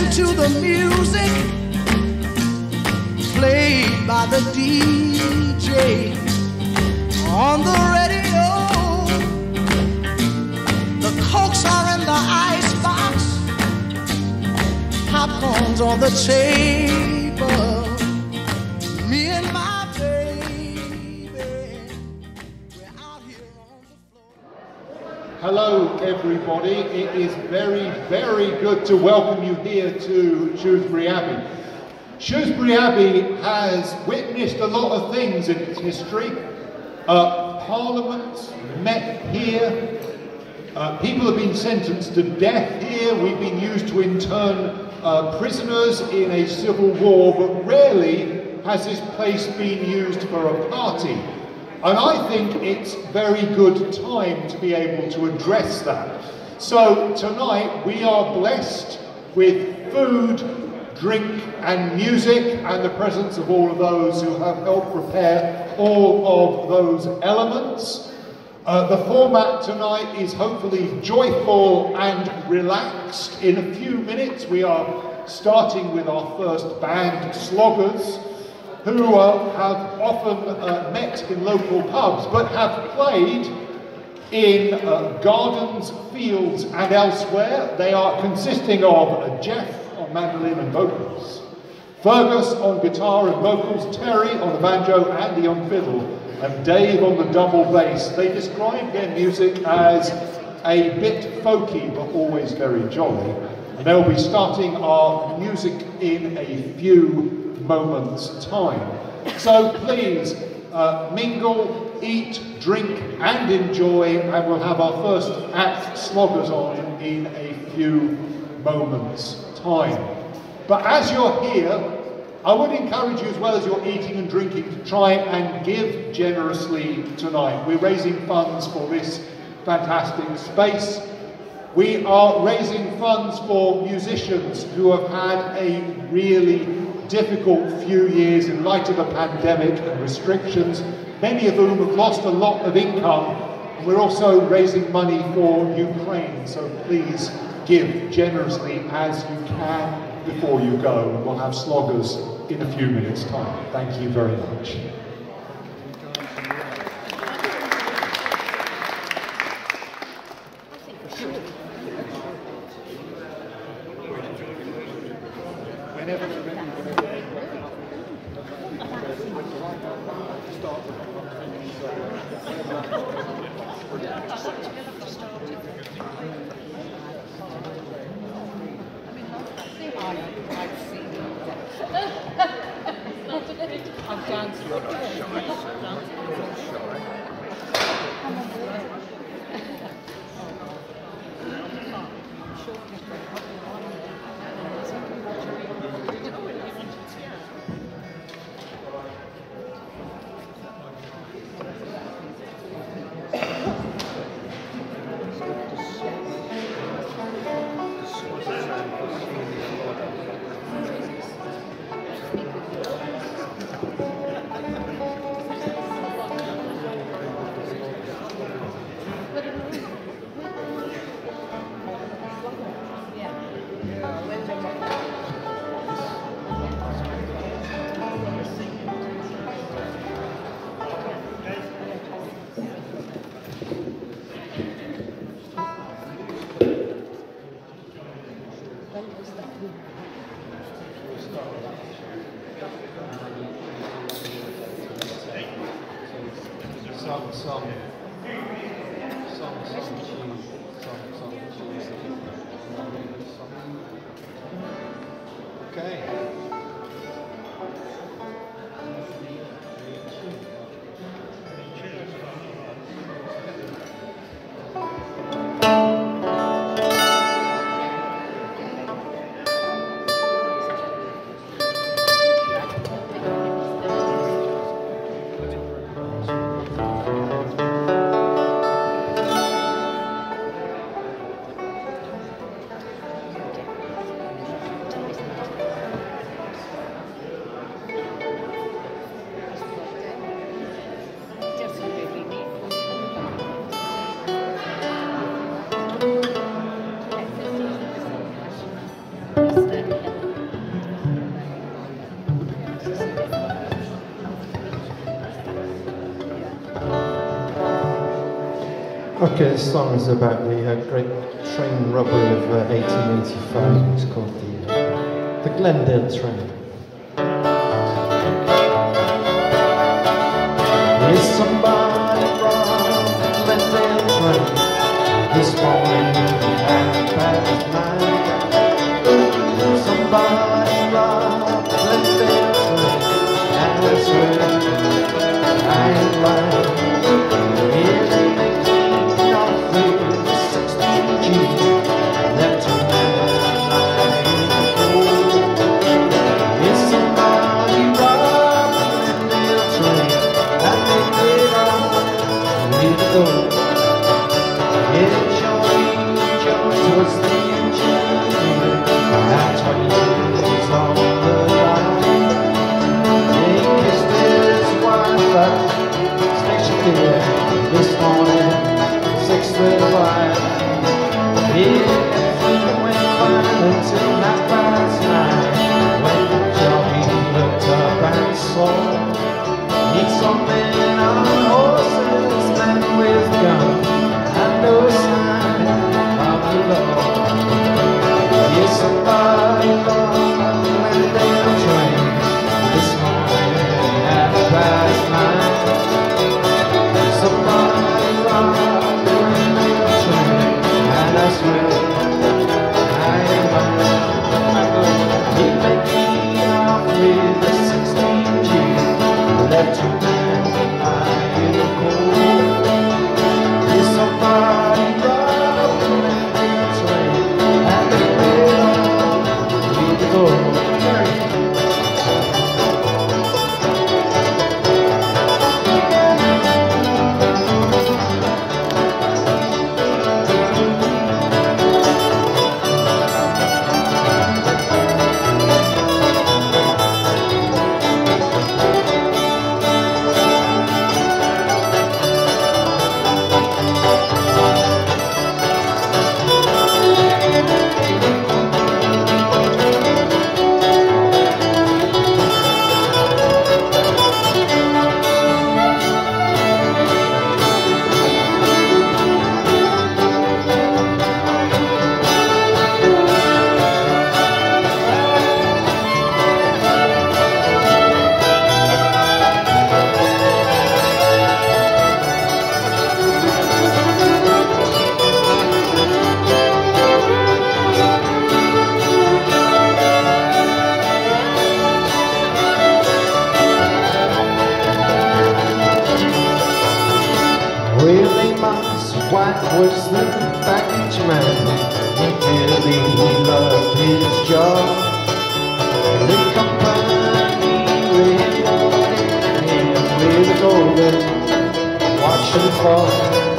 listen to the music played by the DJ on the radio. The Cokes are in the icebox, popcorn's on the table. Me and my baby, we're out here on the floor. Hello everybody, it is very, very good to welcome you here to Shrewsbury Abbey. Shrewsbury Abbey has witnessed a lot of things in its history. Parliament met here, people have been sentenced to death here, we've been used to intern prisoners in a civil war, but rarely has this place been used for a party. And I think it's very good time to be able to address that. So tonight we are blessed with food, drink and music, and the presence of all of those who have helped prepare all of those elements. The format tonight is hofully joyful and relaxed. In a few minutes we are starting with our first band, Sloggers, who have often met in local pubs but have played in gardens, fields and elsewhere. They are consisting of Jeff on mandolin and vocals, Fergus on guitar and vocals, Terry on the banjo and the on fiddle, and Dave on the double bass. They describe their music as a bit folky but always very jolly. And they'll be starting our music in a few moments' time. So please mingle, eat, drink and enjoy, and we'll have our first act, Sloggers, on in a few moments' time. But as you're here, I would encourage you, as well as you're eating and drinking, to try and give generously tonight. We're raising funds for this fantastic space. We are raising funds for musicians who have had a really difficult few years in light of the pandemic and restrictions, many of whom have lost a lot of income. And we're also raising money for Ukraine, so please give generously as you can before you go. And we'll have Sloggers in a few minutes' time. Thank you very much. Okay, this song is about the great train robbery of 1885. It's called the Glendale Train. Is somebody robbed the Glendale Train this morning at 9:30? Somebody robbed the Glendale Train, and I swear I ain't lying. Here's the this morning, 6:35. Everything went fine until 9:09, when Johnny looked up and saw he'd some men on horses, men with guns, and no sign of the law. Yes, somebody robbed the Glendale Train this morning at 9:30. Somebody robbed the Glendale Train, and I swear I ain't lying. He made me off with the 16 G's, left to man in the cold. Is somebody robbed the Glendale Train, and they made off with the gold. White was the baggage man, he dearly loved his job. The company rewarded him with a golden watch and clock.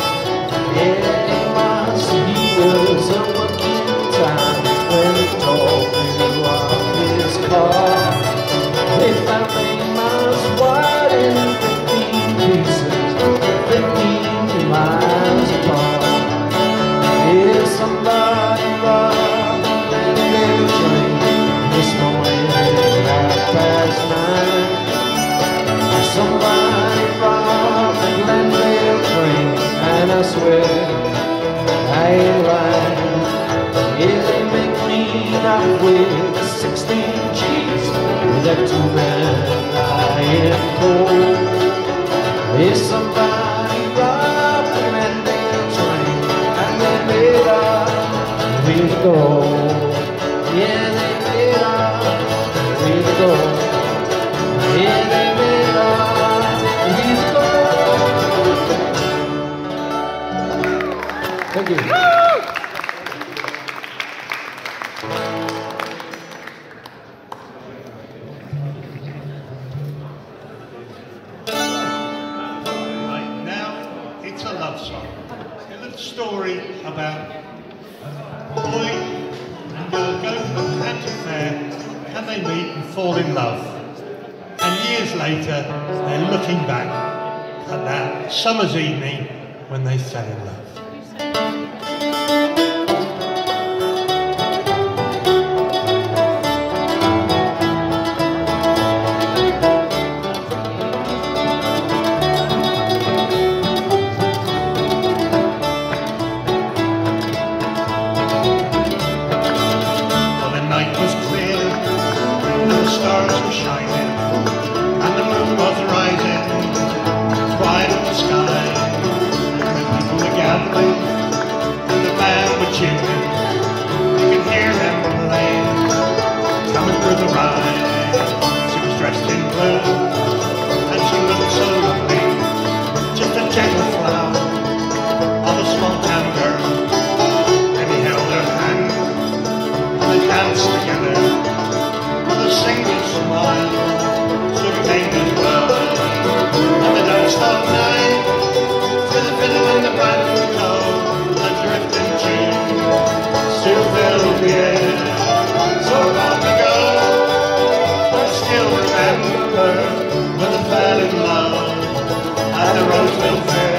Eddie Moss, he was a working time when the door blew off his car. They found Amos white in 15 pieces, 15 miles apart. Is somebody robbed the Glendale Train this morning at 9:30? Somebody robbed the Glendale Train, and I swear I ain't lying. Yeah, they make me not with 16 G's, left to man lying cold. Is somebody robbed the Glendale Train, and they made up with gold. Yeah, they made up with gold. Yeah, they made up with gold. Thank you. Story about a boy and girl go to the county fair, and they meet and fall in love. And years later, they're looking back at that summer's evening when they fell in love. stars were shining and the moon was rising, wide in the sky. When people were gathering and the band were cheering, you could hear them playing, coming through the ride. She was dressed in blue and she looked so lovely, just a gentle flower of a small town girl. And he held her hand and they danced together with a single smile, so he came as well. And they danced all night to the fiddle and the banjo, a drifting tune still filled the air. So long ago, I still remember when they fell in love at the Roseville Fair.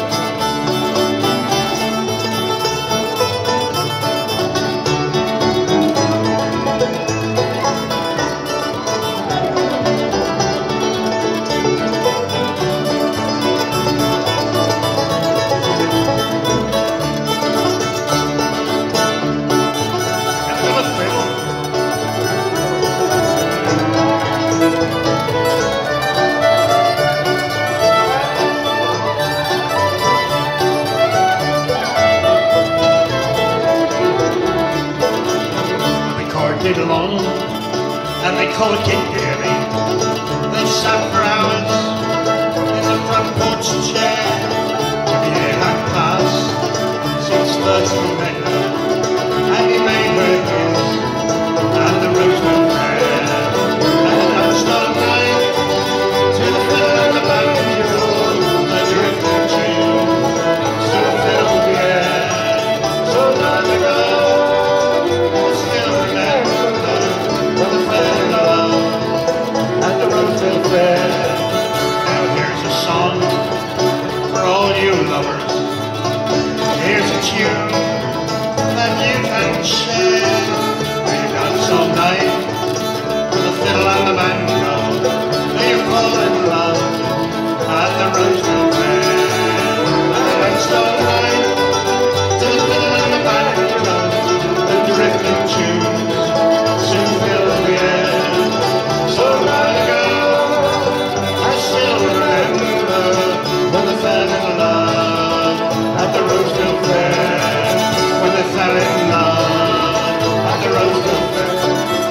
Along, and they called King Gary. They sat for hours in the front porch chair. The year had passed since first we met her, and he made her his at the Roseville Fair. And they danced all night to the fiddle and the banjo, a drifting tune still filled the air. So long ago, I still remember when they fell in love at the Roseville Fair. Now here's a song for all you lovers. Here's a tune that you can share. May you dance all night with the fiddle and the banjo. May you fall in love at the Roseville Fair. And they danced all night to the fiddle and the banjo, the drifting tunes soon filled the air. So long ago, I still remember when they fell in love at the Roseville Fair. When they fell in love at the Roseville Fair.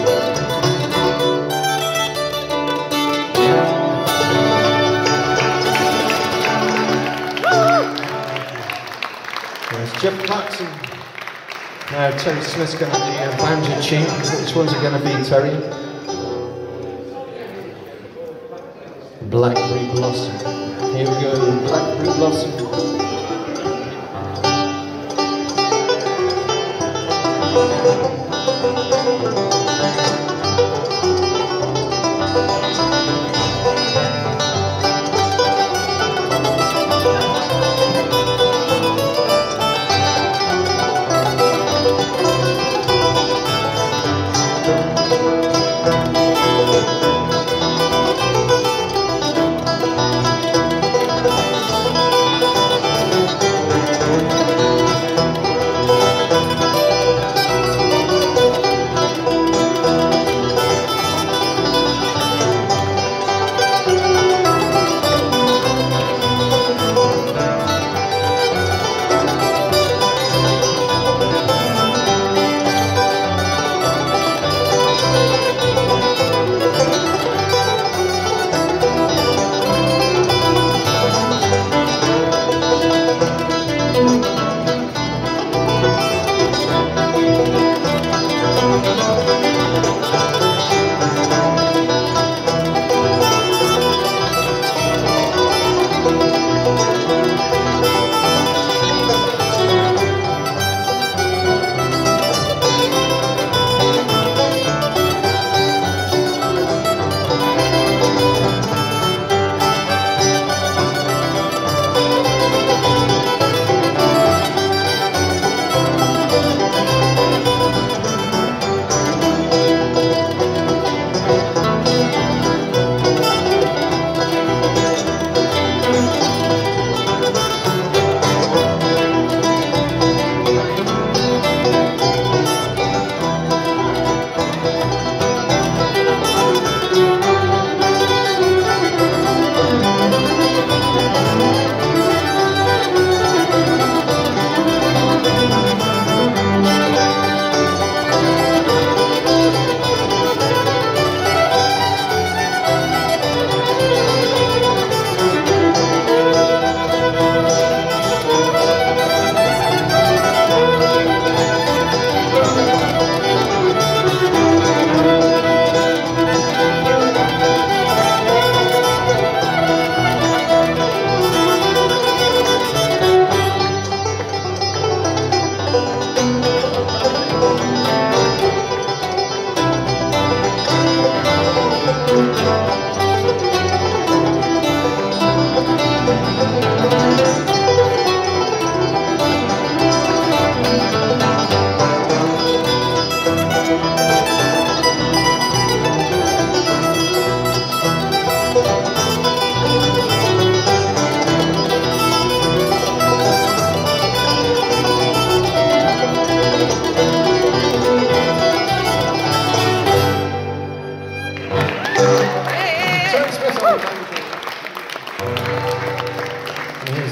There's Jeff Clarkson. Now Terry Smith's going to do a banjo tune. Which one's it going to be, Terry? Blackberry Blossom. Here we go, Blackberry Blossom.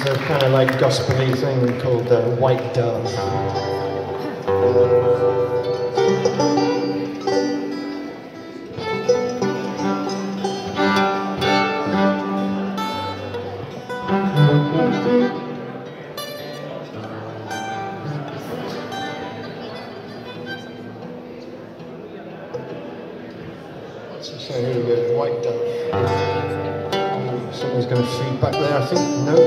a kind of like gospel-y thing called White Dove. So here we go, White Dove. Someone's going to feed back there, I think. No.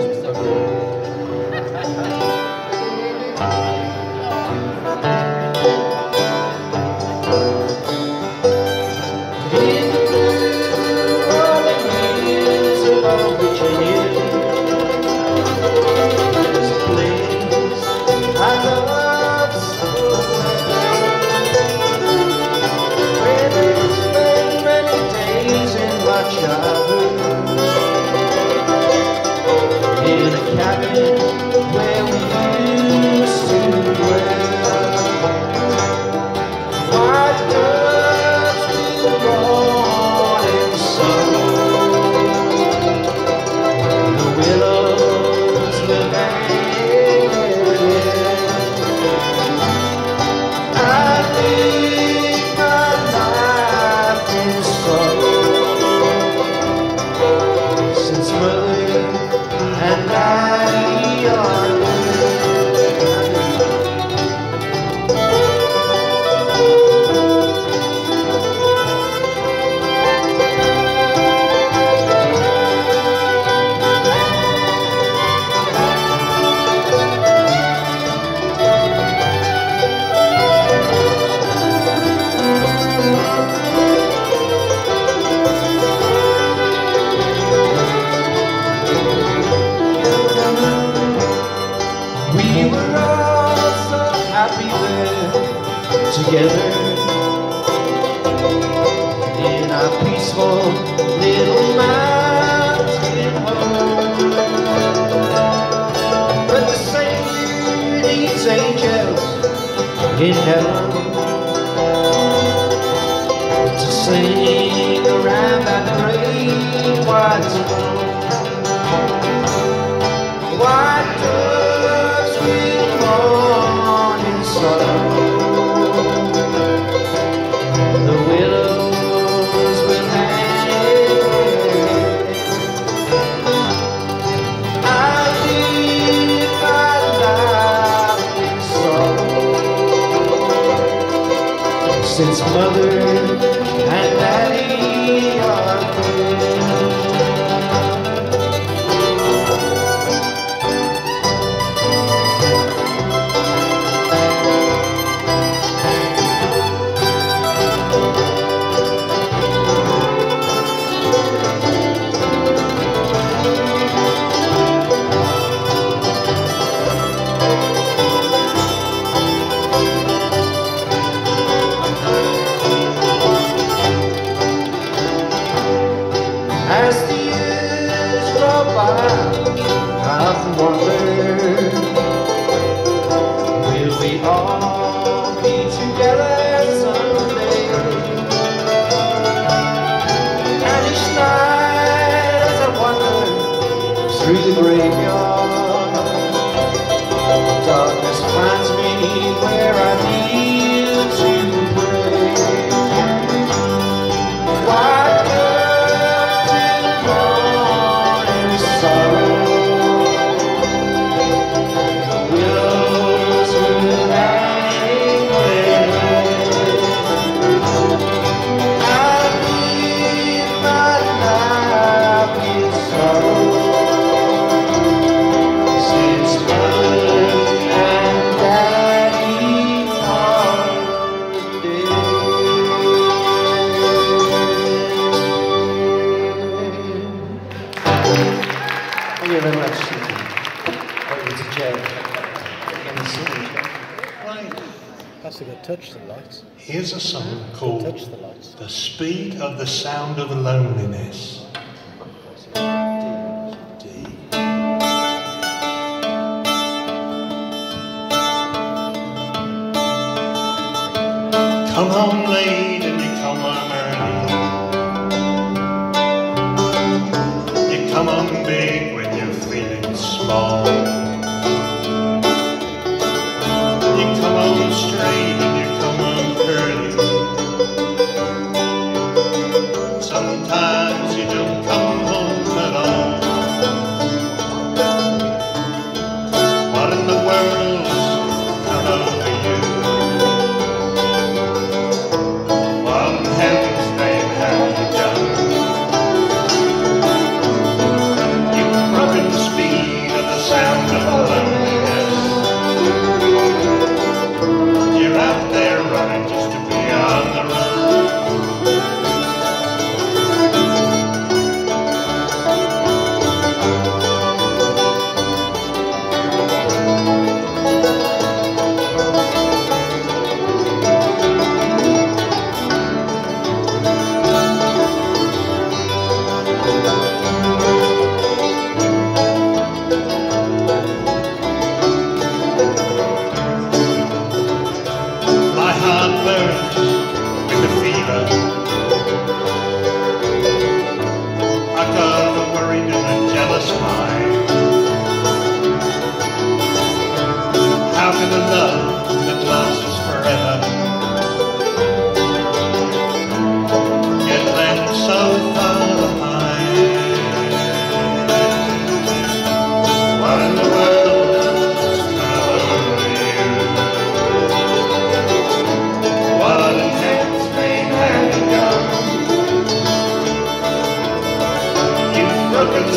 In a cabin where we used to dwell, white doves will morning sun, the willows will hang. I live my life in sorrow, since mother and Daddy are together in our peaceful little mountain home. But the Savior needs angels in heaven to sing around that great white throne. White doves with morning sun, the willows will hang. I live my life in sorrow, since mother and daddy are dead. As the years roll by, I've wondered, will we all be together someday? And each night as I wander through the graveyard, darkness finds me where I kneel to pray. White Thank you very much. Over to Jay. Right. That's a good touch, the lights. Here's a song called Touch the lights. The Speed of the Sound of Loneliness. D. Come home late and you come home early. You come home big when you're feeling small.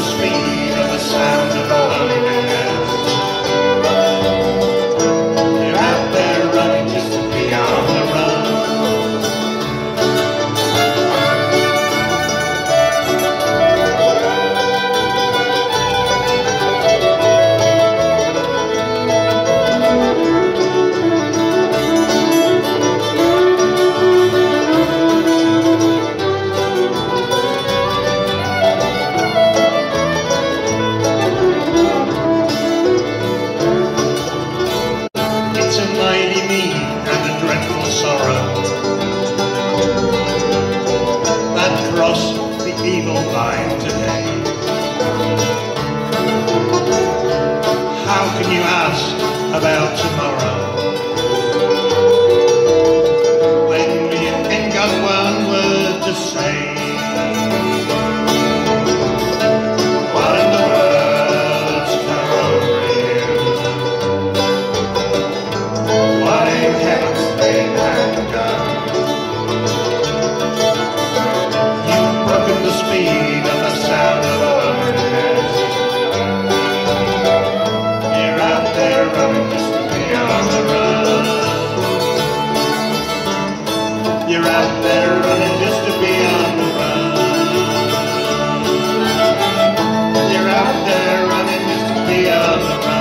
the speed of the sound of loneliness. You're out there running just to be on the run. It's a mighty need and a dreadful sorrow that cross the evil line today. How can you ask about tomorrow when you ain't got one word to say? What in the world's come over you? What in heaven's name have you done? You've broken the speed of the sound of loneliness. You're out there running just to be on the run. You're out there running just to be on the run. You're out there running just to be on the run.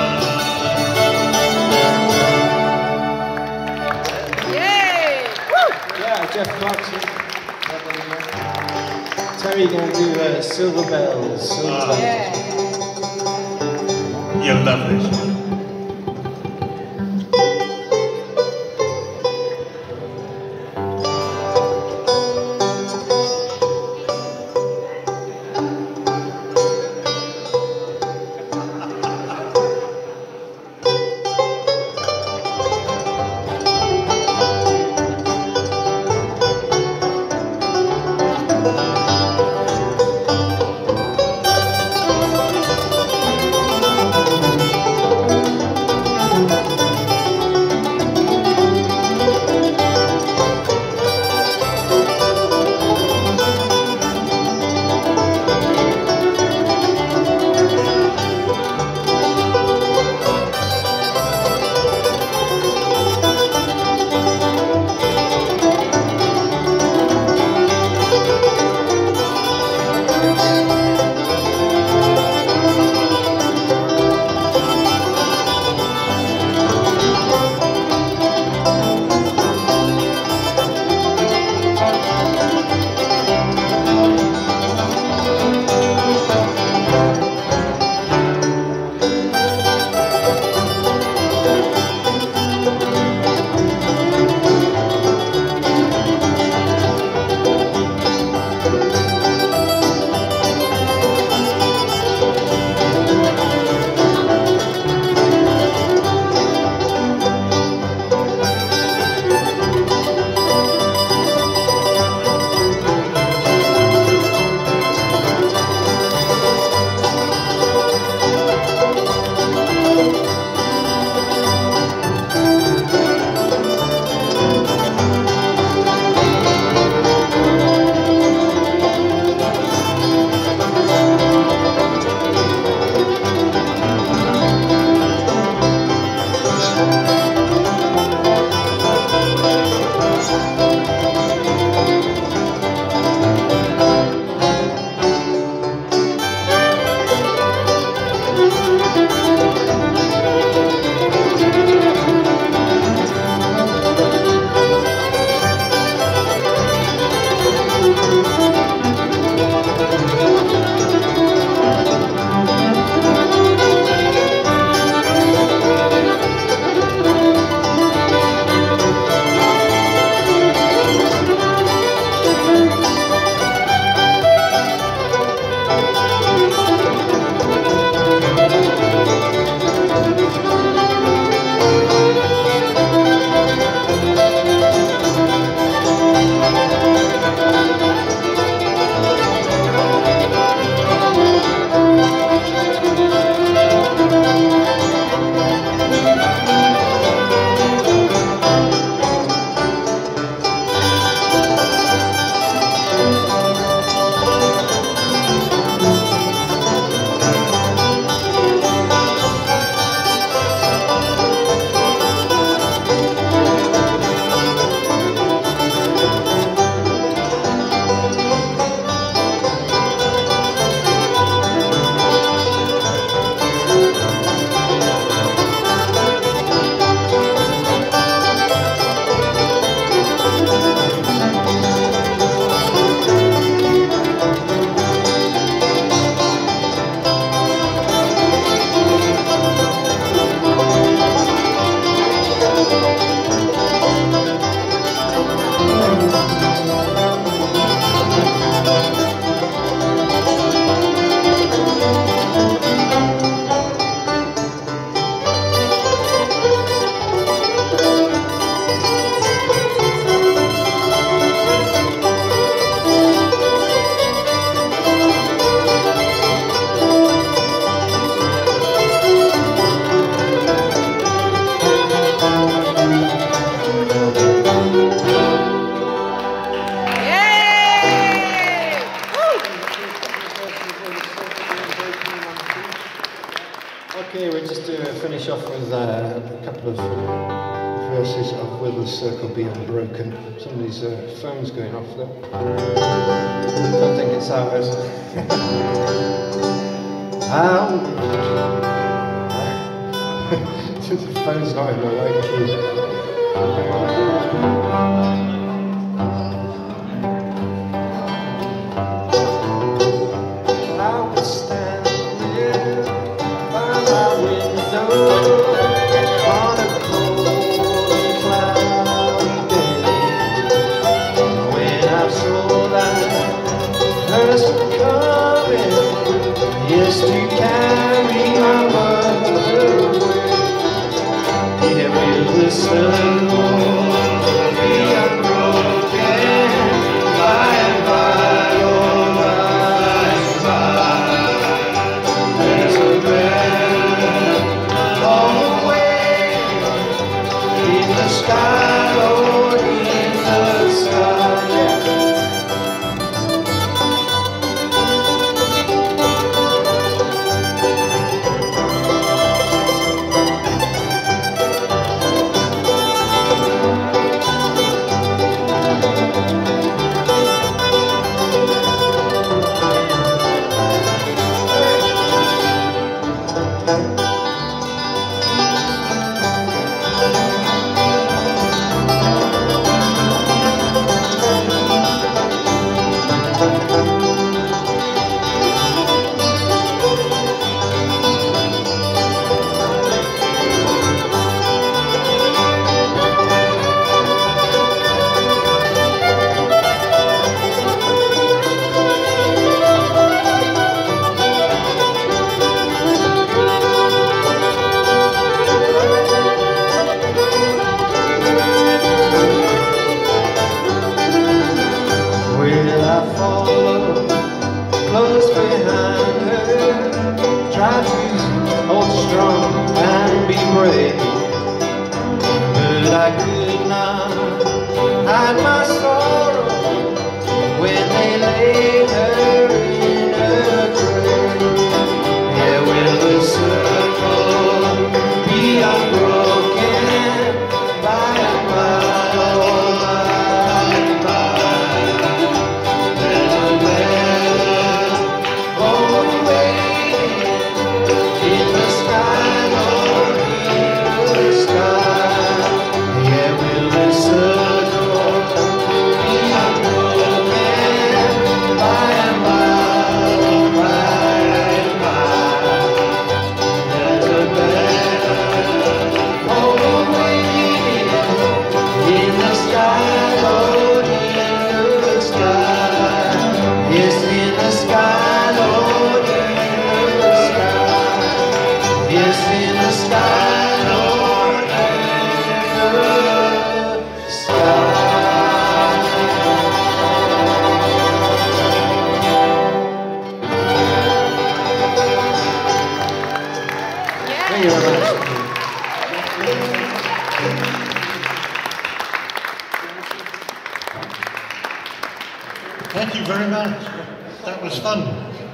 Yeah, Jeff Clarkson. Terry going to do Silver Bells. Silver Bells. You love this. finish off with a couple of verses of Will the Circle Be Unbroken. Somebody's phone's going off there. Don't think it's ours. The phone's not in the right key. I was standing by my window on a cold and cloudy day when I saw that person coming, yes, to carry my mother away. Here will the circle be unbroken by and by, oh by and by. There's a bell all the way in the sky, Lord, in the sky. Thank you very much. That was fun.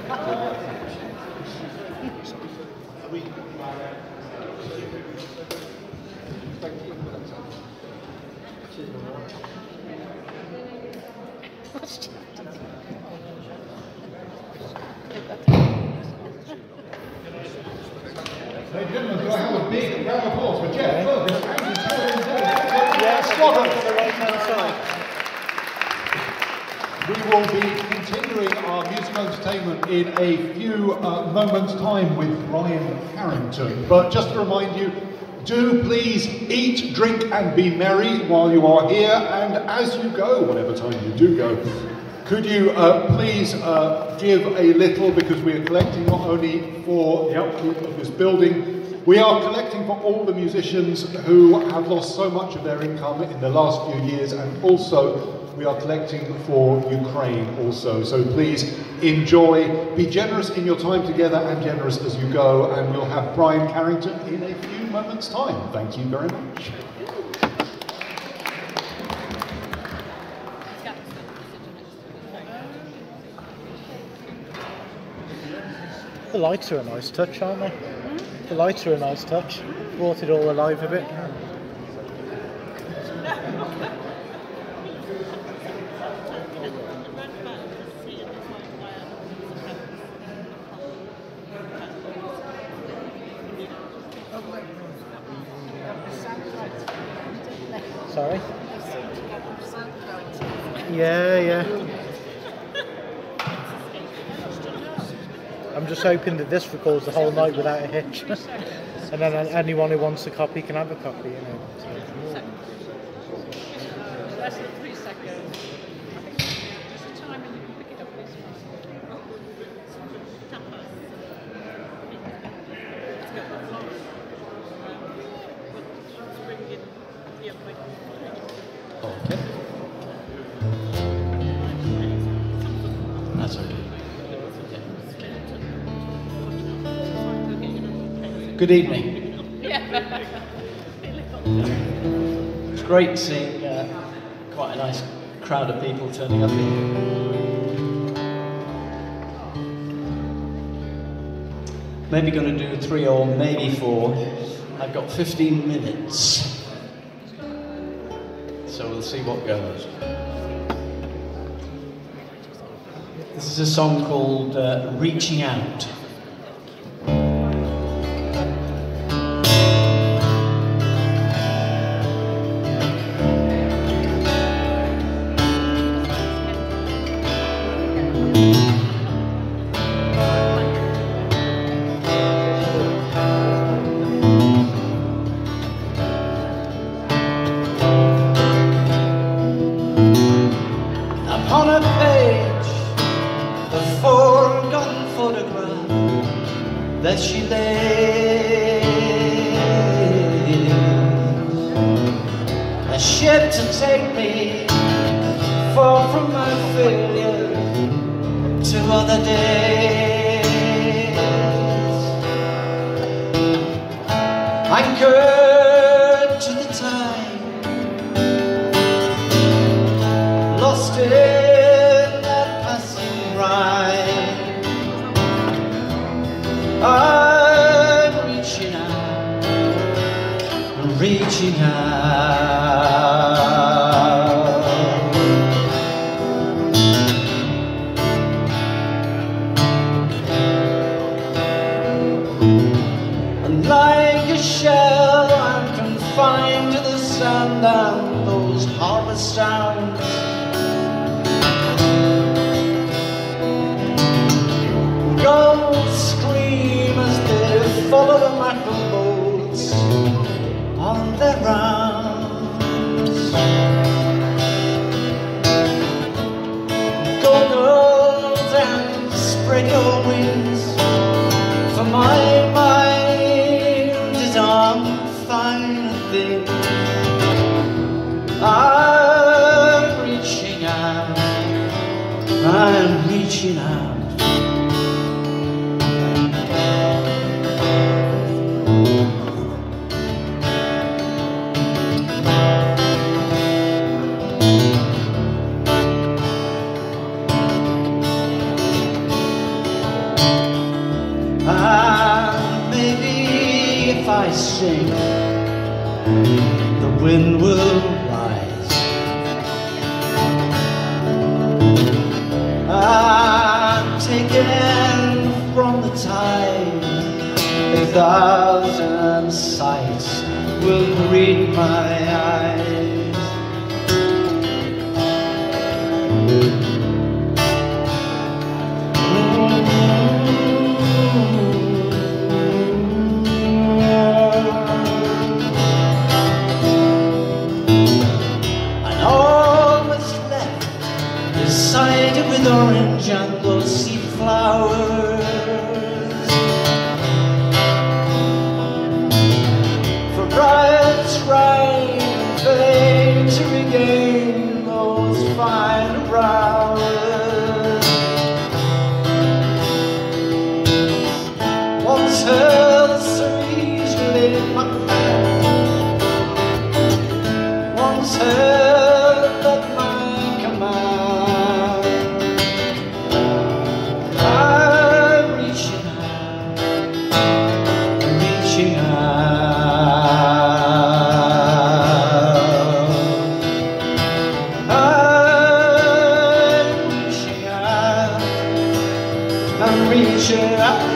Ladies and gentlemen, do I have a big round of applause for Jeff? We will be continuing our musical entertainment in a few moments' time with Brian Carrington. But just to remind you, do please eat, drink and be merry while you are here, and as you go, whatever time you do go, could you please give a little, because we are collecting not only for the upkeep of this building, we are collecting for all the musicians who have lost so much of their income in the last few years, and also we are collecting for Ukraine also. So please enjoy, be generous in your time together and generous as you go, and we'll have Brian Carrington in a few moments' time. Thank you very much. The lights are a nice touch, aren't they? The lights are a nice touch. Brought it all alive a bit. Sorry? Yeah. I'm just hoping that this records the whole night without a hitch. And then anyone who wants a copy can have a copy, you know. Less than 3 seconds. There's a time when you can pick it up this way. It's got the floor. But bring in the Okay. That's okay. Good evening. It's great seeing quite a nice crowd of people turning up here. Maybe going to do 3 or maybe 4. I've got 15 minutes. So we'll see what goes. This is a song called Reaching Out. Upon a page, a forgotten photograph, that she lays, a ship to take me far from my failure to other days. Anchored to the tide, lost in that passing ride. I'm reaching out, reaching out. And like a shell, I'm confined to the sand and those harbour sounds. Gulls scream as they follow the mackerel boats on their rounds. Go girls and spread your wings, for my mind is on fine things. I'm reaching out, I'm reaching out. Maybe if I sing, the wind will rise. I'm taken from the tide, a thousand sights will greet my eyes. Sided with orange and those sea flowers, for bright rain and fade to regain those fine hours. Once held so easily in my hand, once held at my command. preacher.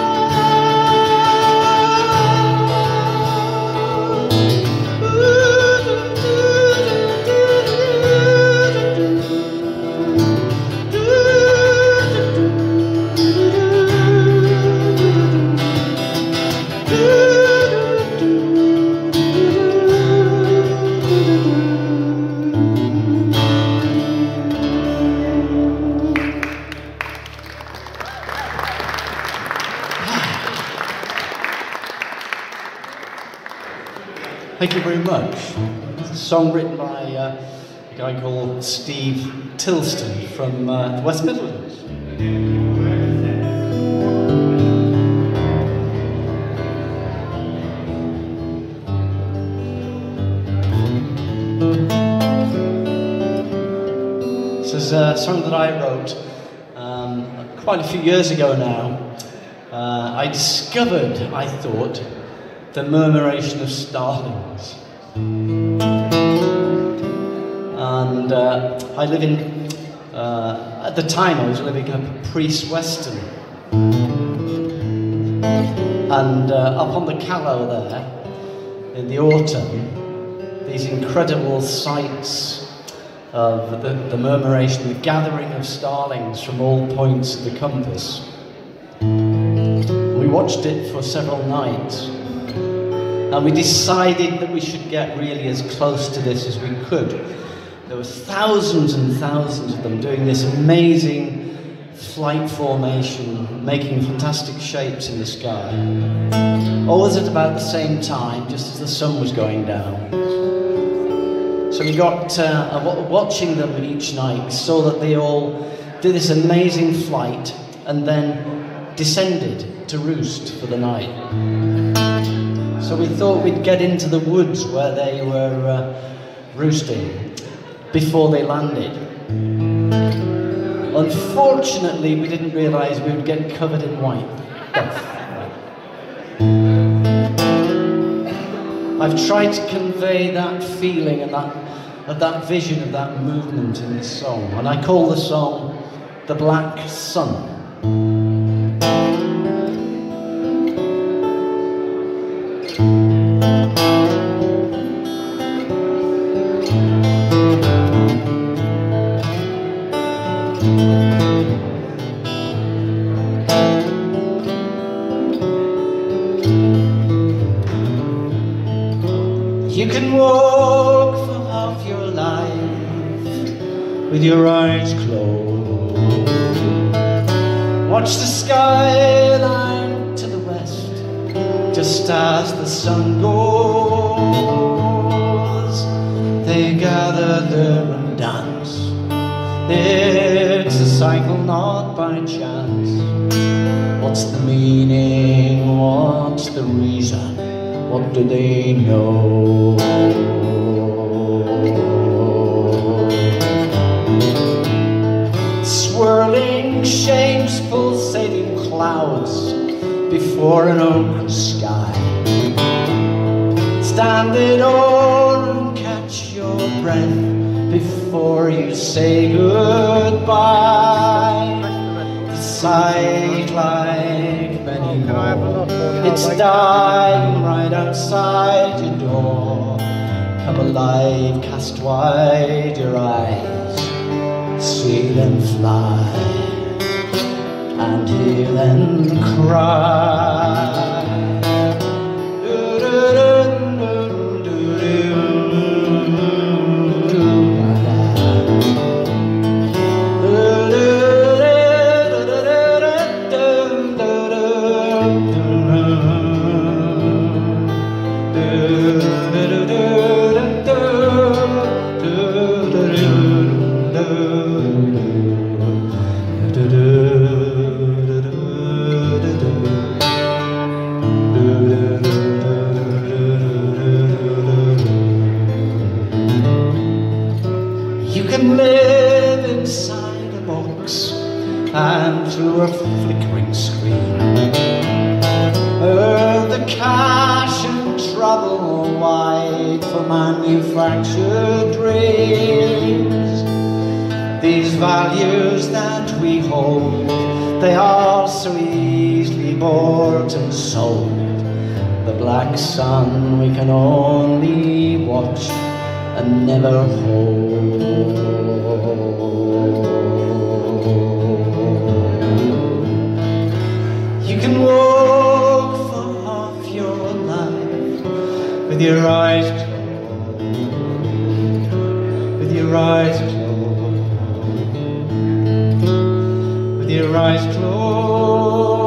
Thank you very much. It's a song written by a guy called Steve Tilston from the West Midlands. This is a song that I wrote quite a few years ago now. I discovered, I thought, the murmuration of starlings. And I live in, at the time I was living up Priest Weston. And up on the Callow there, in the autumn, these incredible sights of the murmuration, the gathering of starlings from all points of the compass. We watched it for several nights. And we decided that we should get really as close to this as we could. There were thousands and thousands of them doing this amazing flight formation, making fantastic shapes in the sky. Always at about the same time, just as the sun was going down. So we got, watching them each night, we saw that they all did this amazing flight and then descended to roost for the night. So we thought we'd get into the woods where they were roosting before they landed. Unfortunately, we didn't realise we would get covered in white. I've tried to convey that feeling and that vision of that movement in this song, and I call the song The Black Sun. You can walk for half your life with your eyes closed. Watch the skyline to the west just as the sun goes. They gather there and dance. It's a cycle not by chance. What's the meaning? What's the reason? What do they know? Swirling shapes, pulsating clouds before an open sky. Stand it all and catch your breath before you say goodbye. The sight like many more. It's dying right outside your door. Come alive, cast wide your eyes, see them fly and hear them cry. You can live inside a box and through a flickering screen earn the cash and travel wide for manufactured dreams. These values that we hold, They are so easily bought and sold. The black sun we can only watch and never hold. You can walk for half your life with your eyes closed, with your eyes closed, with your eyes closed.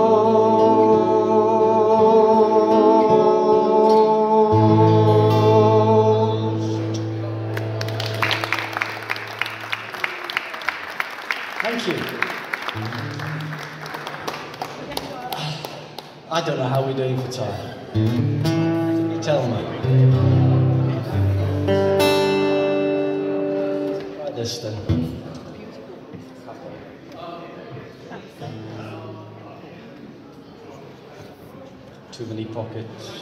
Thank you. I don't know how we're doing for time. Can you tell me? Try this then. Too many pockets.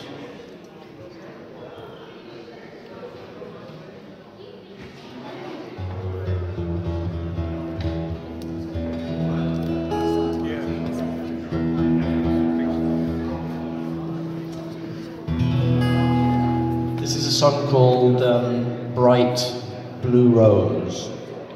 This is a song called Bright Blue Rose.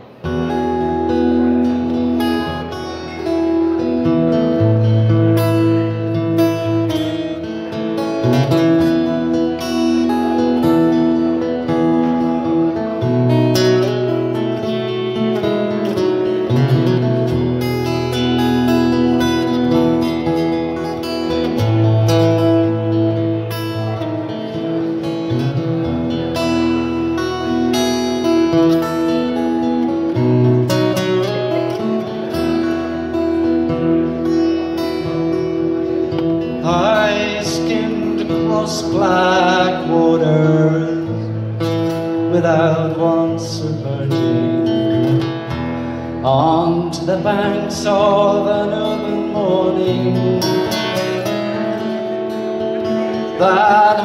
I skimmed across black waters without once submerging onto the banks of an urban morning that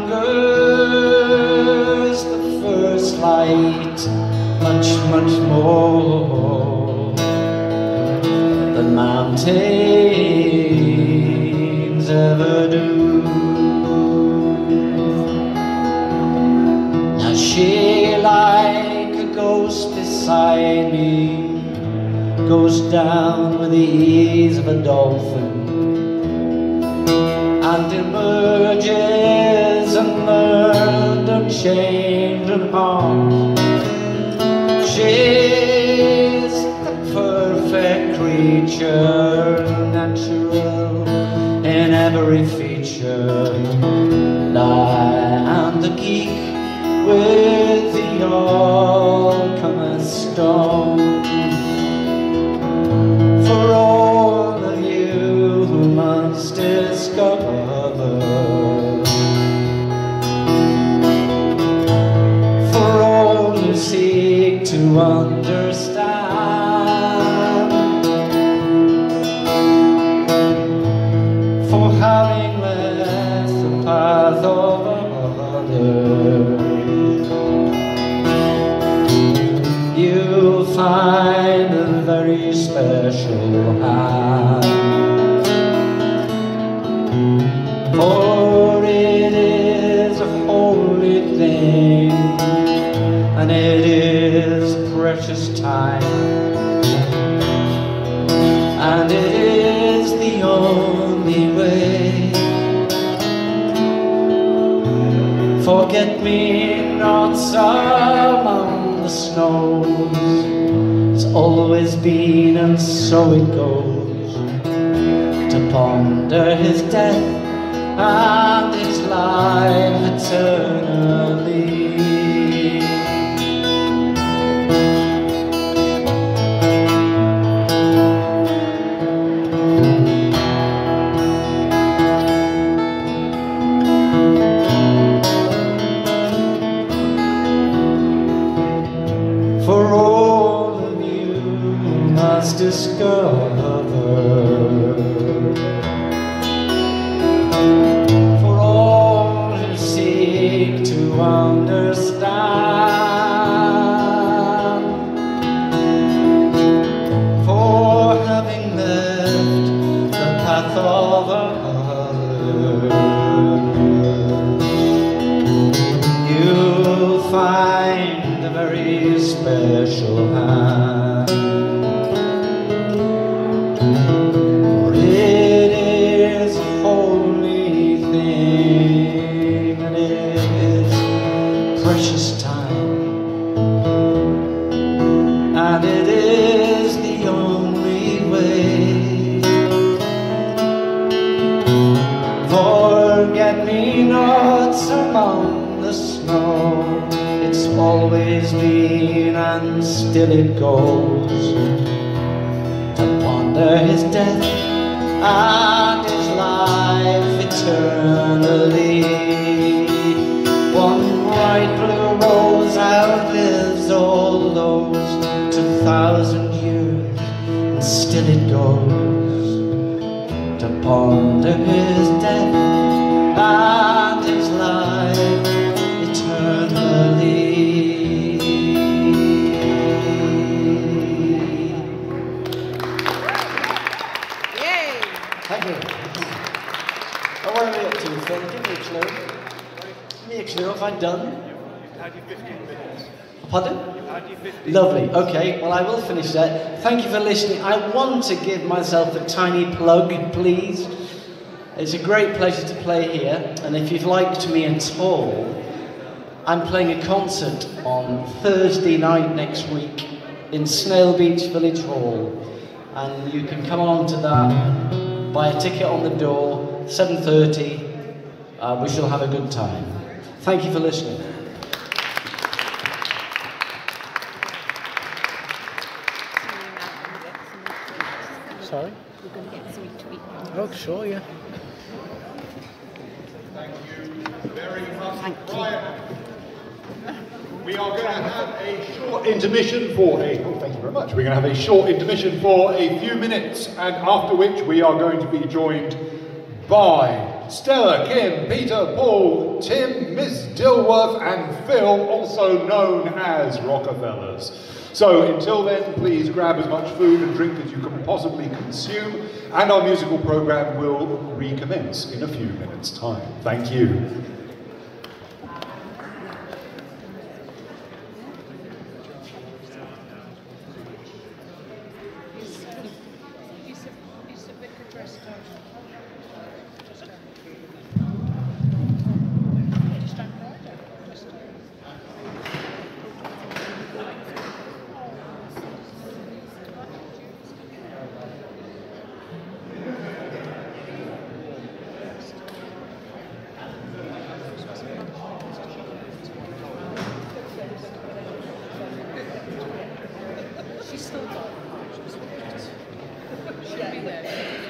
hungers the first light much, much more than mountains ever do. Now she, like a ghost beside me, goes down with the ease of a dolphin and emerges unlearned, unchained, unharmed. She's the perfect creature, natural in every feature. And I am the geek with the alchemist stone. For all of you who must discover, for all who seek to understand, for having left the path of others, you'll find a very special hand. For it is a holy thing, and it is precious time, and it is the only way. Forget-me-nots among the snows, it's always been and so it goes, to ponder his death and his life eternally. For all of you must discover, for all who seek to understand, for having left is lean and still it goes to ponder his death and his life eternally. One bright blue rose outlives all those 2,000 years, and still it goes to ponder his death and his life eternally. Yay! Thank you. What are we up to, Phil? Give me a clue. Give me a clue. Have I done? Had you 15 minutes? Pardon? Had you 15 Lovely. Okay, well I will finish that. Thank you for listening. I want to give myself a tiny plug, please. It's a great pleasure to play here, and if you've liked me at all, I'm playing a concert on Thursday night next week in Snail Beach Village Hall, and you can come along to that, buy a ticket on the door, 7:30. We shall have a good time. Thank you for listening. Sorry? We're going to get something to eat. Oh, sure, yeah. Thank you very much. Thank you. Right. We are going to have a short intermission for a... Oh, thank you very much. We're going to have a short intermission for a few minutes, and after which we are going to be joined by Stella, Kim, Peter, Paul, Tim, Miss Dilworth, and Phil, also known as Rockefellers. So until then, please grab as much food and drink as you can possibly consume, and our musical program will recommence in a few minutes' time. Thank you. Is the vicar dressed up? Just don't cry, just she's still got she'll be there.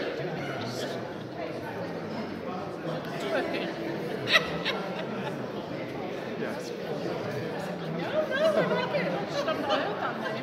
It's working. No, I like it. I've just not heard that many.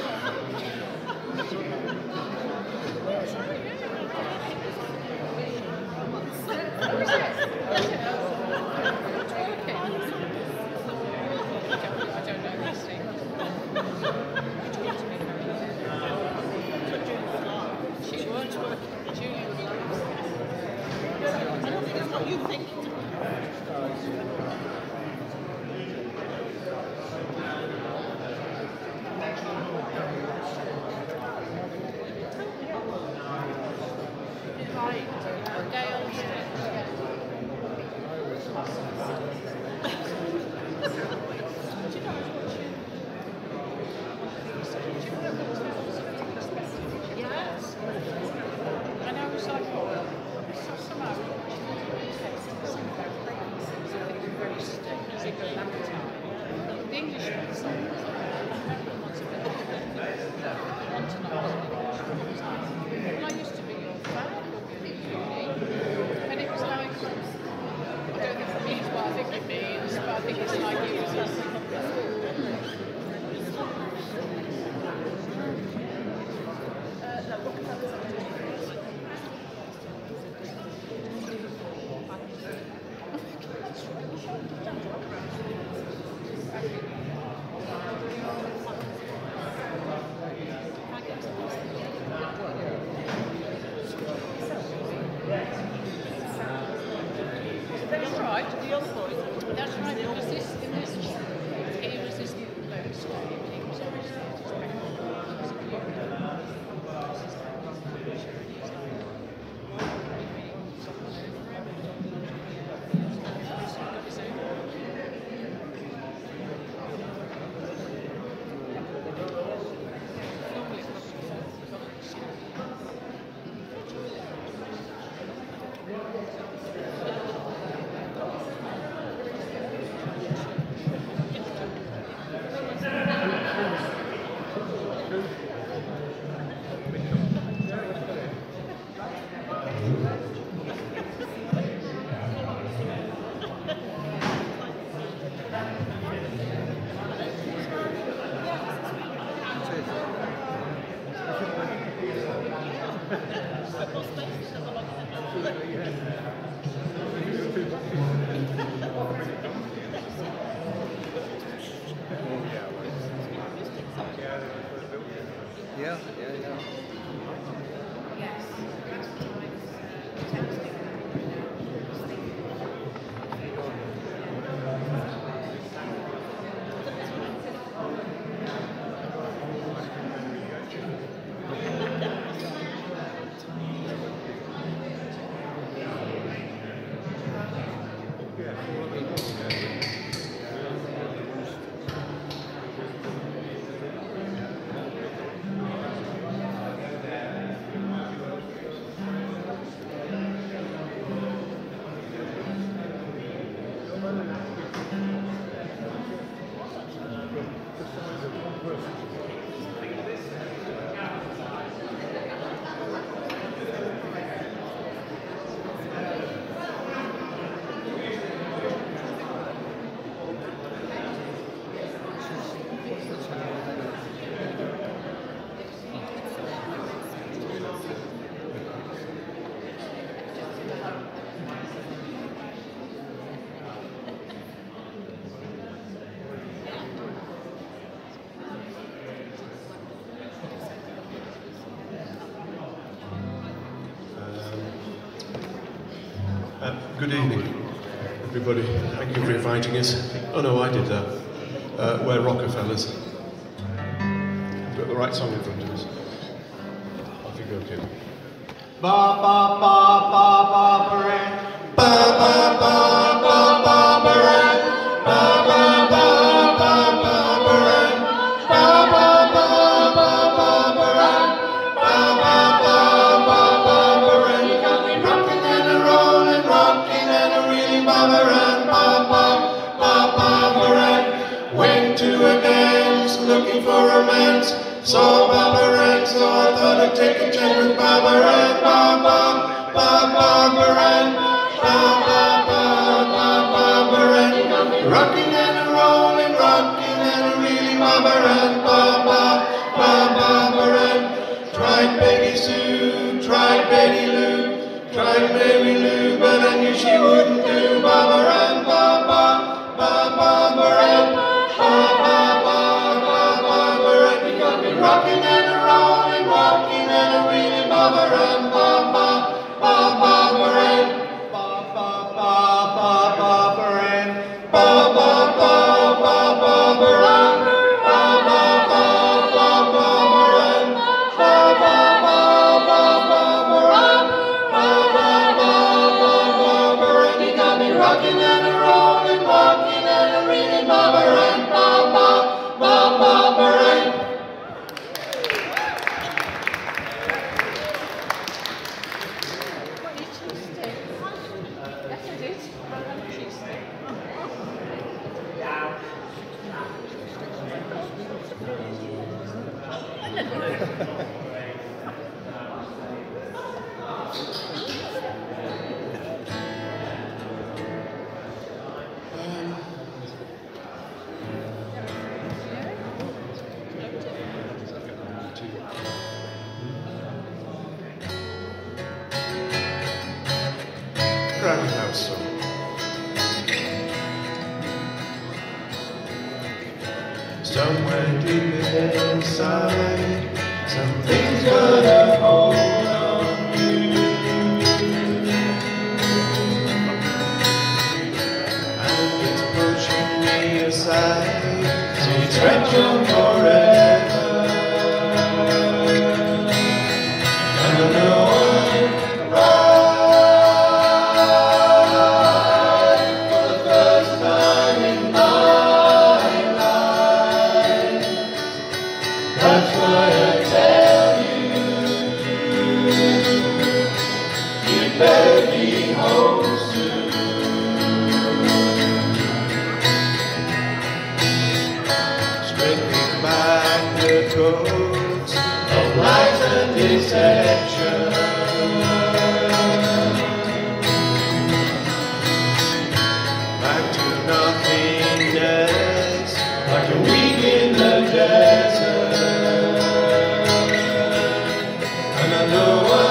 Yes. And I was like, somehow, something very stiff, as if at that time. The English ones, I remember once a bit, once and well, I used to be your fan in uni, and it was like, I don't think it means what I think it means, but I think it's like it was just, that's right, the other boy. That's right, because this, in this, he was this lowest, he was always Yeah, yeah, yeah. Good evening, everybody. Thank you for inviting us. Oh no, I did that. We're Rockefellers. We've got the right song in front of us. I think we're okay. Ba ba ba ba ba ba ba ba ba ba ba ba ba ba ba ba looking for romance, saw Barbara Ann, so I thought I'd take a chance with Barbara Ann, Barbara Ann, Barbara Ann, rocking and a rolling, rocking and a reeling, Barbara Ann, Barbara Ann. Tried Peggy Sue, tried Betty Lou, tried Mary Lou, but I knew she wouldn't do. Barbara Ann, Barbara Ann, rocking and a rolling, rocking and a reeling, Barbara Ann, Barbara Ann, Barbara Ann, you got me rocking and a rolling, rocking and a reeling, Barbara Ann, Barbara Ann. Roundhouse song. Somewhere deep inside, something's got a hold on you, and it's pushing me aside to stretch on forever. And I know I'm right for the first time in my life. That's why I tell you, you better be home soon. Stripping back the coats of lies and deception, back to nothingness, like a week in the desert. And I know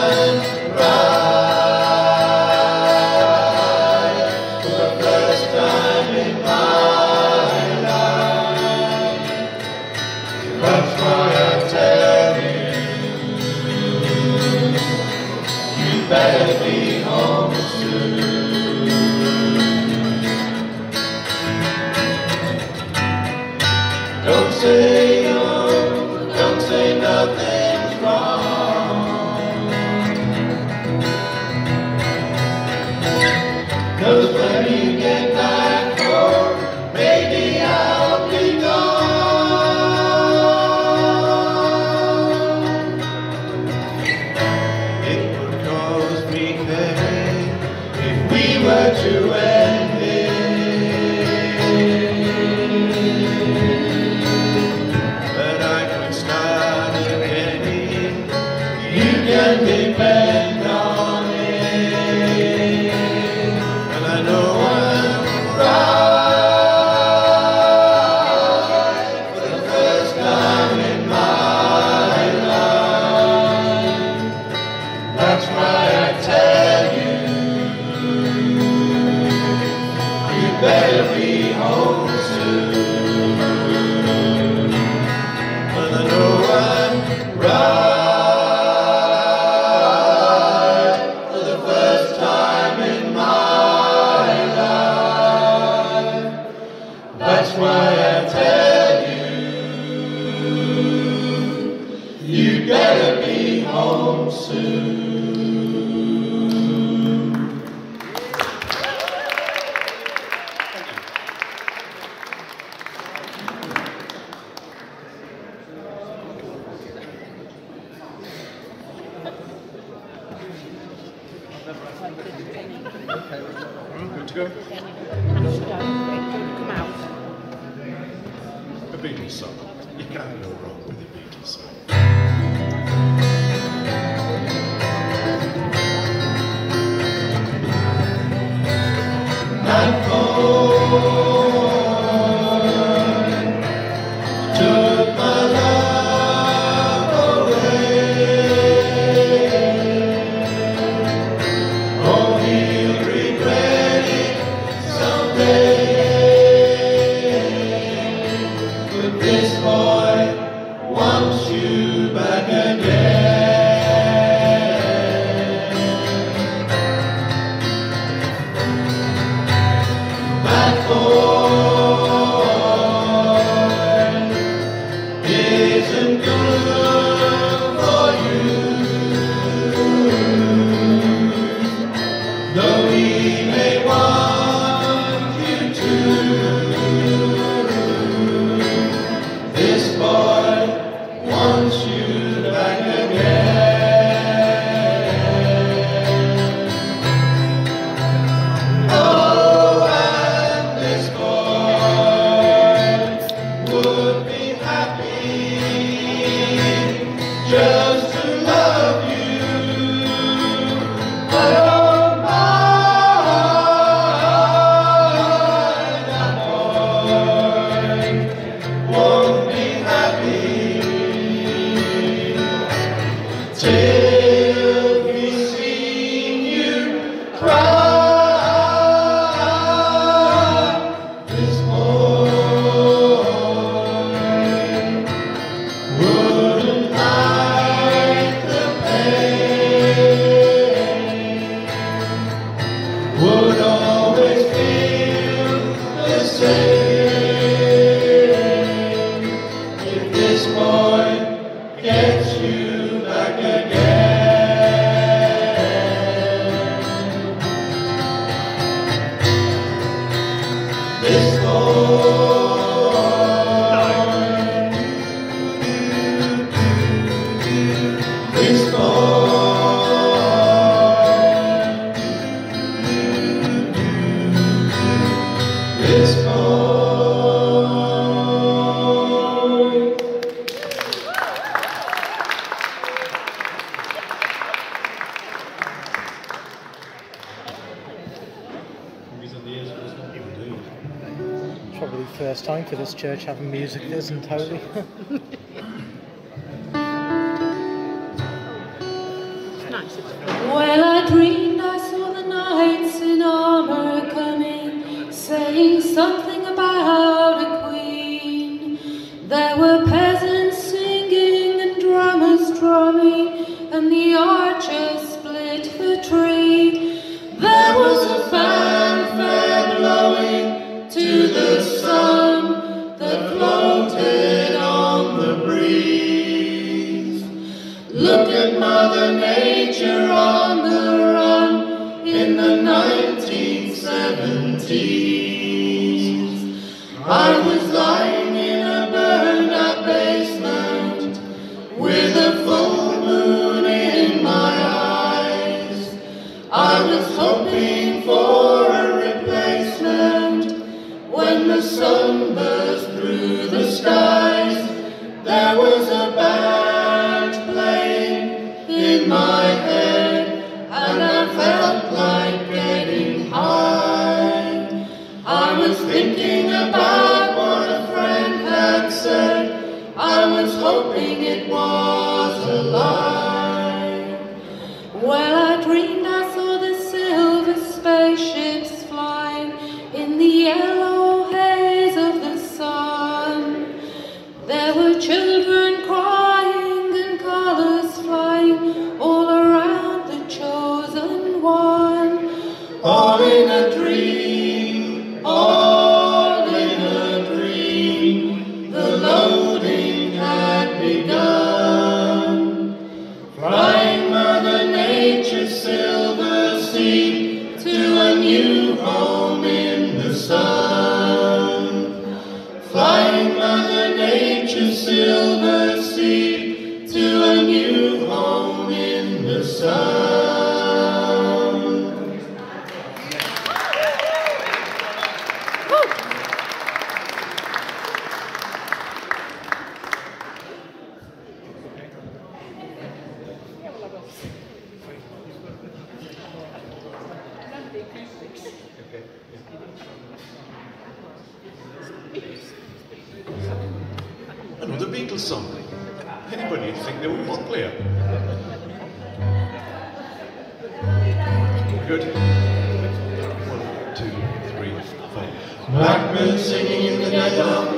better be home soon. Don't say no, don't say nothing's wrong, 'cause when you get back home, maybe I'll be gone. It would cause me pain if we were to end it, but I could start again. You can depend on it, and I know I'm right for the first time in my life. That's why I tell you, you better be home soon. And I know I'm right for the first time in my life. That's why I tell you, you better be home soon. Good to go? Come out. A Beatles song. You can't go wrong with a Beatles song. That boy took my love away. Oh, he'll regret it someday. But this boy wants you back again. That boy isn't good for you, though he may want you to. This boy wants you back again. Oh, and this boy would be happy just to love you. But oh my, that boy won't be happy till he's seen you cry. This boy wouldn't hide the pain, would always feel the same if this boy gets you back again. This Probably first time for this church having music that isn't holy. Well, I dreamed I saw the knights in armor coming, saying something about a queen. There were peasants singing and drummers drumming, and the archers split the at Mother Nature on the run in the 1970s. I was lying in a burned out basement with a full moon in my eyes. I was hoping for a replacement when the sun burst through the skies. There was a band playing in my head, and I felt like getting high. I was thinking about what a friend had said. I was hoping it was a lie. Well, I dreamed I saw the silver spaceships flying in the yellow haze of the sun. There were children crying and colors flying all around the chosen one. All in a dream, all in a dream, the loading had begun. Flying Mother Nature's silver seed to a new home in the sun. Flying Mother Nature's silver seed to a new home in the sun. Another Beatles song. Anybody would think they were popular. Good. 1, 2, 3, 4. Blackbird singing in the dead of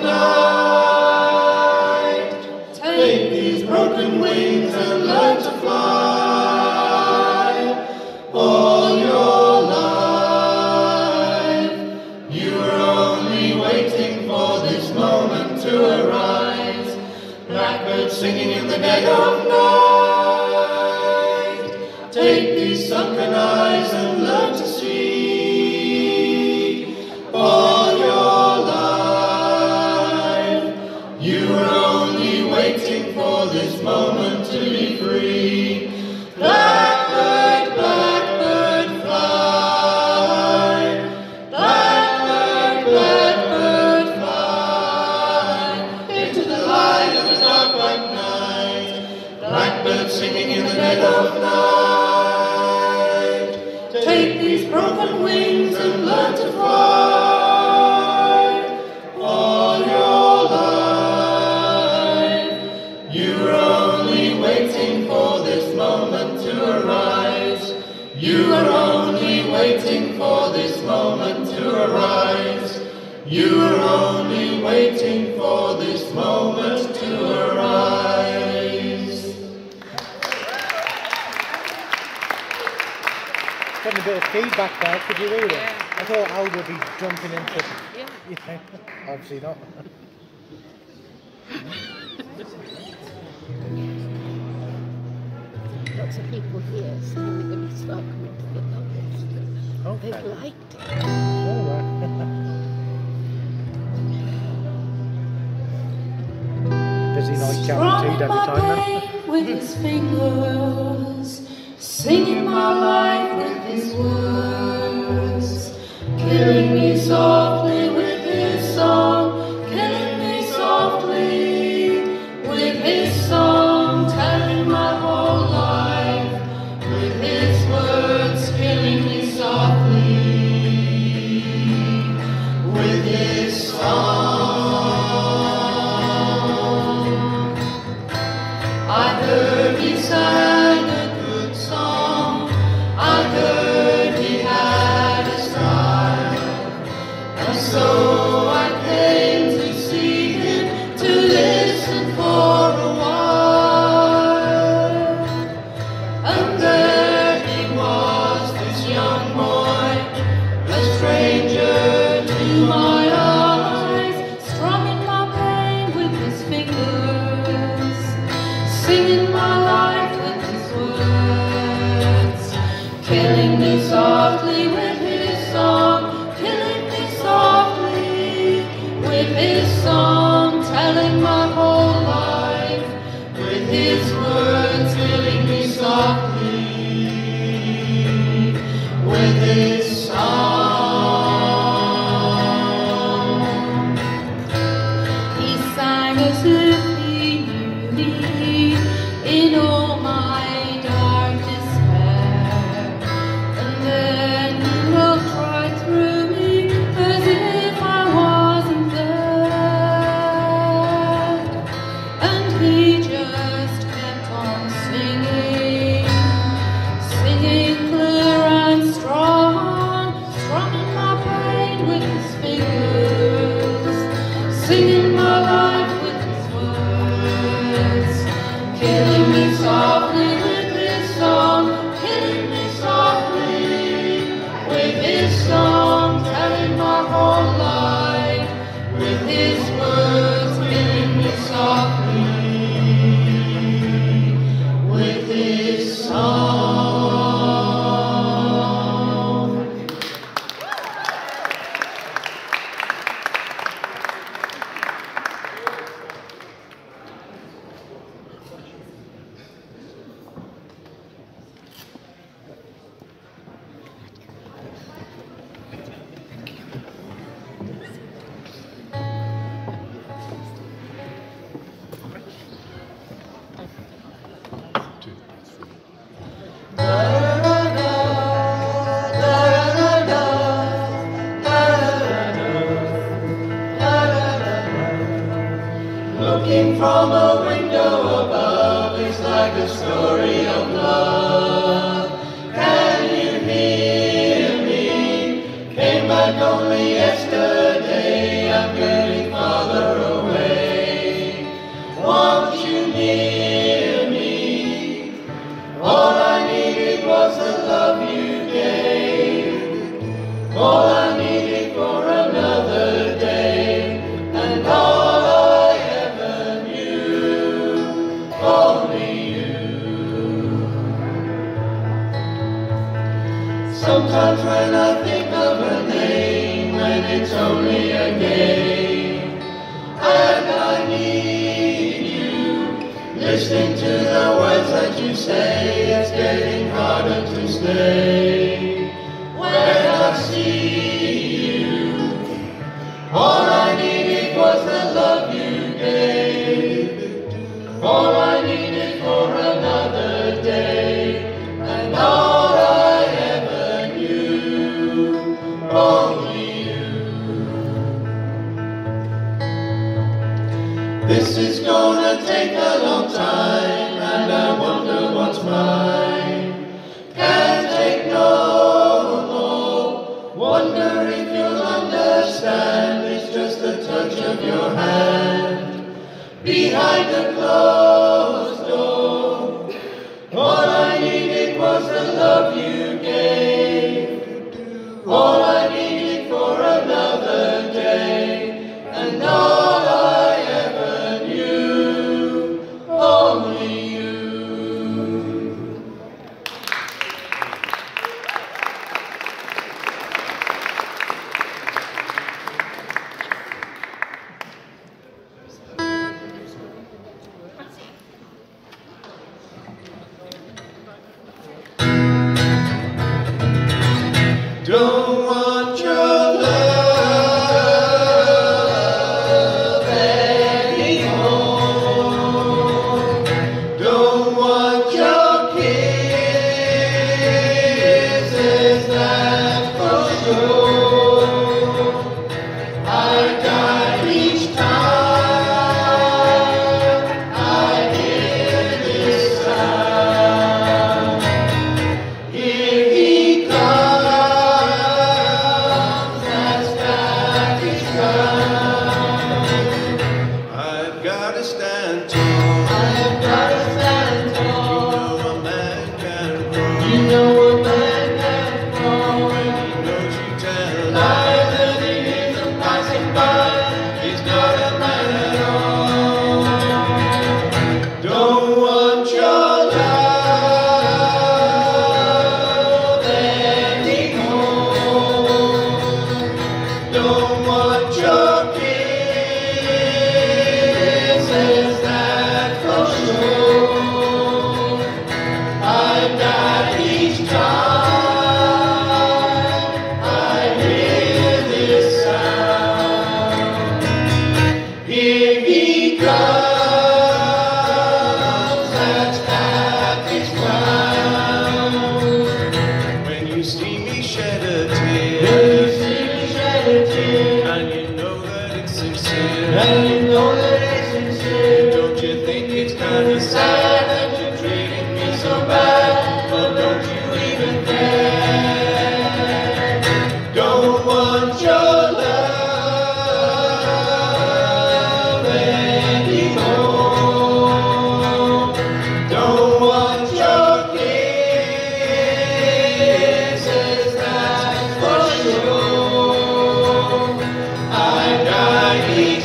night. Take these broken wings and learn to fly. All your life, you were only waiting for this moment to arise. Blackbird singing in the dead of night. Take these sunken eyes and learn to see. All your life, you were only waiting for this moment to be free. Blackbird, blackbird, fly. Blackbird, blackbird, fly into the light of the dark white night. Blackbird singing in the dead of night. Take these broken wings and learn to fly. All your life, you were only waiting for this moment to arise. You were only waiting for this moment to arise. You were only waiting for this moment to arise. Getting a bit of feedback there, could you hear it? I thought Al would be jumping into, you know, obviously not. Lots of people here saying they're going to start coming to the novels. Okay. They've liked it. All right. Busy night guaranteed every time then. With his fingers, singing my life with his words, killing me softly with his song, killing me softly with his song, telling my whole life with his words, killing me softly with his song. I heard he sang a good song. I heard he had a style, from a window above is like a story of love. Can you hear me? Came back only yesterday, I'm getting farther away. Want you near me? All I needed was the love you gave. All I needed for another day, and all I ever knew, only you. Sometimes when I think of a name, when it's only a game, and I need you, listening to the words that you say, it's getting harder to stay. When I see you, all I needed was the love you gave. All I needed for another day, and all I ever knew, only you. This is gonna take a long time, and I wonder what's mine. Can't take no more. Wonder if you'll understand. It's just the touch of your hand behind the closed door. All I needed was the love you gave. All I needed for another day, and all I ever knew, only you. Don't want your love anymore. Don't want your kisses, that's for sure. I die each time I hear this sound. Here he comes, that's Scottish ground. I've got to stand tall. I've got to stand tall. You know a man can grow. When he knows you tell lies and he isn't passing by, he's not a man at all. Don't want your love anymore. Don't want your kisses, that's for sure. I die each time I hear this sound. Here he comes, that's Scottish ground. When you see me shed a tear, and you know that it's sincere, don't you think it's kind of sad that you're treating me so bad? Or don't you even care? Don't want your love anymore. Don't want your kisses, that's for sure. I die each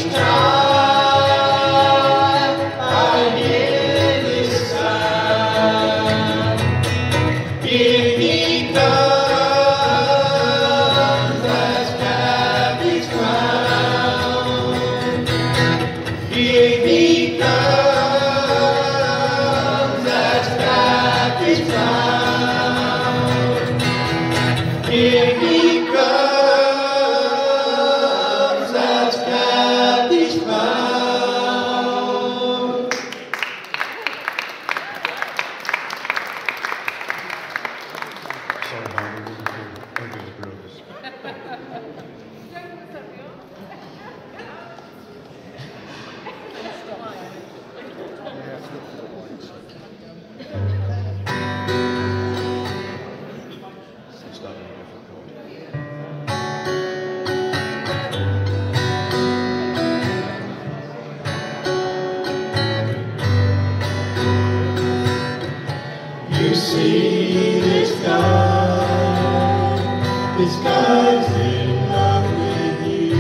time I hear this sound. Here he comes, that's Scottish ground. Here he comes, that's Scottish ground. Here he comes, that's Scottish ground. Sorry, Barbara, I'm going to grow this. see this guy. This guy's in love with you.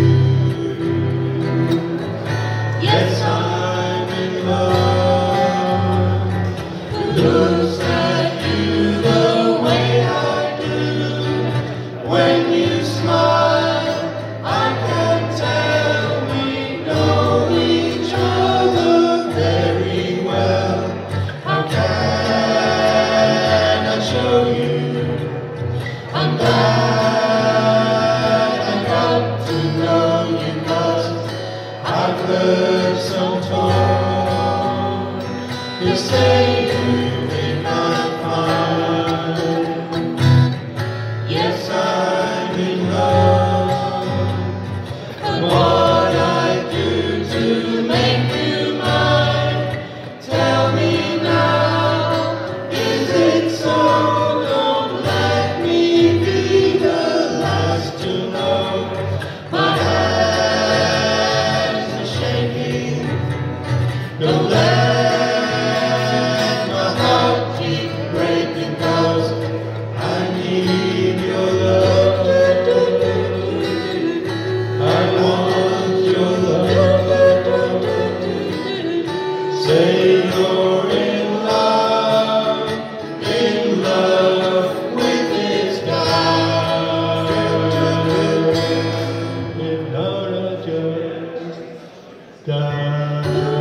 Yes, I'm in love. Looks at you the way I do. When you smile, I can tell we know each other very well. How can I show you? I'm glad I got to know you, 'cause I've heard some talk. You say you think I'm fine. Yes, I'm in love. And what I do to make you mine, tell me now, is it so? Don't let me be the last to know. My hands are shaking. Don't let my heart keep breaking, 'cause I need your love. I want your love. Say you're in love with this guy. If not, I just die.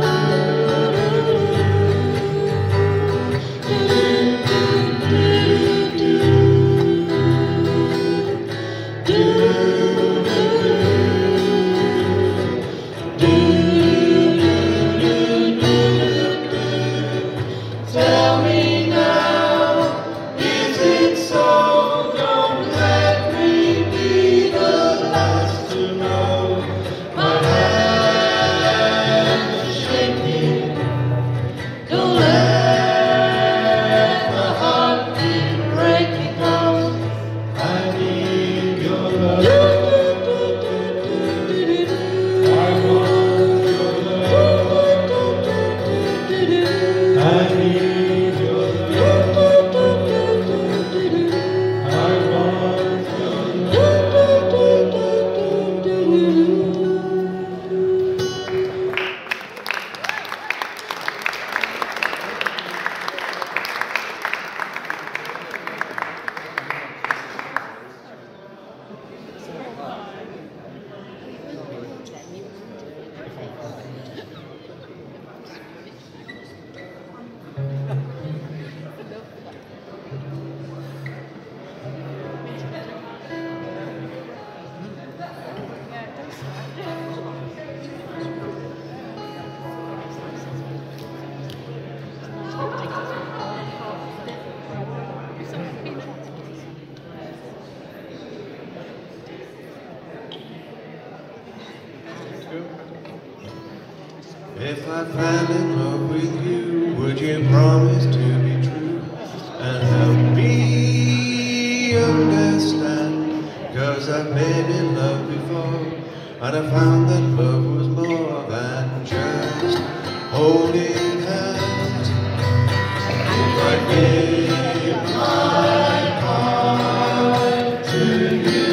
Tell me now, is it so? Don't let me be the last to know. My hands are shaking. Don't let my heart keep breaking, 'cause I need your love. I want your love. I need your love. I want your If I fell in love with you, would you promise to be true and help me understand? 'Cause I've been in love before, and I found that love was more than just holding hands. If I gave my heart to you,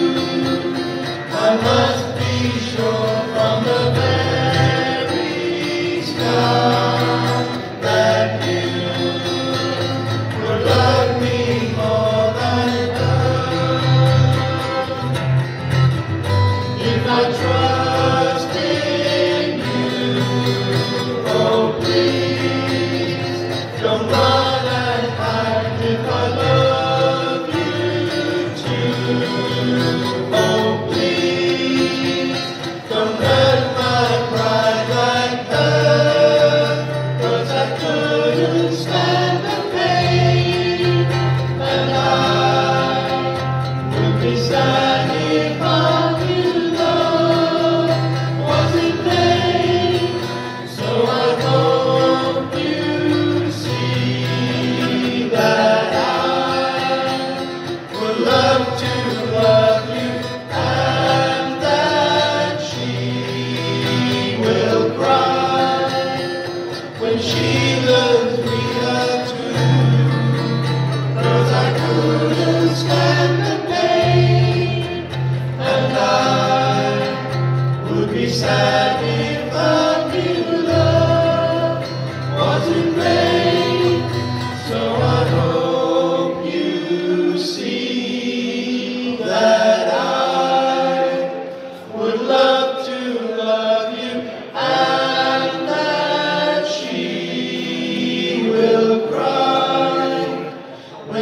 I must be sure from the very start that you would love me more than love. If I trust in you, oh please, don't run and hide if I love you too. Oh please, don't hurt my pride like that, 'cause I couldn't stand the pain, and I would be sad if all you love was in vain. So I hope you see that I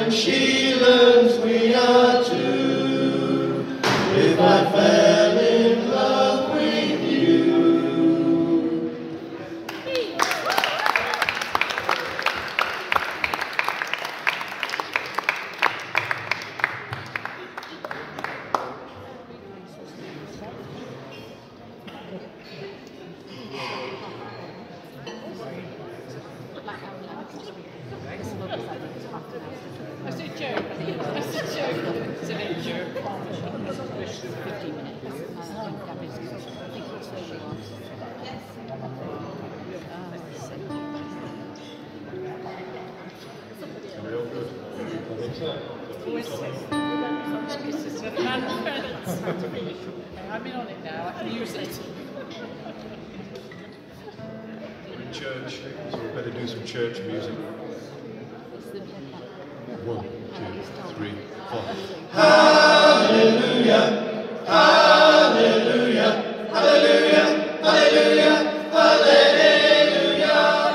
and she learns we are two. If I fell in love with you. That's a joke. That's a joke. It's a joke. 15 minutes. I think it's slowly on. I've been on it now, I can use it. We're in church, so we better do some church music. 1, 2, 3, 4. Hallelujah, hallelujah, hallelujah, hallelujah, hallelujah,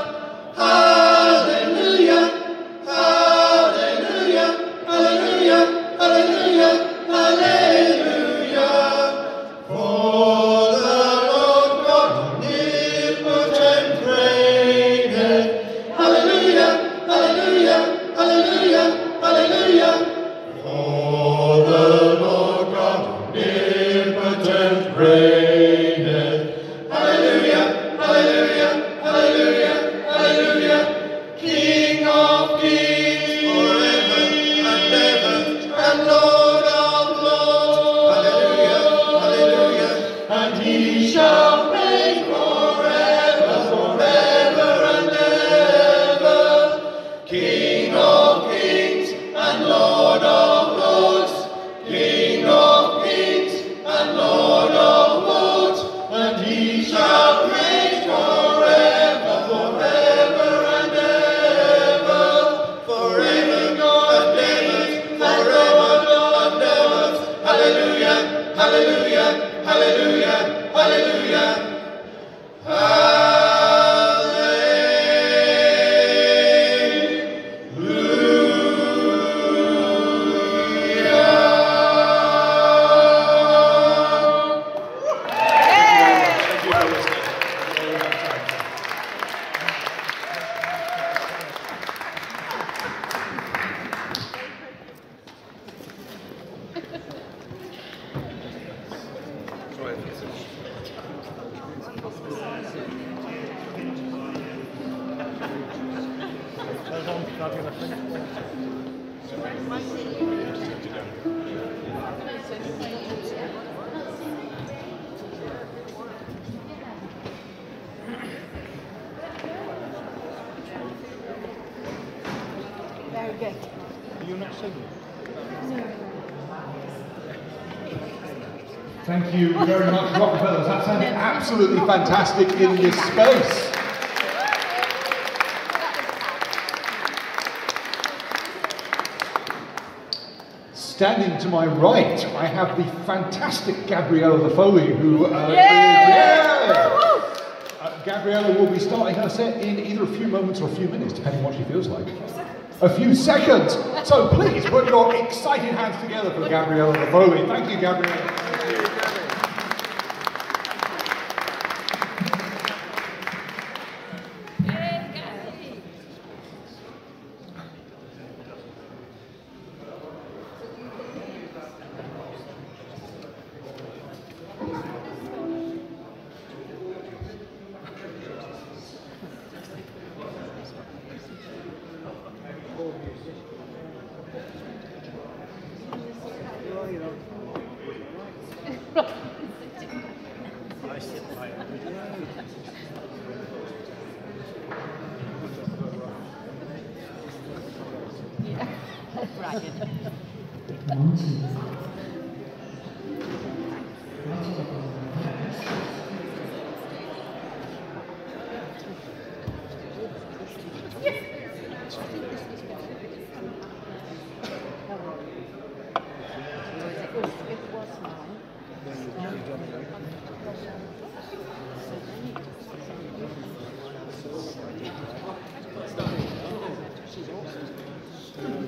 hallelujah, hallelujah, hallelujah, hallelujah, hallelujah. For the Lord God omnipotent reigneth. Hallelujah, hallelujah, hallelujah, hallelujah. For the Lord God omnipotent reigneth. Hallelujah, hallelujah, hallelujah, hallelujah. King of kings forever and ever, and Lord of lords. Hallelujah, hallelujah. And he shall reign forever, forever and ever. King of kings and Lord of lords. King of kings and Lord of lords. And he shall reign forever, forever and ever. Forever God reigns, forever God ever. Hallelujah, hallelujah, hallelujah, hallelujah. Thank you for listening. All we have time for. Very good. You're not singing? Thank you very much, Rockefellers. That sounded absolutely fantastic in this space. Standing to my right, I have the fantastic Gabriella Foley, who Gabriella will be starting her set in either a few moments or a few minutes, depending on what she feels like. A few seconds. So please put your excited hands together for Gabriella Foley. Thank you, Gabriella.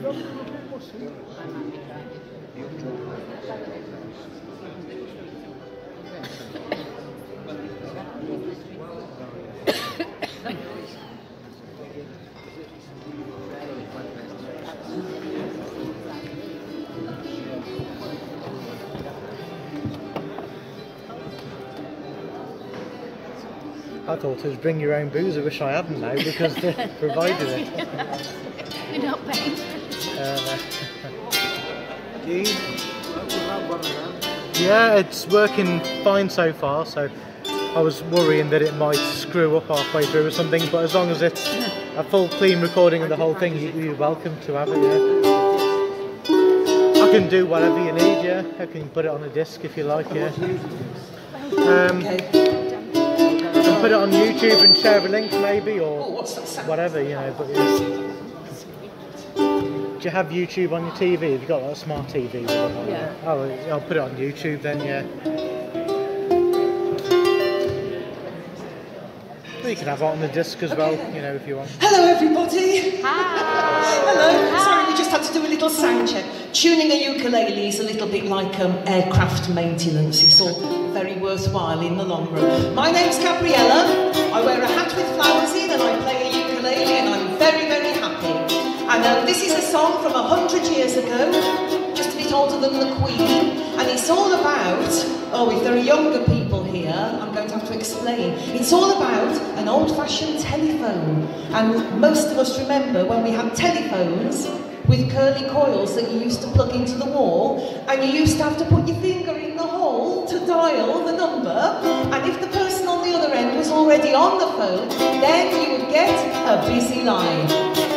I thought it was bring your own booze. I wish I hadn't now because they provided it. We're not paying. Yeah, it's working fine so far. So I was worrying that it might screw up halfway through or something. But as long as it's a full clean recording of the whole thing, you're welcome to have it. Yeah. I can do whatever you need. Yeah, I can put it on a disc if you like. Yeah. Put it on YouTube and share a link maybe, or whatever, you know. But yeah. Do you have YouTube on your TV? Have you got like a smart TV? Yeah. Oh, I'll put it on YouTube then, yeah. Well, you can have it on the disc as well, you know, if you want. Hello everybody! Hi! Hello! Sorry, we just had to do a little sound check. Tuning a ukulele is a little bit like aircraft maintenance. It's all very worthwhile in the long run. My name's Gabriella. I wear a hat with flowers in and I play a ukulele and I'm very, very happy. And this is a song from 100 years ago, just a bit older than the Queen. And it's all about, oh, if there are younger people here, I'm going to have to explain. It's all about an old-fashioned telephone. And most of us remember when we had telephones with curly coils that you used to plug into the wall, and you used to have to put your finger in the hole to dial the number, and if the person on the other end was already on the phone, then you would get a busy line.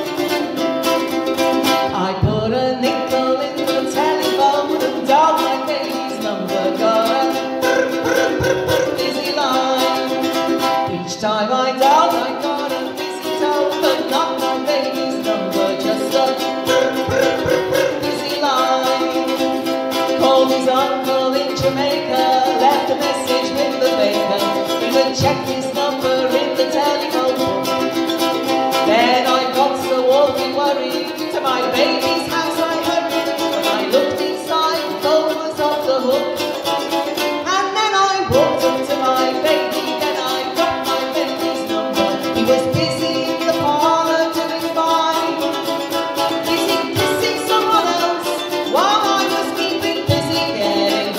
I put a nickel in the telephone and dialed my baby's number, got a busy line. Each time I dialed, I got a busy tone, but not my baby's number, just a busy line. Called his uncle in Jamaica, left a message with the baker, even checked his number in the telephone book. Then I got so awfully worried, to my baby's house I hurried. When I looked inside, the phone was off the hook. And then I walked up to my baby, then I got my baby's number. He was busy in the parlour doing fine, busy kissing someone else, while I was keeping busy getting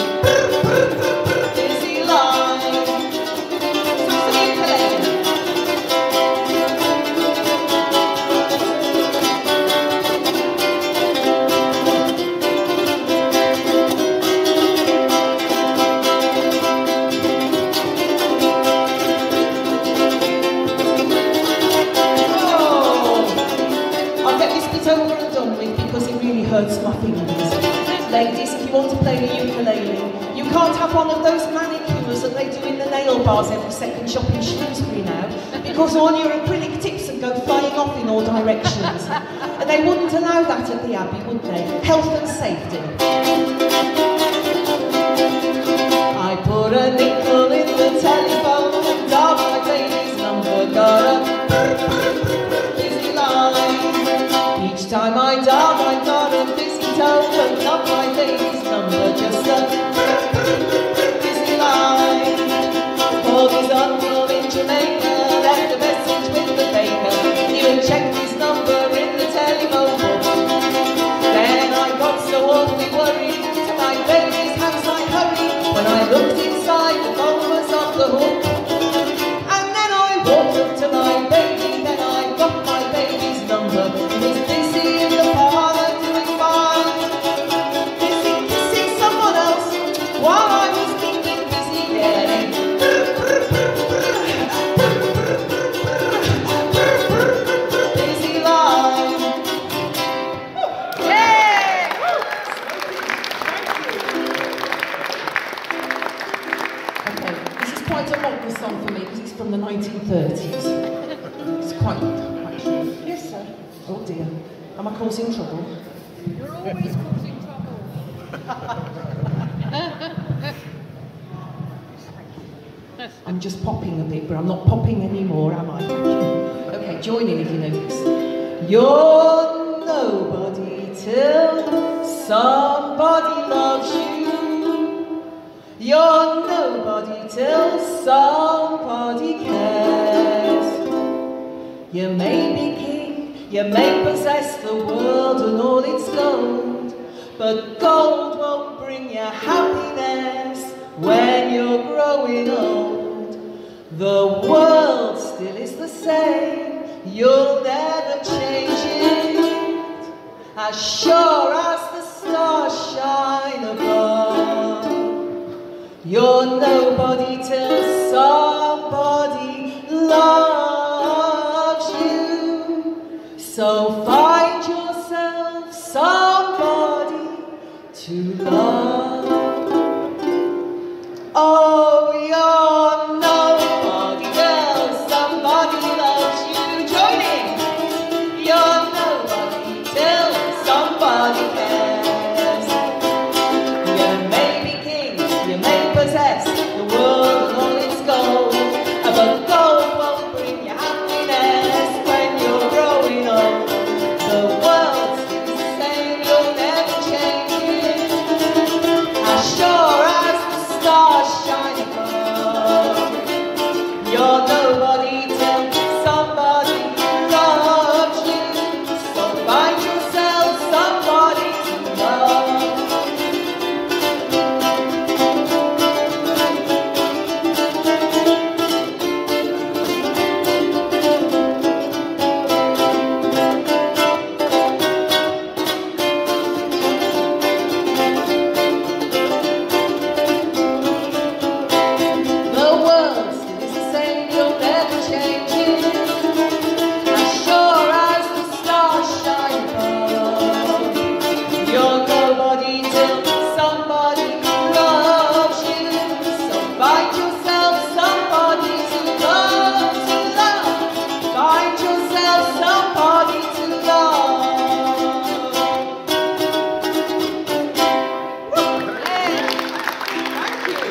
busy line. So ukulele. Over and done with because it really hurts my fingers. Ladies, if you want to play the ukulele, you can't have one of those manicures that they do in the nail bars every second shop in Shrewsbury now, because all your acrylic tips would go flying off in all directions. And they wouldn't allow that at the Abbey, would they? Health and safety. I put a nickel in the telephone and dialed my baby's number, got a busy line. Each time I dialed, I got a busy tone, but not my baby's number, just a busy line. Called his uncle in Jamaica, left a message with the baker, even checked his number in the telephone book. Then I got so awfully worried, to my baby's house I hurried. When I looked inside, the phone was off the hook. And then I walked up to my baby, then I got my baby's number. He was busy in the parlour doing fine, busy kissing someone else, while I was keeping busy getting busy line. Yay! Okay, this is quite a modern song for me because it's from the 1930s. It's quite short. Yes, sir. Oh dear. Am I causing trouble? You're always causing trouble. I'm just popping a bit, but I'm not popping anymore, am I? Okay, join in if you know this. You're nobody till somebody loves you. You're nobody till somebody cares. You may be king, you may possess the world and all its gold, but gold won't bring you happiness when you're growing old. The world still is the same, you'll never change it, as sure as the stars shine above. You're nobody till somebody loves you. So find yourself somebody to love. Oh, you're nobody till somebody loves you. Join in. You're nobody till somebody cares. You may be king, you may possess the world and all its gold, but gold won't bring you happiness when you're growing old. The world's the same, you'll never change it, as sure as the stars shine above. You're nobody till somebody loves you, so find yourself somebody to love. The world still is the same, you'll never change it, as sure as the stars shine above. You're nobody till somebody loves you, so find yourself somebody to love, to love. Find yourself somebody to love. Hey, thank you.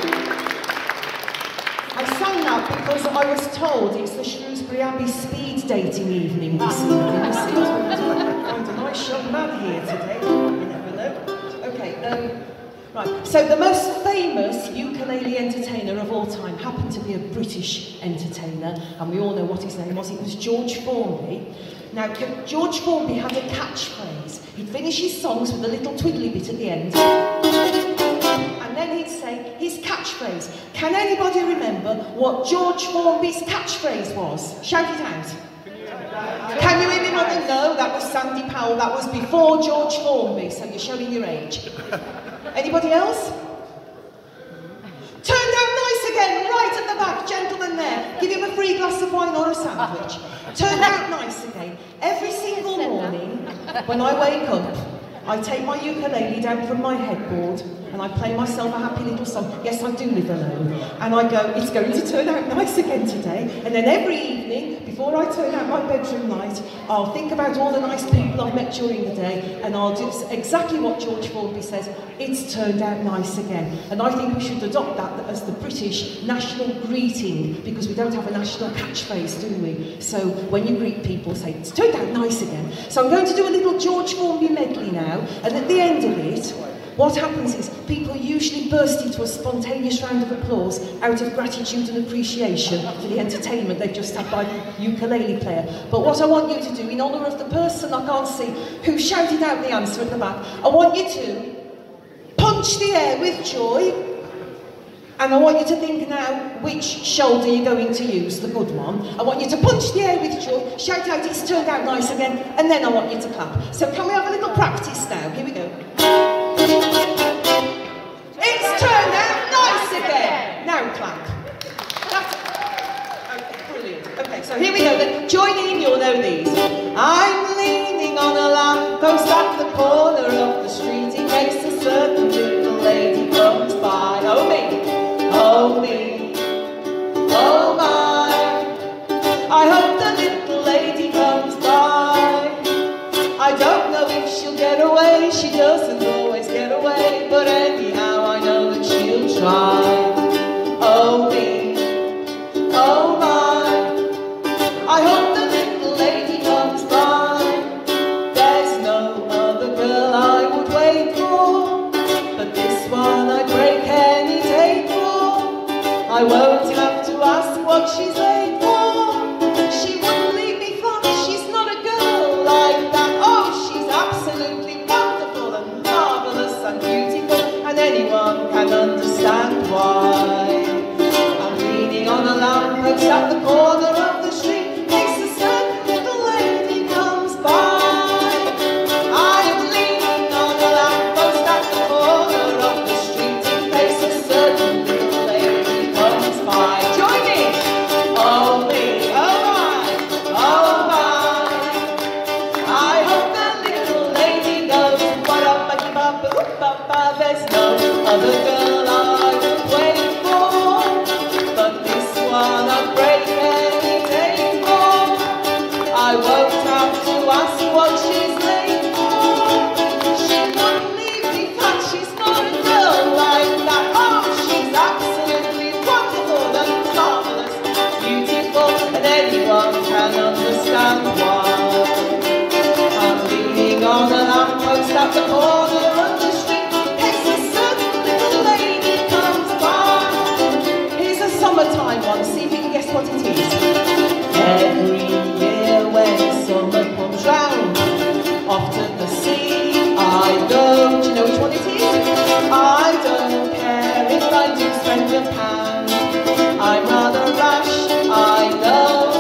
I sang that because I was told it's the Shrewsbury Abbey speed dating evening this evening. You see, I find a nice young man here today. You never know. Okay, right. So the most famous ukulele entertainer of all time happened to be a British entertainer, and we all know what his name was. It was George Formby. Now, George Formby had a catchphrase. He'd finish his songs with a little twiddly bit at the end. And then he'd say his catchphrase. Can anybody remember what George Formby's catchphrase was? Shout it out. Can you anybody know? That was Sandy Powell. That was before George Formby, so you're showing your age. Anybody else? Turned out nice again, right at the back, gentleman there. Give him a free glass of wine or a sandwich. Turned out nice again. Every single morning, when I wake up, I take my ukulele down from my headboard and I play myself a happy little song. Yes, I do live alone. And I go, it's going to turn out nice again today. And then every evening, before I turn out my bedroom light, I'll think about all the nice people I've met during the day, and I'll do exactly what George Formby says, it's turned out nice again. And I think we should adopt that as the British national greeting, because we don't have a national catchphrase, do we? So when you greet people, say, it's turned out nice again. So I'm going to do a little George Formby medley now, and at the end of it, what happens is people usually burst into a spontaneous round of applause out of gratitude and appreciation for the entertainment they've just had by the ukulele player. But what I want you to do, in honour of the person I can't see who shouted out the answer at the back, I want you to punch the air with joy, and I want you to think now which shoulder you're going to use, the good one. I want you to punch the air with joy, shout out it's turned out nice again, and then I want you to clap. So can we have a little practice now? Here we go. It's turned out nice again. Now clap. That's okay, brilliant. Okay, so here we go then. Join in, you'll know these. I'm leaning on a lamppost at the corner of the street in case a certain little lady comes by. Oh me, oh me, oh my. I hope the little lady comes by. I don't know if she'll get away, she doesn't always get away, but anyhow I know that she'll try. Oh me, oh my, I hope the little lady comes by. There's no other girl absolutely wonderful and marvellous and beautiful, and anyone can understand why. I'm leaning on a lamppost at the corner of the street. A certain little lady comes by. I am leaning on a lamppost at the corner of the street in case a certain little lady comes by. Join me! Oh me, oh my, oh my. I hope the little lady goes. There's no other girl I would wait for, but this one I'm brave any day for. I won't have to ask what she's late for. She wouldn't leave me flat, she's not a girl like that. Oh, she's absolutely wonderful and marvellous, beautiful, and anyone can understand why. I'm leaning on a lamppost at the corner of the street. A certain little lady comes by. Here's a summertime one, see if you can guess what it is. Every year when summer comes round, off to the sea I go. Do you know which one it is? I don't care if I do spend £1. I'm rather rash, I know.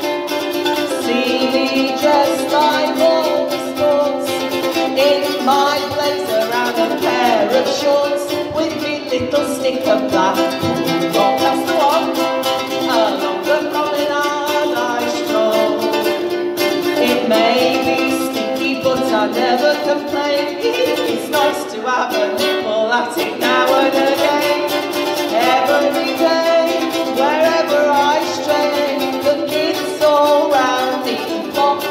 See me dressed like all the sports, in my blazer and a pair of shorts, with me little stick of black rock. That's the one. Along the promenade I stroll. It may be sticky, but I never complain. It's nice to have a nibble at it now and again. Every day, wherever I stray, the kids all round the block.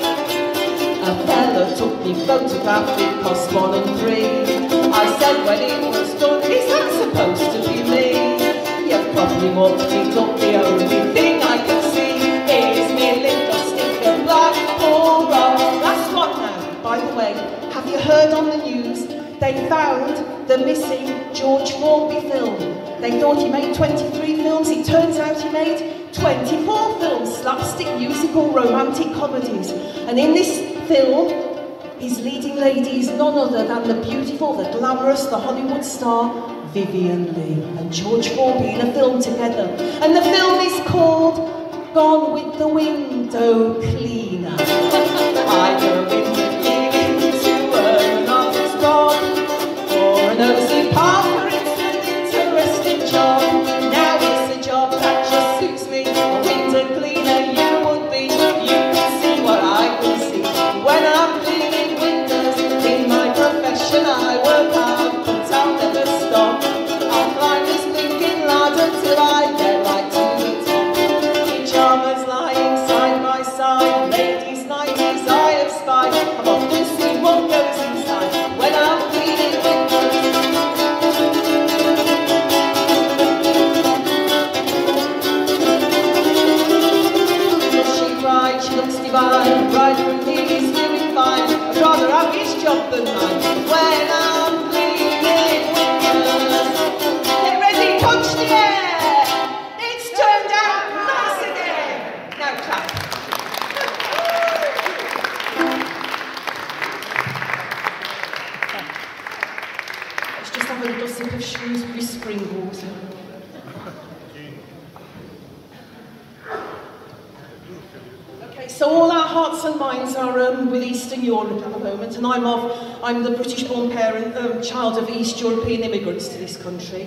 A fella took me photograph, it cost 1 and 3. I said when it was done, is that supposed to be me? You probably mucked it up, the only thing I can see is me little stick of black or rock. That's what now. By the way, have you heard on the news? They found the missing George Formby film. They thought he made 23 films, it turns out he made 24 films, slapstick musical romantic comedies. And in this film, his leading lady is none other than the beautiful, the glamorous, the Hollywood star, Vivian Leigh and George Formby in a film together. And the film is called Gone with the Window Cleaner. I go in the cleaning to earn an office job, for a nosy Parker, it's an interesting job. Now it's a job that just suits me. A window cleaner you would be. You can see what I can see when I'm cleaning windows. In my profession I work hard, but I'll never stop. I'll climb this blinking ladder till I get right to the top. Pyjamas lying side by side, ladies' nighties I have spied. I've often seen what goes inside when I'm cleaning windows. She cried, she looks divine, the bridegroom is doing fine. I'd rather have his job than mine when I'm cleaning windows. Get ready, punch the air! It's turned out nice again! Now clap. Let's just have a little sip of Shrewsbury spring water. Okay, so all our hearts and minds are with Eastern Europe at the moment, and I'm the British-born parent, child of East European immigrants to this country.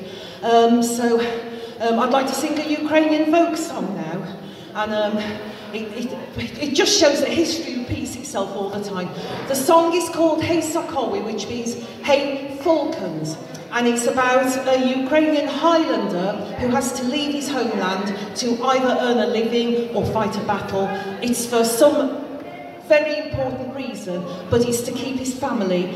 I'd like to sing a Ukrainian folk song now, and it just shows that history repeats itself all the time. The song is called Hey Sokoły, which means Hey Falcons. And it's about a Ukrainian Highlander who has to leave his homeland to either earn a living or fight a battle. It's for some very important reason, but it's to keep his family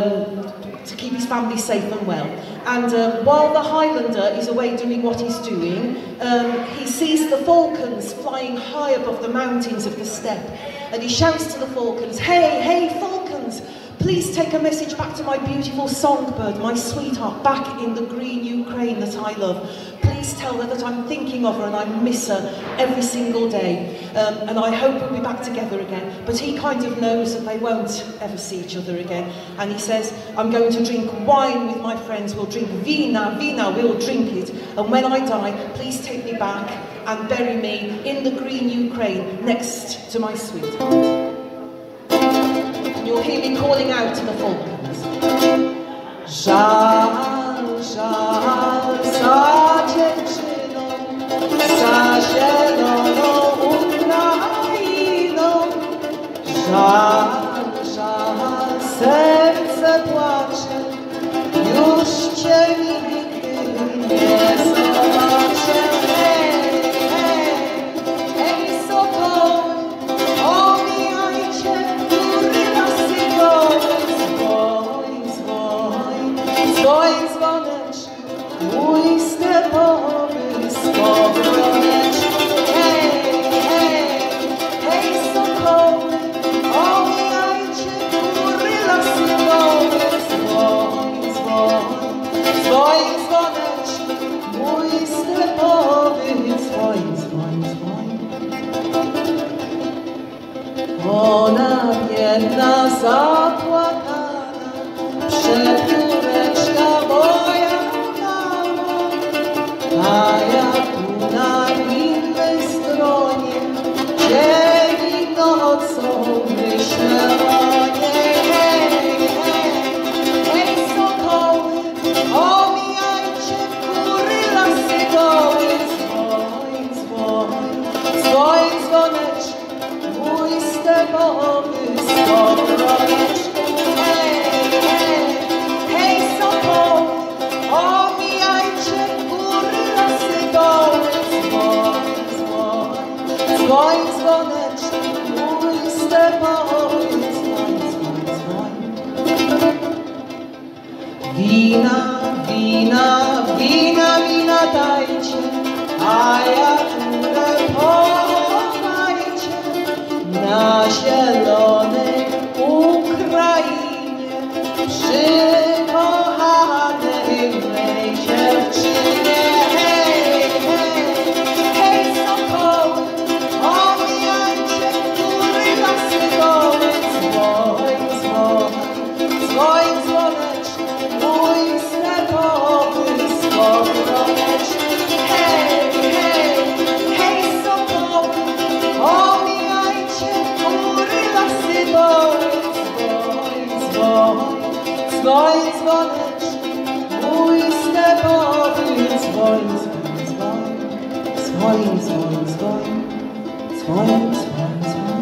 safe and well. And while the Highlander is away doing what he's doing, he sees the falcons flying high above the mountains of the steppe, and he shouts to the falcons, "Hey, hey, falcons! Please take a message back to my beautiful songbird, my sweetheart, back in the green Ukraine that I love. Please tell her that I'm thinking of her and I miss her every single day. And I hope we'll be back together again. But he kind of knows that they won't ever see each other again. And he says, I'm going to drink wine with my friends. We'll drink vina, we'll drink it. And when I die, please take me back and bury me in the green Ukraine next to my sweetheart. And you'll hear me calling out to the Falklands. Żal, żal, za dziewczyną, za zieloną Ukrainą. Żal, żal, serce płacze, już cię nigdy nie zobaczę. Hej, sokoły, omijajcie góry lasy gołe. Dzwoń, dzwoneczku, mój stepowy skowroneczku. Hej, hej, hej, sokoły, omijajcie góry lasy gołe. Dzwoń, dzwoń, dzwoń, dzwoneczku, mój stepowy dzwoń, dzwoń, dzwoń. Ona biedna, zapłakana, przepióreczka moja mała, a ja tu na innej stronie dzień i nocą myślę o niej. Hej, hej, hej, sokoły, omijajcie góry lasy goły. Dzwoń, dzwoń, dzwoń, dzwoneczku, mój stepowy skowroneczku. Hej, hej, hej, sokoły, omijajcie góry lasy goły. Dzwoń, dzwoń, dzwoń, dzwoneczku, mój stepowy dzwoń, dzwoń, dzwoń. Wina, wina, wina, wina dajcie, a ja górę pochowajcie na zielonej Ukrainie, przy kochanej mej dziewczynie. Hej, hej, hej, sokoły, omijajcie góry lasy gołe. Dzwoń, dzwoń, dzwoń, dzwoneczku, mój stepowy skowroneczku. Hej, hej, hej, sokoły, omijajcie góry lasy gołe. Dzwoń, dzwoń, dzwoń, dzwoneczku, mój stepowy dzwoń, dzwoń, dzwoń, dzwoń, dzwoń, dzwoń, dzwoń, dzwoń, dzwoń.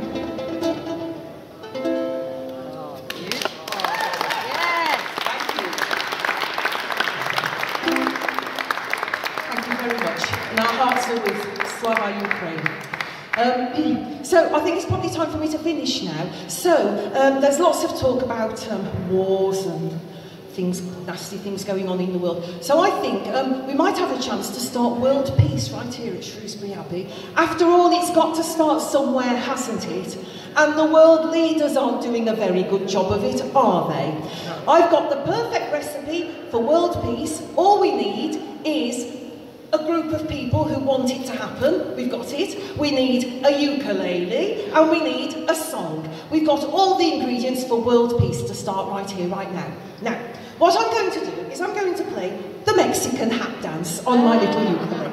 Thank you very much. And our hearts are with Slava Ukraine. So I think it's probably time for me to finish now. So there's lots of talk about wars and things, nasty things going on in the world. So I think we might have a chance to start world peace right here at Shrewsbury Abbey. After all, it's got to start somewhere, hasn't it? And the world leaders aren't doing a very good job of it, are they? I've got the perfect recipe for world peace. All we need is a group of people who want it to happen. We've got it. We need a ukulele and we need a song. We've got all the ingredients for world peace to start right here, right now. Now, what I'm going to do is I'm going to play the Mexican hat dance on my little ukulele.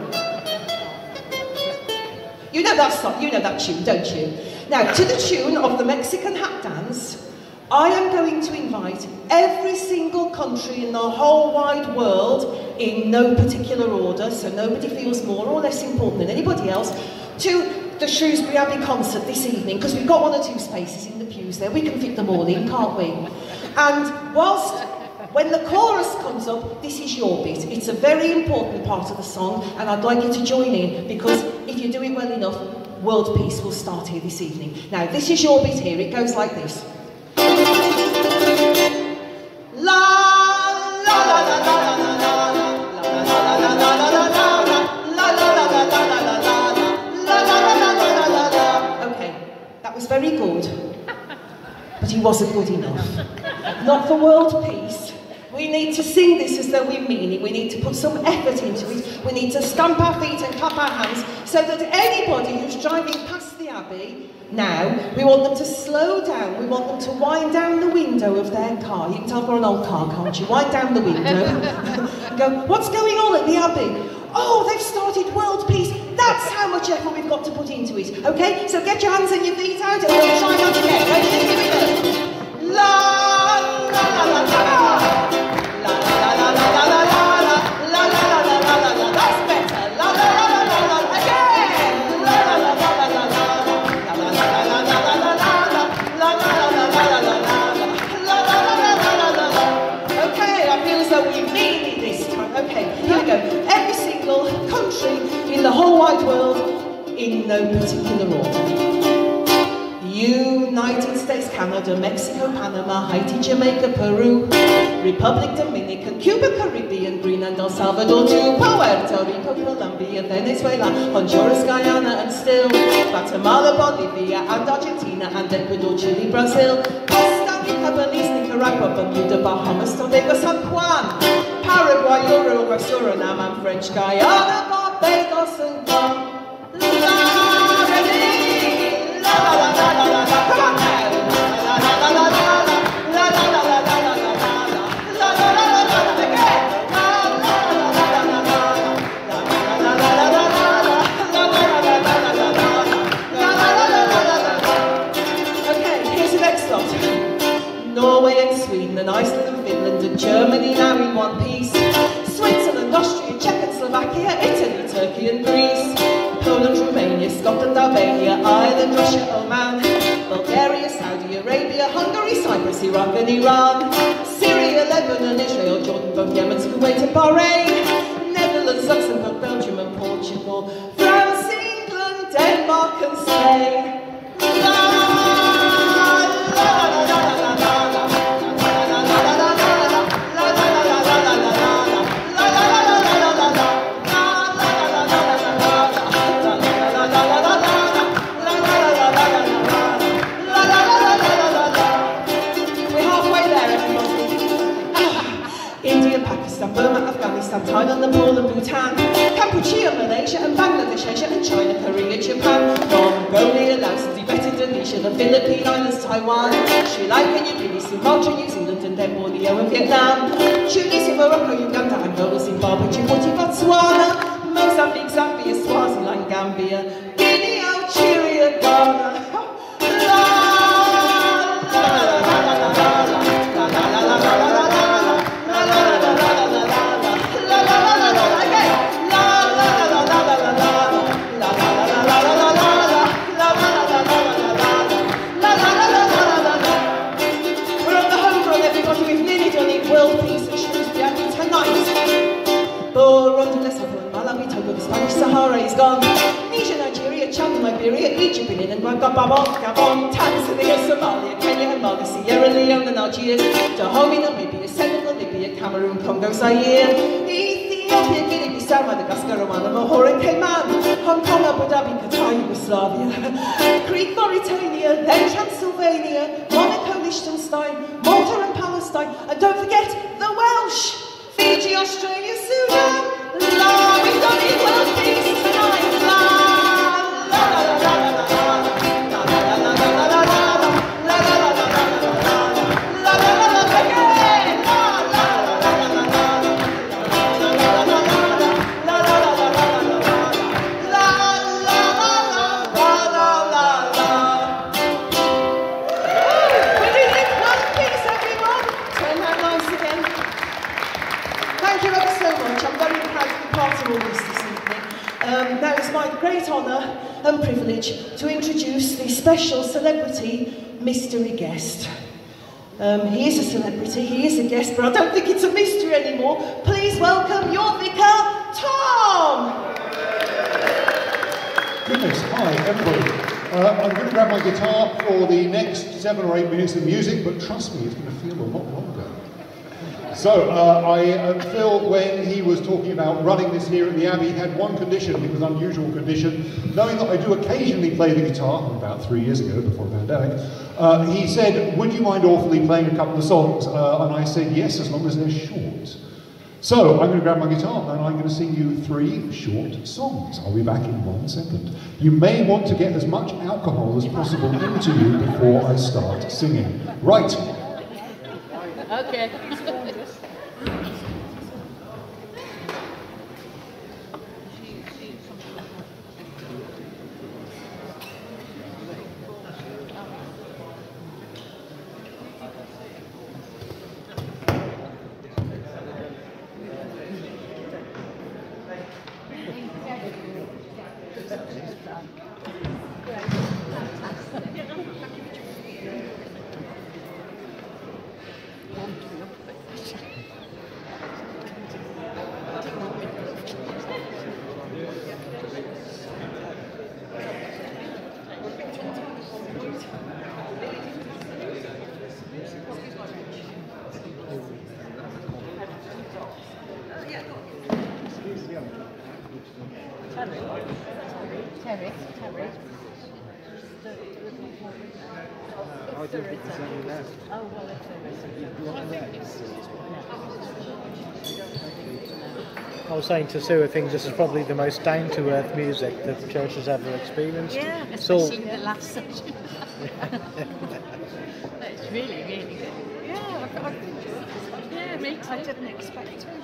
You know that song, you know that tune, don't you? Now, to the tune of the Mexican hat dance, I am going to invite every single country in the whole wide world, in no particular order, so nobody feels more or less important than anybody else, to the Shrewsbury Abbey concert this evening, because we've got 1 or 2 spaces in the pews there. We can fit them all in, can't we? And whilst, when the chorus comes up, this is your bit. It's a very important part of the song, and I'd like you to join in, because if you do it well enough, world peace will start here this evening. Now, this is your bit here. It goes like this. Okay, that was very good, but he wasn't good enough. Not for world peace. We need to sing this as though we mean it. We need to put some effort into it. We need to stamp our feet and clap our hands so that anybody who's driving past the Abbey now, we want them to slow down. We want them to wind down the window of their car. You can tell I've got an old car, can't you? Wind down the window and go, what's going on at the Abbey? Oh, they've started world peace. That's how much effort we've got to put into it. Okay, so get your hands and your feet out and we'll try that again. Ready? Here we go. La la la la la. La la la la la la la. La la la la la la la. That's better. La la la la la la. Again. La la la la la la la. La la la la la la la la. La la la la la la la. La la la la la la la. Okay, I feel as though we mean it this time. Okay, here we go. Every single country in the whole wide world, in no particular order. United States, Canada, Mexico, Panama, Haiti, Jamaica, Peru, Republic Dominican, Cuba, Caribbean, Greenland, El Salvador, too, Puerto Rico, Colombia, Venezuela, Honduras, Guyana, and still Guatemala, Bolivia, and Argentina, and Ecuador, Chile, Brazil, Costa Rica, Belize, Nicaragua, Bermuda, Bahamas, Tobago, San Juan, Paraguay, Uruguay, Suriname, and French Guyana, Barbados, and Guam. Norway and Sweden and Iceland and Finland and Germany now in one piece. Switzerland, Austria, Czechoslovakia, Italy, Turkey and Greece. Poland, Romania, Scotland, Albania, Ireland, Russia, Oman, Bulgaria, Saudi Arabia, Hungary, Cyprus, Iraq and Iran. Syria, Lebanon, Israel, Jordan, both Yemen, Kuwait and Bahrain. Netherlands, Luxembourg, Belgium and Portugal. France, England, Denmark and Spain. Burma, Afghanistan, Thailand, Nepal and Bhutan, Cambodia, Malaysia and Bangladesh, Asia and China, Korea, Japan, Mongolia, Laos, Tibet, Indonesia, the Philippine Islands, Taiwan, Sri Lanka, New Guinea, Sumatra, New Zealand and then Borneo and Vietnam, Tunisia, Morocco, Uganda, Angola, Zimbabwe, Djibouti, Botswana, Mozambique, Zambia, Swaziland, Gambia, Guinea, Algeria, Ghana. World peace at Shrewsbury Abbey tonight. Burundi, Lesotho, Malawi, Togo, the Spanish Sahara is gone. Niger, Nigeria, Chad, Liberia, Egypt, Benin and Gabon, Tanzania, Somalia, Kenya and Mali, Sierra Leone and Algiers, Dahomey, Namibia, Senegal, Libya, Cameroon, Congo, Zaire, Ethiopia, Guinea-Bissau, Madagascar, Rwanda, Mahore and Cayman, Hong Kong, Abu Dhabi, Qatar, Yugoslavia, Crete, Mauritania, then Transylvania, Monaco, Liechtenstein, Malta and Palestine, and don't forget the Welsh, Fiji, Australia, Sudan. La, we've done it, world peace tonight. La, la, la, la, la, la, la, la, la, la, la, la, Now it's my great honour and privilege to introduce the special celebrity mystery guest. He is a celebrity, he is a guest, but I don't think it's a mystery anymore. Please welcome your Vicar, Tom! Goodness, hi everybody. I'm going to grab my guitar for the next 7 or 8 minutes of music, but trust me, it's going to feel a lot longer. So, Phil, when he was talking about running this here at the Abbey, had one condition. It was an unusual condition. Knowing that I do occasionally play the guitar, about 3 years ago, before the pandemic, he said, would you mind awfully playing a couple of songs? And I said, yes, as long as they're short. So, I'm going to grab my guitar and I'm going to sing you 3 short songs. I'll be back in 1 second. You may want to get as much alcohol as possible into you before I start singing. Right. Okay. Terry. Oh, well, I was saying to Sue, I think this is probably the most down-to-earth music that the church has ever experienced. Yeah, especially the last session. It's really, really good. Yeah, yeah, me too. I didn't expect to.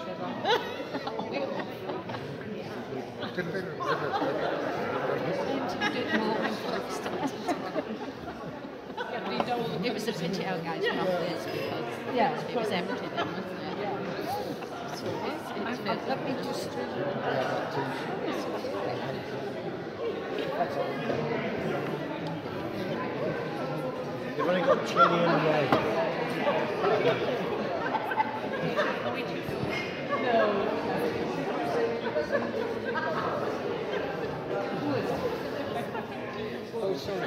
It was a pity our guys were not this because it was empty then, wasn't it? Let me just They've only got chili and red. Oh, sorry.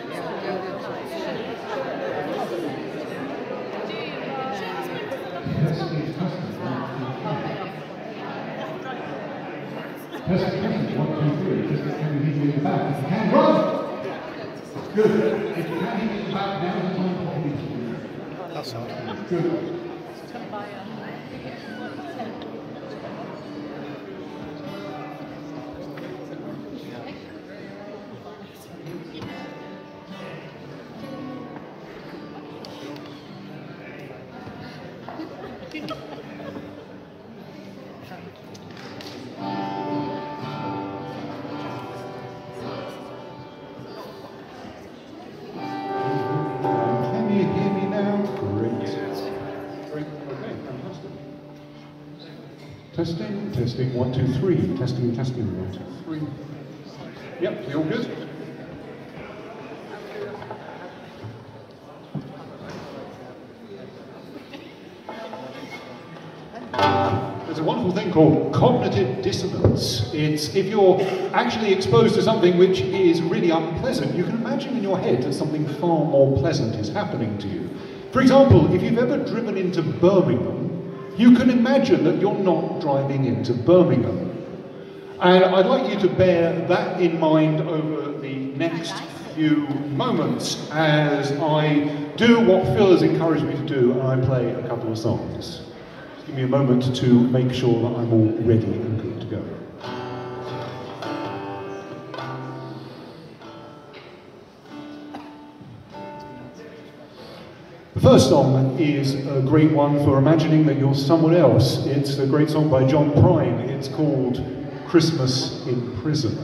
Good. If you can hit it back down the time. That's all. Good. Testing, 1, 2, 3. Testing, 1, 2, 3. Yep, you all good? There's a wonderful thing called cognitive dissonance. It's if you're actually exposed to something which is really unpleasant, you can imagine in your head that something far more pleasant is happening to you. For example, if you've ever driven into Birmingham, you can imagine that you're not driving into Birmingham. And I'd like you to bear that in mind over the next few moments as I do what Phil has encouraged me to do, and I play a couple of songs. Just give me a moment to make sure that I'm all ready and good to go. The first song is a great one for imagining that you're someone else. It's a great song by John Prine. It's called Christmas in Prison.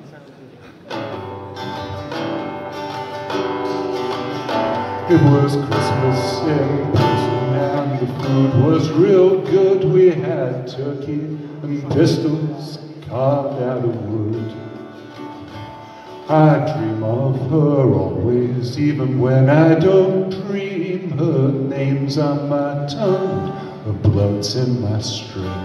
It was Christmas in prison and the food was real good. We had turkey and pistols carved out of wood. I dream of her always, even when I don't dream. Her name's on my tongue, her blood's in my string.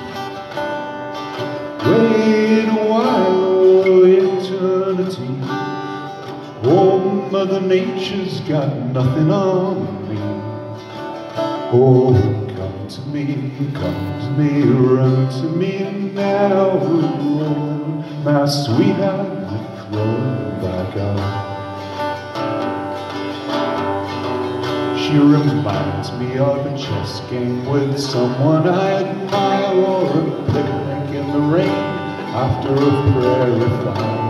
Wait a while, oh eternity. Oh, Mother Nature's got nothing on me. Oh, come come to me, run to me now, my sweetheart, throw back on. She reminds me of a chess game with someone I admire, or a picnic in the rain after a prairie fire.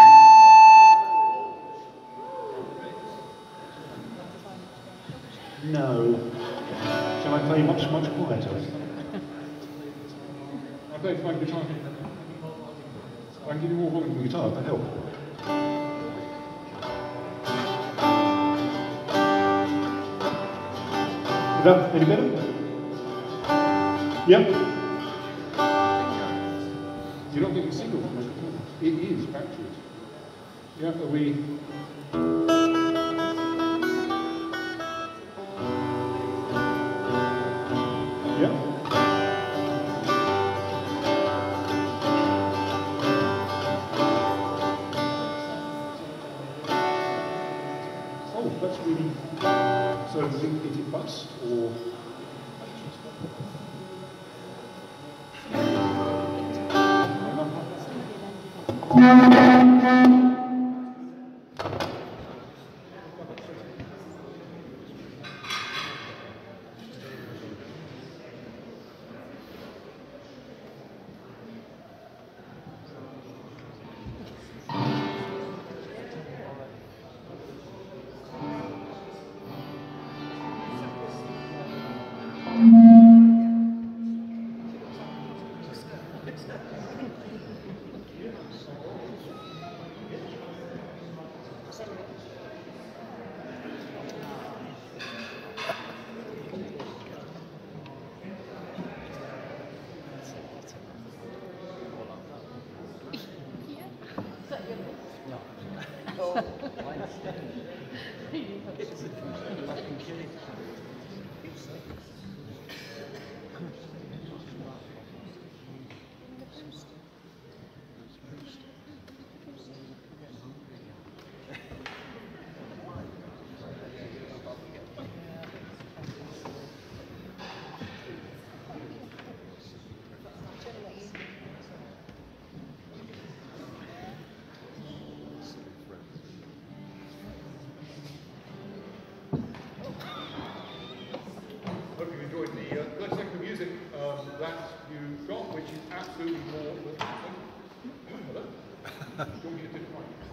No. Shall I play much quieter? I play my guitar. I can give you more volume on the guitar, that help. Is that any better? Yeah? You don't think it's single? It is, actually. Yeah, are we... Yeah? Oh, that's really... So is it bus or... That you got, which is absolutely more than hello? Do you want me to do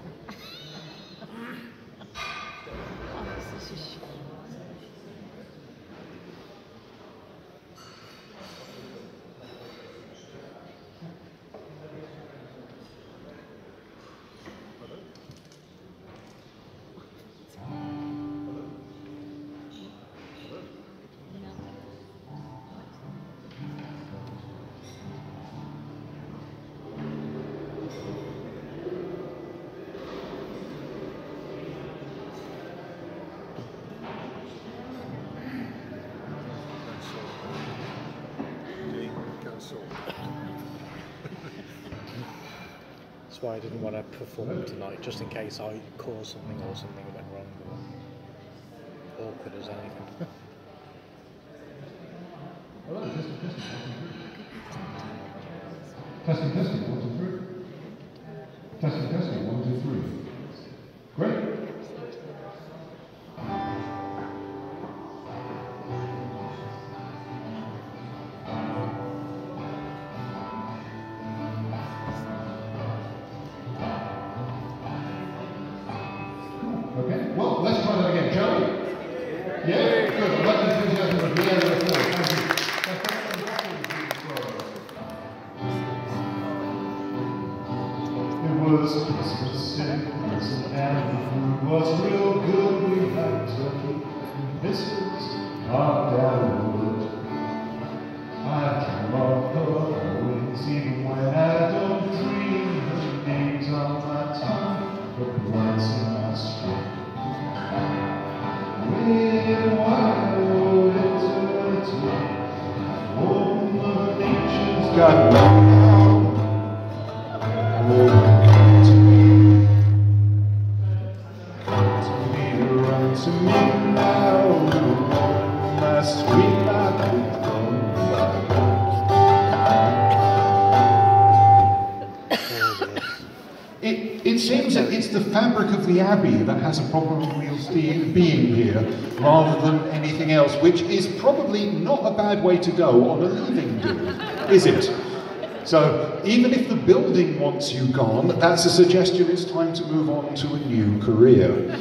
That's why I didn't want to perform tonight, just in case I caused something or something went wrong or awkward as anything. Hello, testing, 1, 2, 3. Testing, 1, 2, 3. Great. Okay, well, let's try that again, shall we? Yeah, good. I like the enthusiasm of the end of the floor. It was Christmas and the food was real good. We had turkey and biscuits carved out of wood. I dream of her wings even when I don't dream. Her name's on my tongue, but once in my street. With wild eternity, oh, Mother Nature's got me now. Come to me now, my sweet life. the fabric of the Abbey that has a problem with being here, rather than anything else, which is probably not a bad way to go on a leaving do, is it? So, even if the building wants you gone, that's a suggestion it's time to move on to a new career.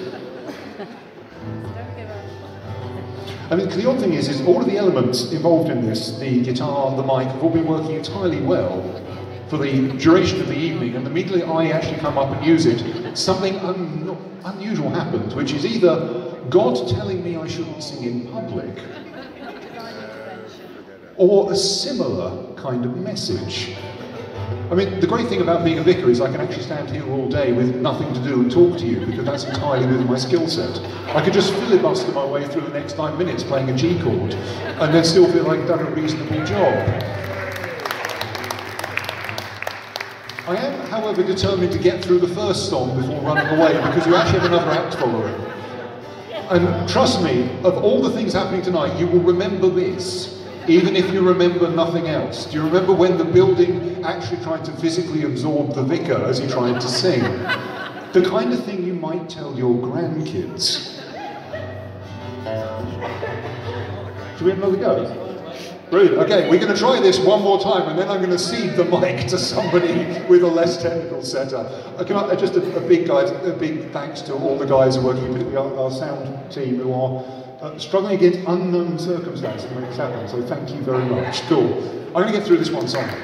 I mean, the odd thing is all of the elements involved in this, the guitar, the mic, have all been working entirely well for the duration of the evening, and immediately I actually come up and use it, something unusual happens, which is either God telling me I shouldn't sing in public, or a similar kind of message. I mean, the great thing about being a vicar is I can actually stand here all day with nothing to do and talk to you, because that's entirely within my skill set. I could just filibuster my way through the next 9 minutes playing a G chord, and then still feel like I've done a reasonable job. I am, however, determined to get through the first song before running away, because you actually have another act following. And trust me, of all the things happening tonight, you will remember this, even if you remember nothing else. Do you remember when the building actually tried to physically absorb the vicar as he tried to sing? The kind of thing you might tell your grandkids. Should we have another go? Brilliant. Okay, we're going to try this one more time, and then I'm going to cede the mic to somebody with a less technical setup. Just a big thanks to all the guys who are working, particularly our sound team, who are struggling against unknown circumstances to make this happen. So thank you very much. Cool. I'm going to get through this one song.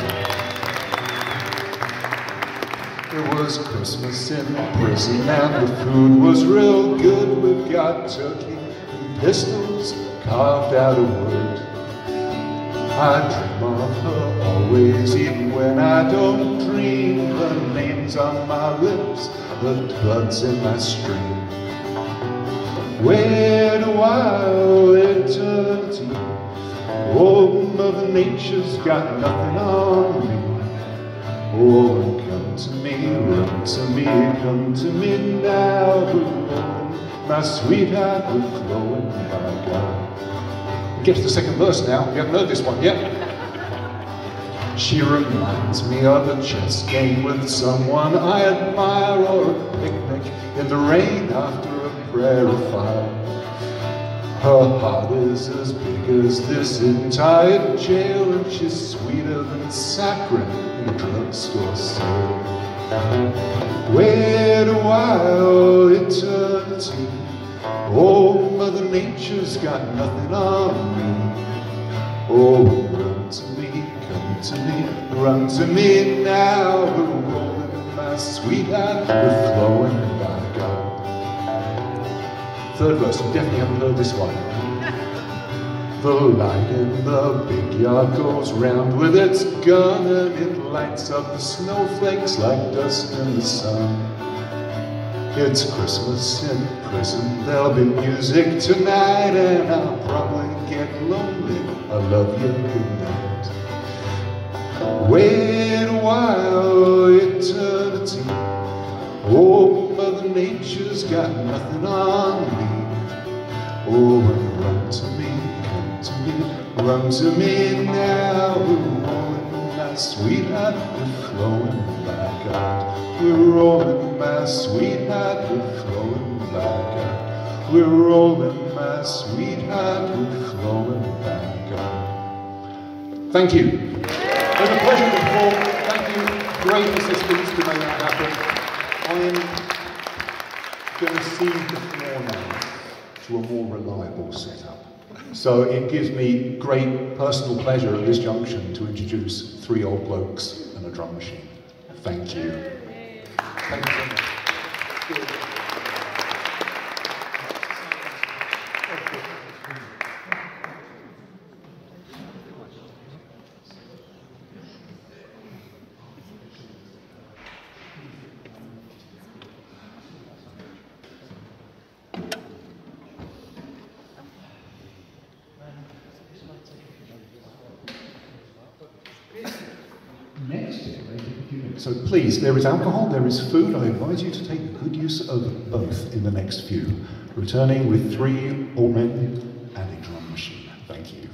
It was Christmas in prison and the food was real good. We've got turkey and pistols carved out of wood. I dream of her always, even when I don't dream. Her name's on my lips, the blood's in my stream. Where do I owe eternity? Oh, Mother Nature's got nothing on me. Oh, come to me, run to me, come to me now. My sweetheart, we're flowing by God. Get to the second verse now. You haven't heard this one yet. She reminds me of a chess game with someone I admire, or a picnic in the rain after a prairie fire. Her heart is as big as this entire jail, and she's sweeter than saccharin in a drugstore sale. Where do I owe eternity? Oh, Mother Nature's got nothing on me. Oh, run to me, come to me, run to me now. We're rolling, my sweetheart, we're flowing by God. Third verse, you definitely haven't heard this one. The light in the big yard goes round with its gun, and it lights up the snowflakes like dust in the sun. It's Christmas in prison, there'll be music tonight, and I'll probably get lonely. I love you, good night. Where do I owe eternity? Oh, Mother Nature's got nothing on me. Oh, and run to me, come to me, run to me now. We're rolling, my sweetheart, we're flowing by God. We're rolling, my sweetheart, we're flowing by God. We're rolling, my sweetheart, we're flowing by God. Thank you. It was a pleasure to perform. Thank you. Great assistance to make that happen. I am going to cede the floor now to a more reliable setup. So it gives me great personal pleasure at this junction to introduce three old blokes and a drum machine. Thank you. Thank you so much. So please, there is alcohol, there is food. I advise you to take good use of both in the next few. Returning with three old men and a drum machine. Thank you.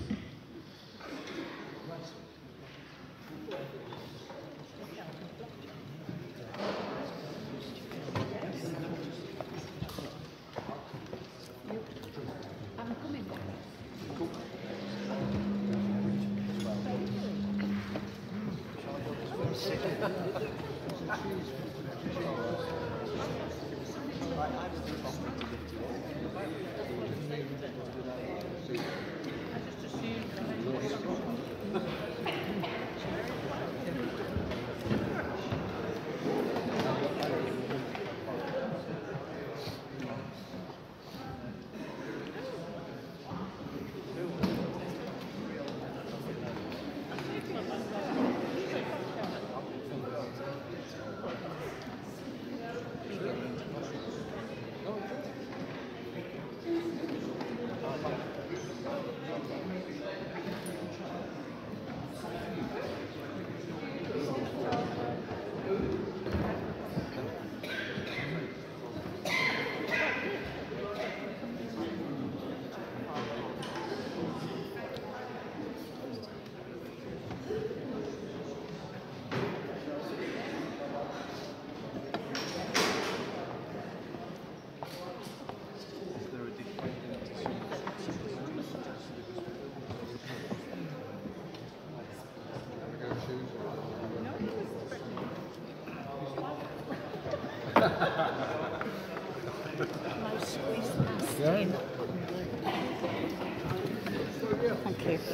Thank you.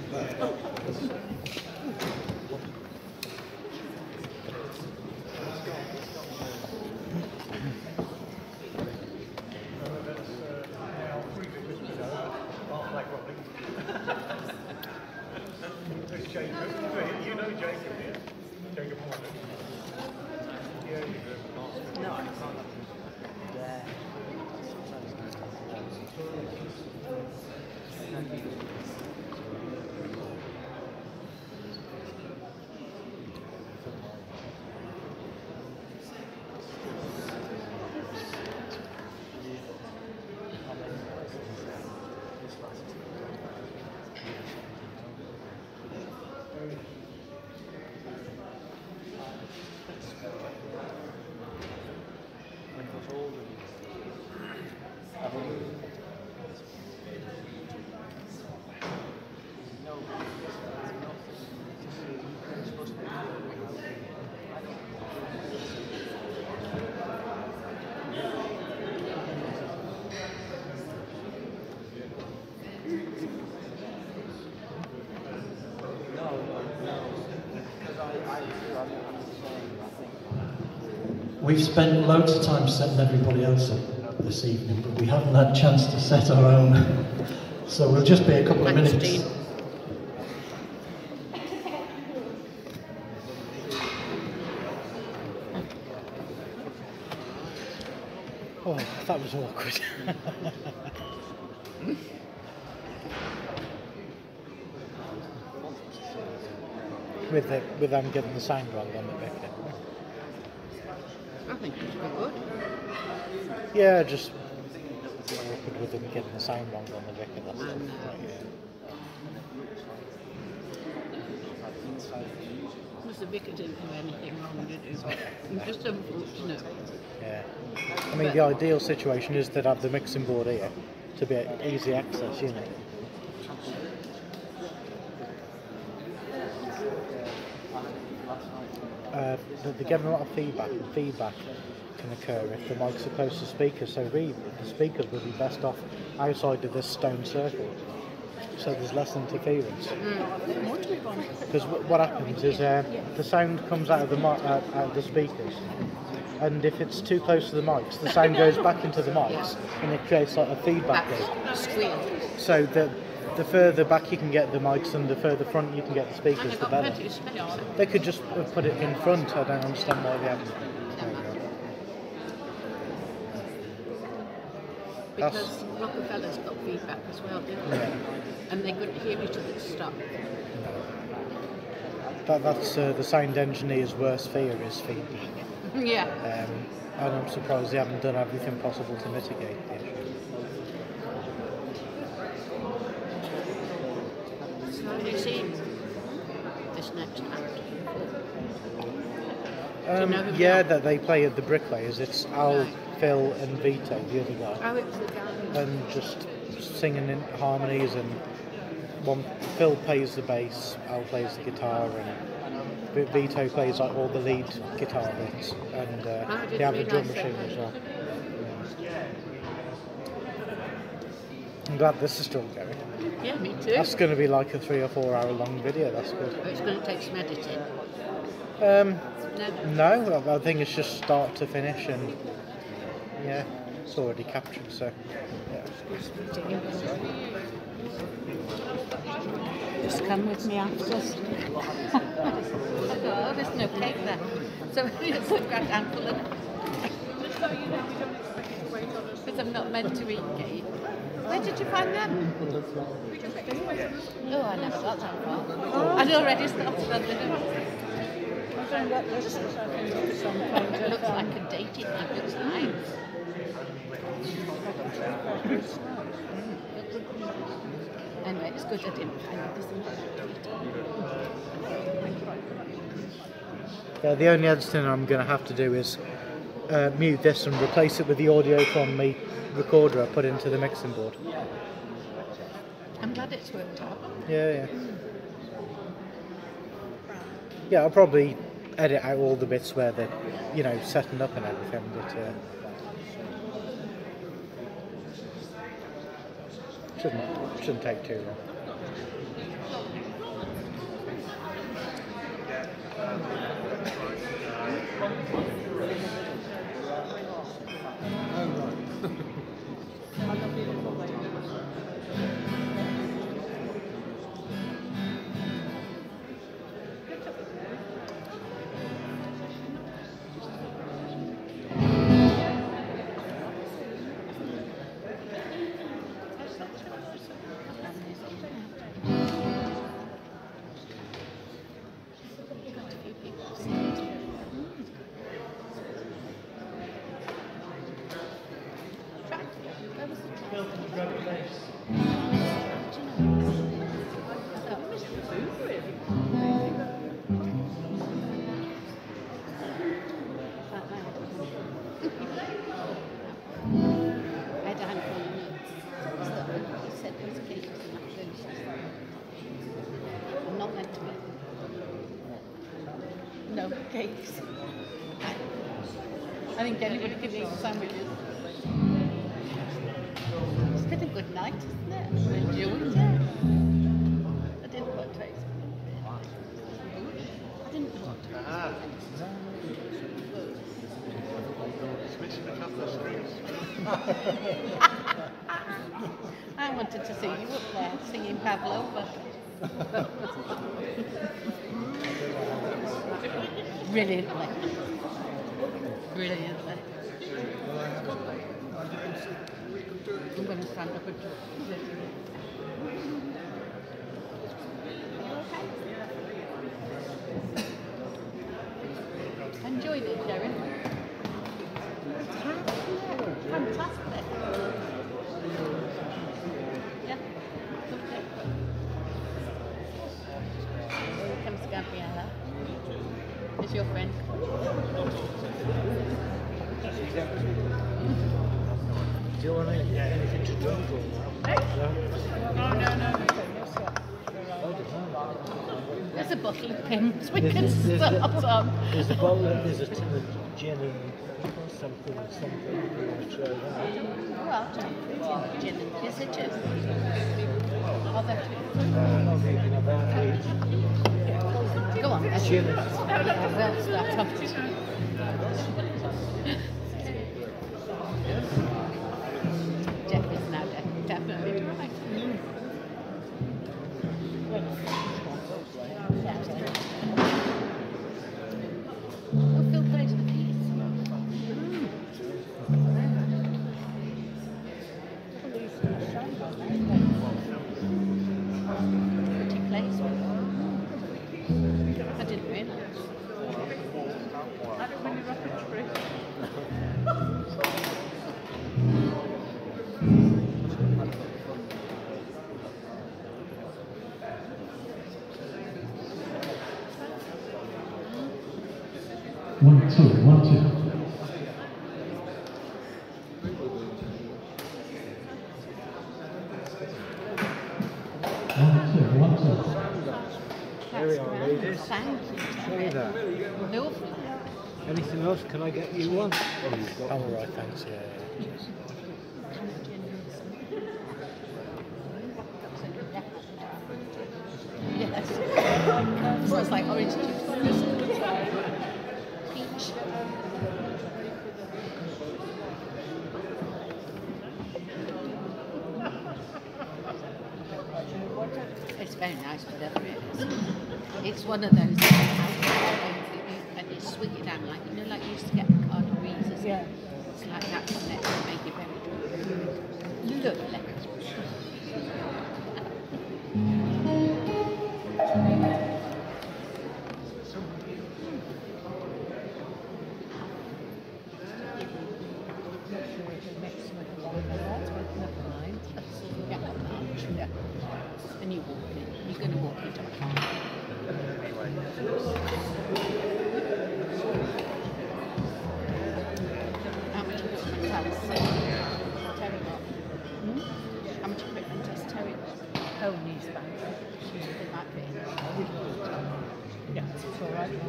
You know Jacob, yeah? Jacob Horner. Yeah, you do. No, I can't. We've spent loads of time setting everybody else up this evening, but we haven't had a chance to set our own. So we'll just be a couple of minutes. Dean. Oh, that was awkward. with them getting the sound wrong on the Vicar. I think it's good. Yeah, just awkward with them getting the sound wrong on the Vicar. That's all. Because the Vicar didn't do anything wrong, did he? It's just unfortunate. Yeah. I mean, the ideal situation is to have the mixing board here to be easy access, you know. But they're getting a lot of feedback, and feedback can occur if the mics are close to speakers, so really the speakers would be best off outside of this stone circle, so there's less interference. Because what happens is the sound comes out of the speakers, and if it's too close to the mics, the sound goes back into the mics, and it creates like a feedback loop. Squeal. So the further back you can get the mics and the further front you can get the speakers, the better. They could just put it in front. I don't understand why they haven't. Because Rockefeller's got feedback as well, didn't they? And they couldn't hear each other's stuff. That's the sound engineer's worst fear is feedback. Yeah. And I'm surprised they haven't done everything possible to mitigate the issue. So have you seen this next act? Yeah, that they play at the Bricklayers. It's Al, Phil and Vito, the other guy. Oh, it's the guy. And just singing in harmonies, and Phil plays the bass, Al plays the guitar, and Vito plays like all the lead guitar bits, and they have a drum machine as well. I'm glad this is still going. Yeah, me too. That's going to be like a 3 or 4 hour long video. That's good. It's going to take some editing. No, I think it's just start to finish, and yeah, it's already captured. So yeah. Just come with me after. Oh, there's no cake there. So it's a grand handful of. Just so you know, we don't expect you to wait on us. Because I'm not meant to eat cake. Where did you find them? Oh, I never got that far. I'd already started on the It looks like a dated thing. It's nice. Anyway, it's good I didn't find it, isn't it? The only editing I'm going to have to do is mute this and replace it with the audio from the recorder I put into the mixing board. I'm glad it's worked out. Yeah. Yeah, I'll probably edit out all the bits where they're, setting up and everything, but shouldn't take too long. Cakes. I think anybody can eat sandwiches. It's been a good night, isn't it? I enjoyed it. I didn't want to taste it. I didn't want to. It's missing a couple of strings. I wanted to see you up there singing Pablo, but brilliantly. I'm going to stand up and talk. Enjoyed it, Sharon. Fantastic. Yeah, lovely. Here comes Gabriella. Is your friend? Do you want anything to drink or No. There's a bottle of Pimm's we can start on. There's a bottle, there's a tin of gin and something you want to throw that. Well, gin and is it gin? Are there two? Maybe not that, please. Go on, then. Gin. We'll start off. Jeff is now definitely right. Oh, Phil plays the keys. Pretty place. I didn't realise. I don't really rock a tree. One, two. 1, 2. There we are, ladies. Thank you. Show me that. Lovely. Anything else? Can I get you one? I'm alright, thanks, yeah. Yes. So it's like orange juice. Peach. It's very nice, whatever it is. It's one of those and you swing it down like, you know, like you used to get the cardorizas. Yeah. It's like that connect to make it very lovely. Yeah. And you walk in. You're going to walk into a car. How much equipment has Terry got? How much equipment has Terry got? Ponies back. They might be. Yeah, it's all right.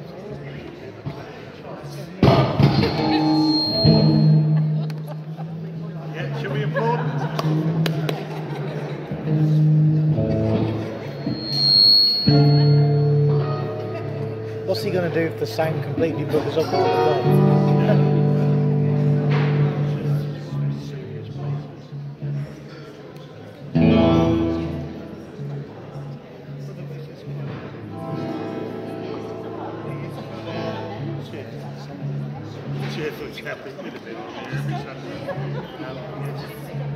Yeah, should we applaud? What's he going to do if the sound completely buggers up with the Cheerful chap, it would have been every Sunday.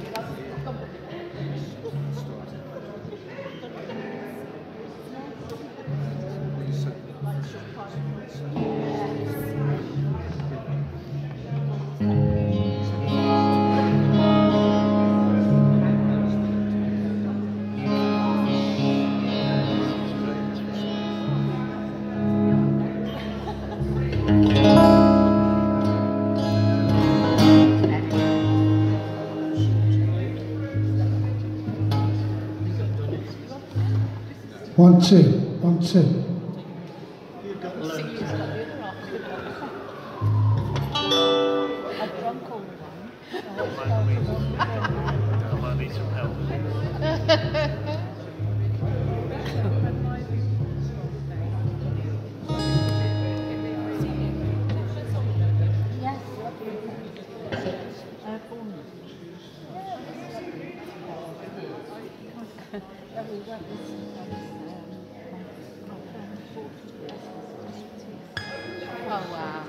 One, two, 1, 2. I might need some help. Oh wow.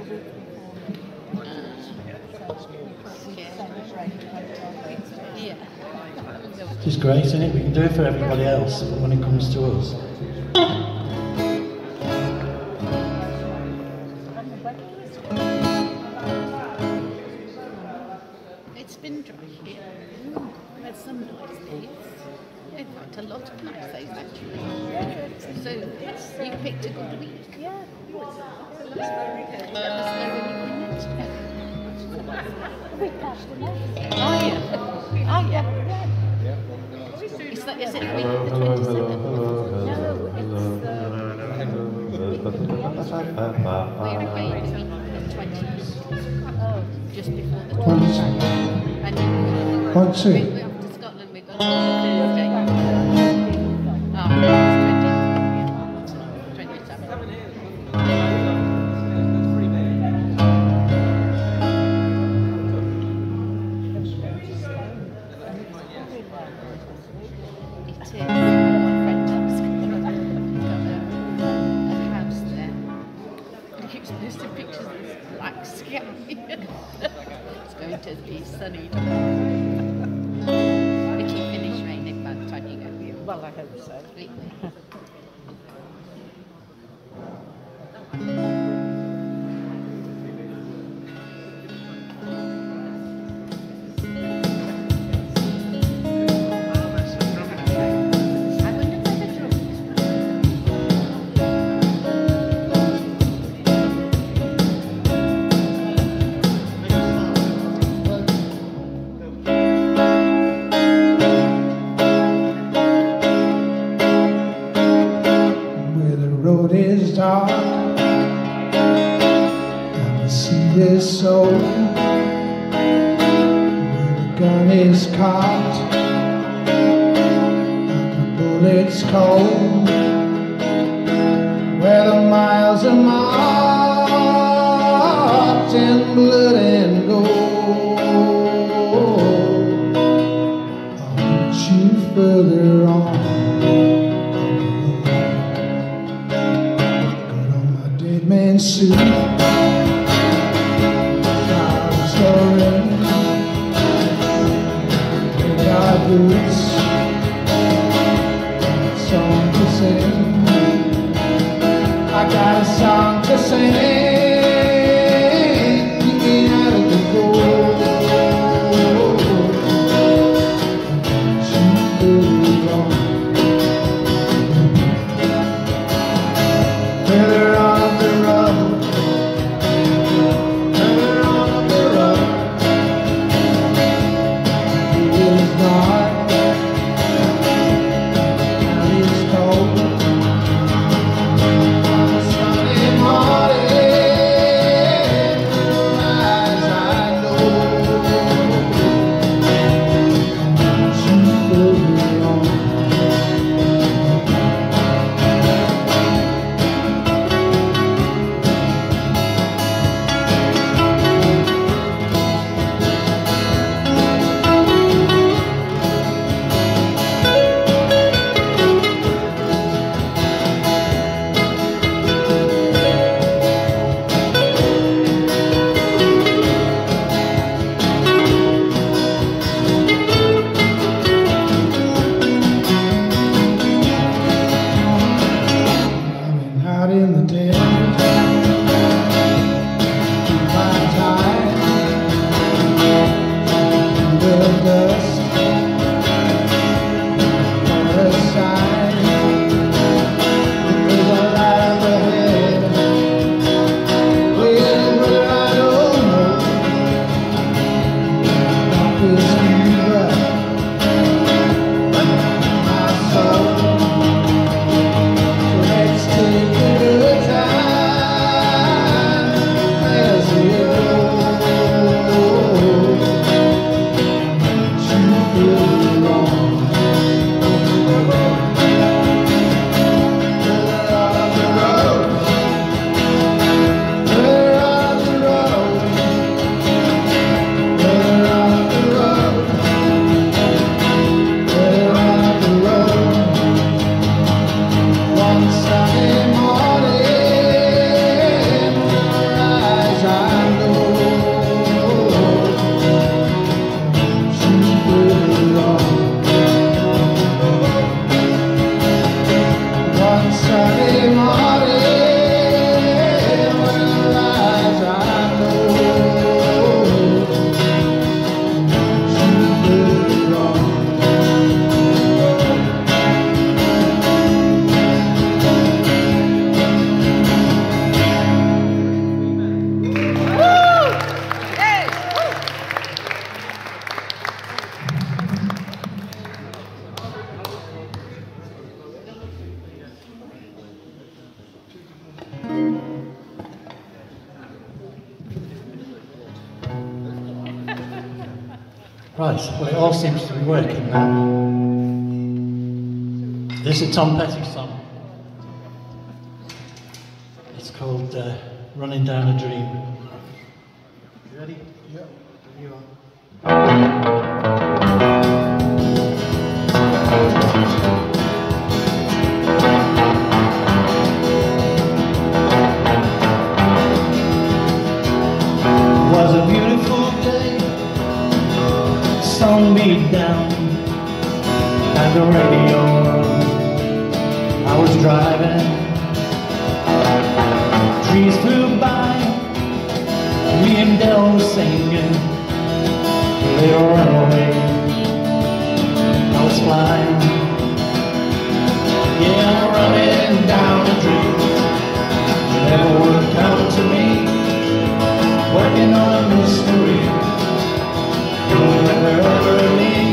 Yeah. It's great, isn't it? We can do it for everybody else, but when it comes to us. It's been dry here. We've had some nice days. In fact, a lot of nice days actually. So you picked a good week. Yeah. Oh yeah. Is it the week of the 27th? We're away the week of the 20th. Oh, just before the 20th. And 1, 2. we're off to Scotland. We've got Thursday. Oh, it's 27th. It's going to be sunny tomorrow. It'll finish raining by the time you go. Well, I hope so. road is dark and the sea is so, where the gun is cocked and the bullet's cold, where the miles are marked in blood and gold. I'll meet you further on. Man suit, flowers or rain, got boots, song to sing. I got a song to sing. Keep me out of the cold. Further on the road, further on the road, it is dark and it's cold. On a Sunday morning, as I know, you further on. Out in the day, keep my time under the dust, other side, there's a light ahead, where I don't know, dark is deeper, my soul. Let's take a good time as we go. You feel wrong. We're on the road. We're on the road. We're on the road. We're on the road. One Sunday morning, as I know, you belong. One Sunday morning, as I know, you belong. Right, well it all seems to be working now. This is a Tom Petty song. It's called Running Down a Dream. You ready? Yeah. You are. Was a beautiful day, sun beat down, and the radio I was driving, trees flew by, me and Del was singing, little runaway, I was flying, yeah, I'm running down a dream, never would come to me, working on a mystery, you'll never ever meet,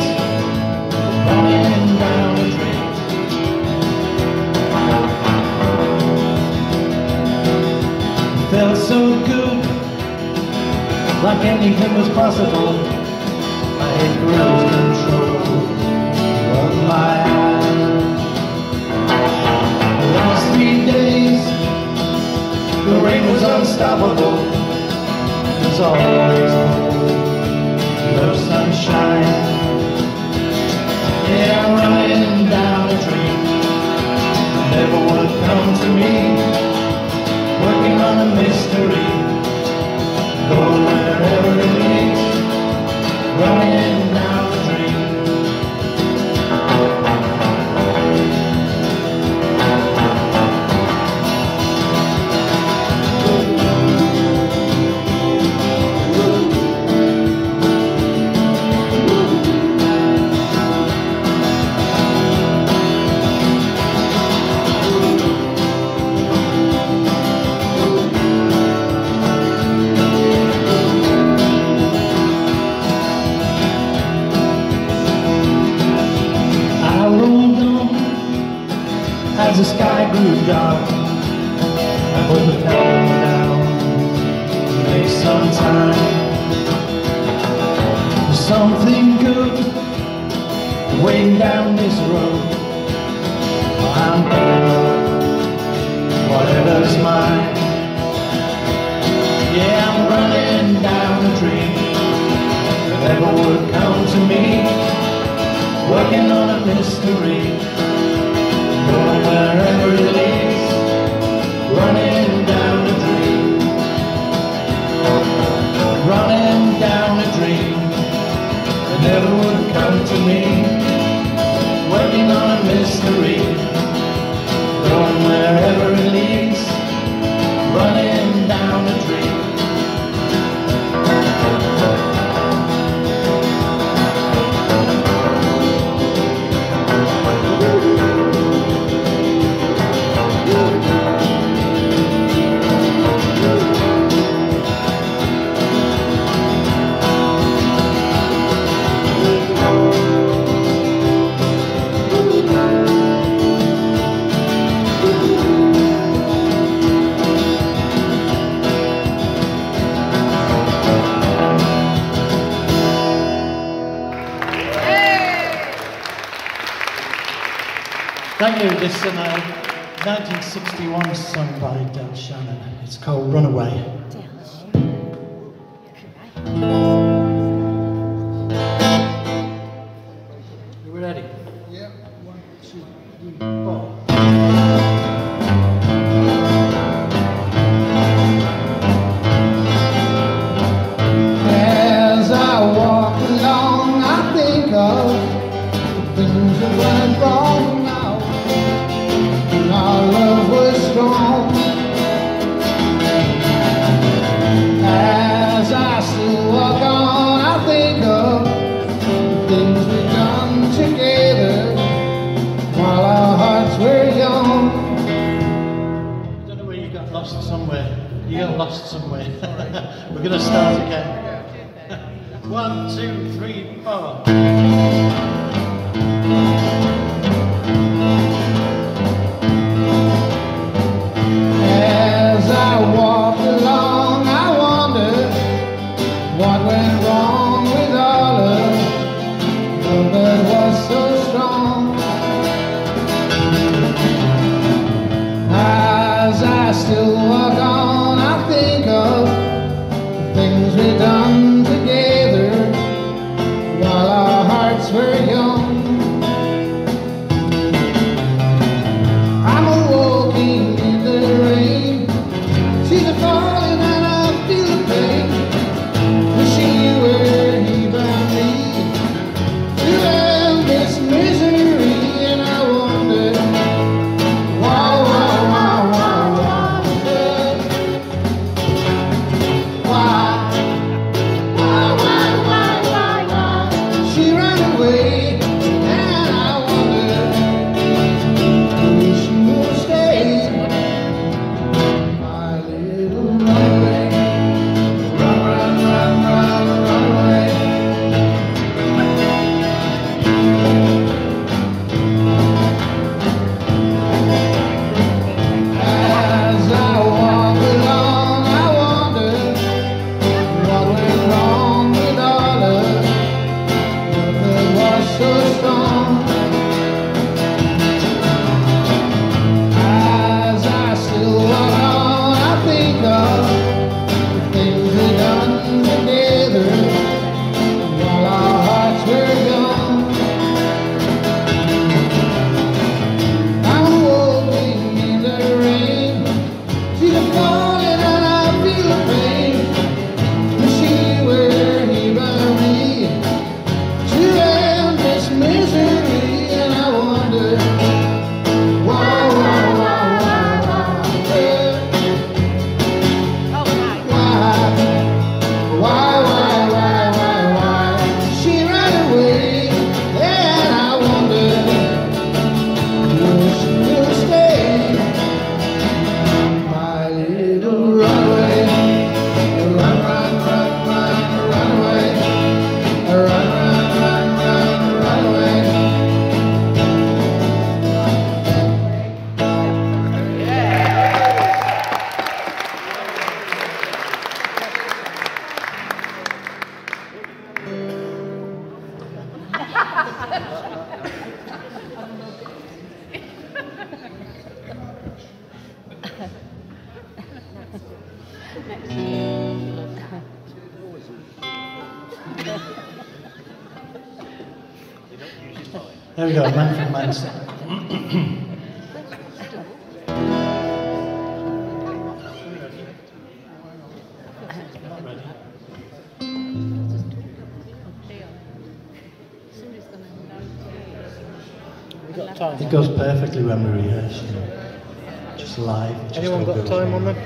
running down a dream. felt so good, like anything was possible. I had cruise control of my eyes. The last 3 days, the rain was unstoppable. There's always cold, no sunshine. Yeah, I'm running down a dream that never would come to me. Working on a mystery, going wherever it leads. Running down a dream. As the sky grew dark, I put the pen down to make some time for something good waiting down this road. I'm picking up whatever's mine. Yeah, I'm running down a dream that never would come to me. Working on a mystery, going wherever it leads, running down a dream, running down a dream that never would come to me, working on a mystery, going wherever it leads, running down a dream. Thank you. This is a 1961 song by Del Shannon. It's called Runaway. Are we ready? Yeah. 1, 2, 3, 4. As I walk along, I think of things that went wrong now. Our love was strong. As I still walk on, I think of the things we've done together while our hearts were young. I don't know where you got lost somewhere. You got lost somewhere. We're going to start again. 1, 2, 3, 4. As I walk along, I wonder what went wrong with our love. Love that was so strong. As I still walk on, I think of the things we've done together while our hearts were young. I'm walking in the rain, seas are falling and I feel the pain, wishing you were here by me to end this misery. And I wonder, why, There we go, Man from Manchester. It goes perfectly when we rehearse. You know. Just live. It just Anyone got goes time on them?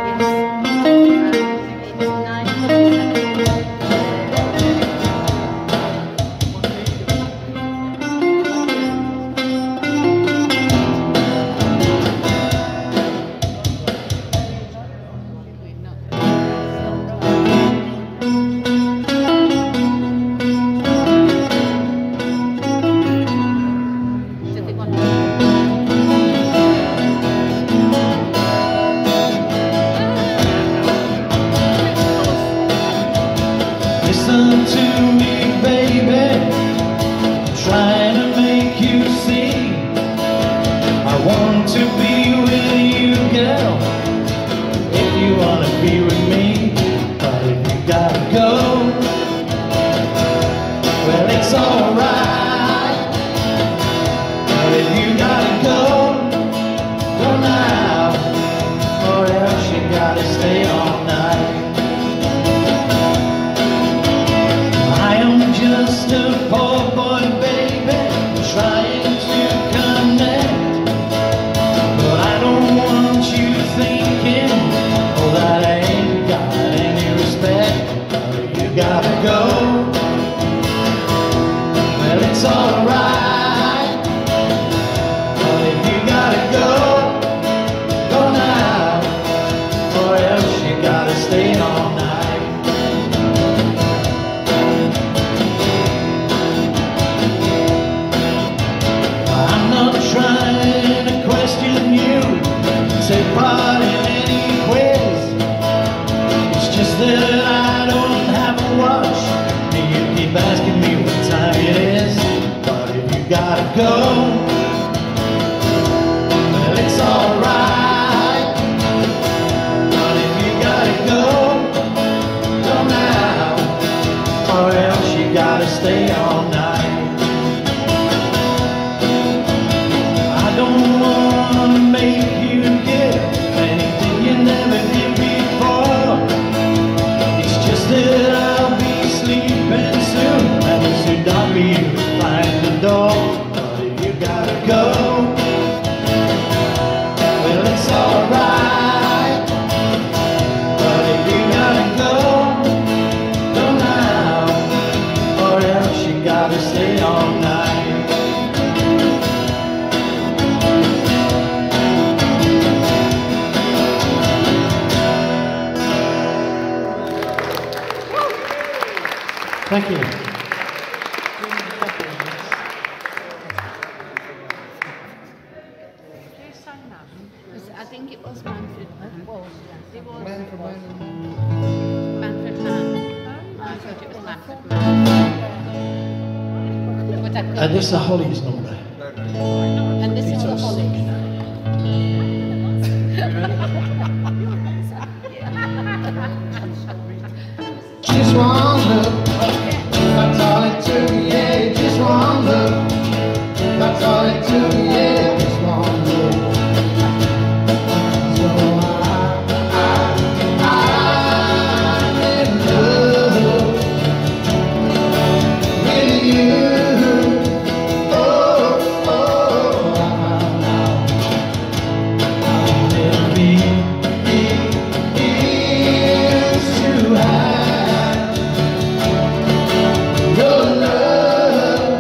Listen to me, baby, I'm trying to make you see I want to be with you, girl, if you want to be with me. But if you gotta go, well, it's alright. But if you gotta go, go now, or else you gotta stay all night. Just a poor boy, baby, trying to connect. But I don't want you thinking, oh, that I ain't got any respect. But you gotta go, well, it's alright. But if you gotta go, go now, or else you gotta stay all night. Trying to question you, take part in any quiz. It's just that I don't have a watch, and you keep asking me what time it is. But if you gotta go, well, it's alright. But if you gotta go, go now, or else you gotta stay all night. I don't wanna make you give anything you never did before. It's just that I'll be sleeping soon, and it's too dark for you to find the door. But if you gotta go, well, it's alright. But if you gotta go, go now, or else you gotta stay all night. Thank you. Who sang that? I think it was Manfred. It was Manfred Mann. I thought it was Manfred Mann. This is a Hollies number. And this is the Hollies. Just one look, that's all it took, yeah. Just one look, that's all it took, yeah. Just one look. So I'm in love with you. Oh, oh, I'm is to have your love.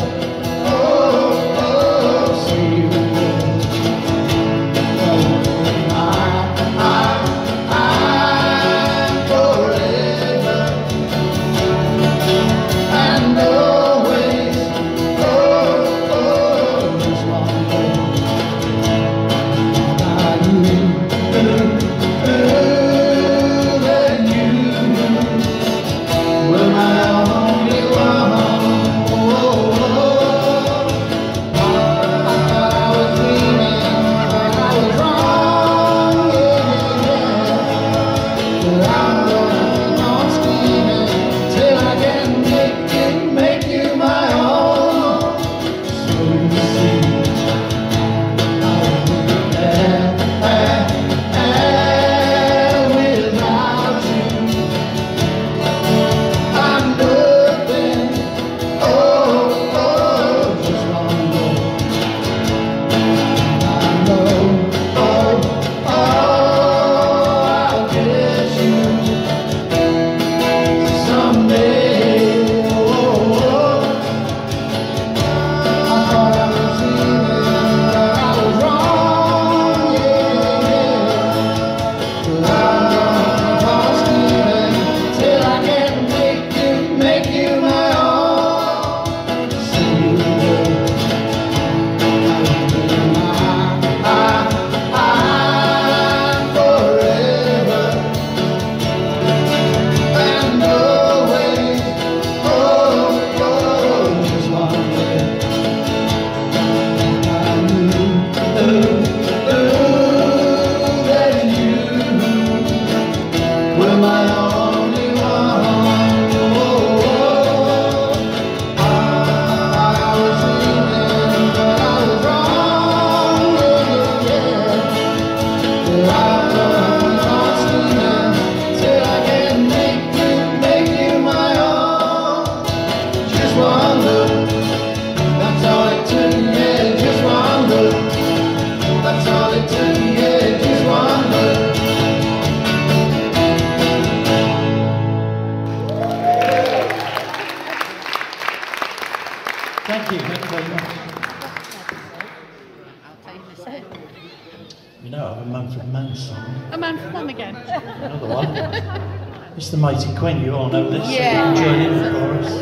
You know, I have a Manfred Mann song. A man from Man again. Another one. It's the Mighty Quinn, you all know this. Yeah. So join in the chorus.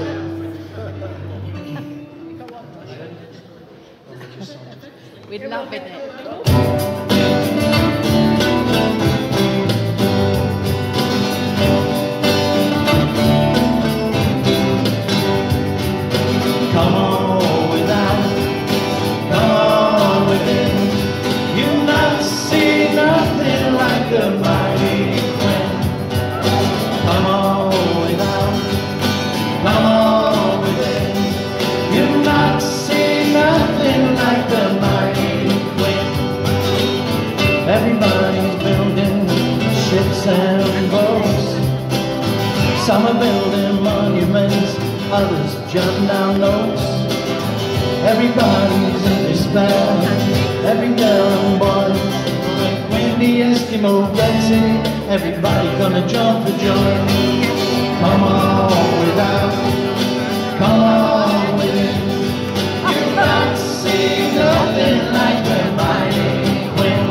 We'd love it. Come on without, come on within. You not see nothing like the mighty Quinn. Come on without, come on within. You not see nothing like the mighty Quinn. Everybody's building ships and boats. Some are building monuments, others jump down notes. Everybody's in despair, every girl and boy. When the Eskimo gets it, everybody gonna jump for joy. Come on without, come on within. You not see nothing like the mighty Quinn.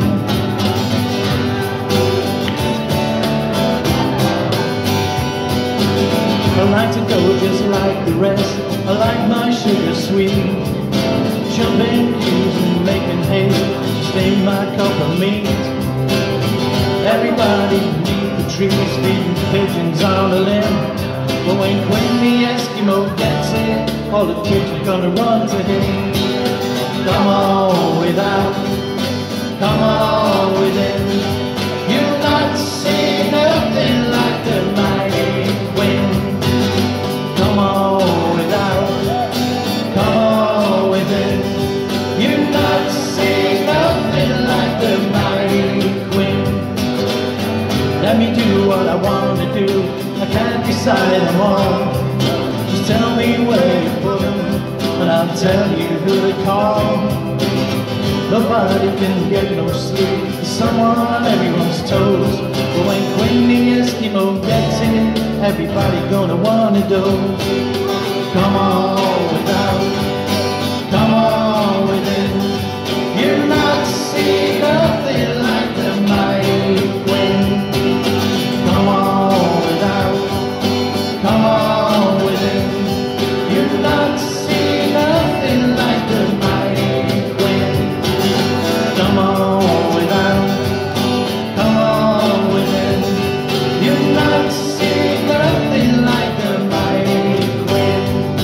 I like to go just like the rest. I like my sugar sweet. Jumping queues and making haste to stay my cup of meat. Everybody beneath the trees feeding pigeons on a limb. But when Quinn the Eskimo gets it, all the kids are gonna run to him. Come on without, come on within. You not see nothing like the mighty Quinn. Come on without, come on within. You not see nothing like the mighty Quinn. Let me do what I want to do. I can't decide them all. Just tell me where you put them, and I'll tell you who to call. Nobody can get no sleep. There's someone on everyone's toes. But when Quinn the Eskimo gets it, everybody gonna wanna doze. Come on without, come on within. You not see nothing like the mighty Quinn. Come on without, come on within. You not see nothing like the mighty Quinn. Come on without, come on within. You not see nothing like the mighty Quinn.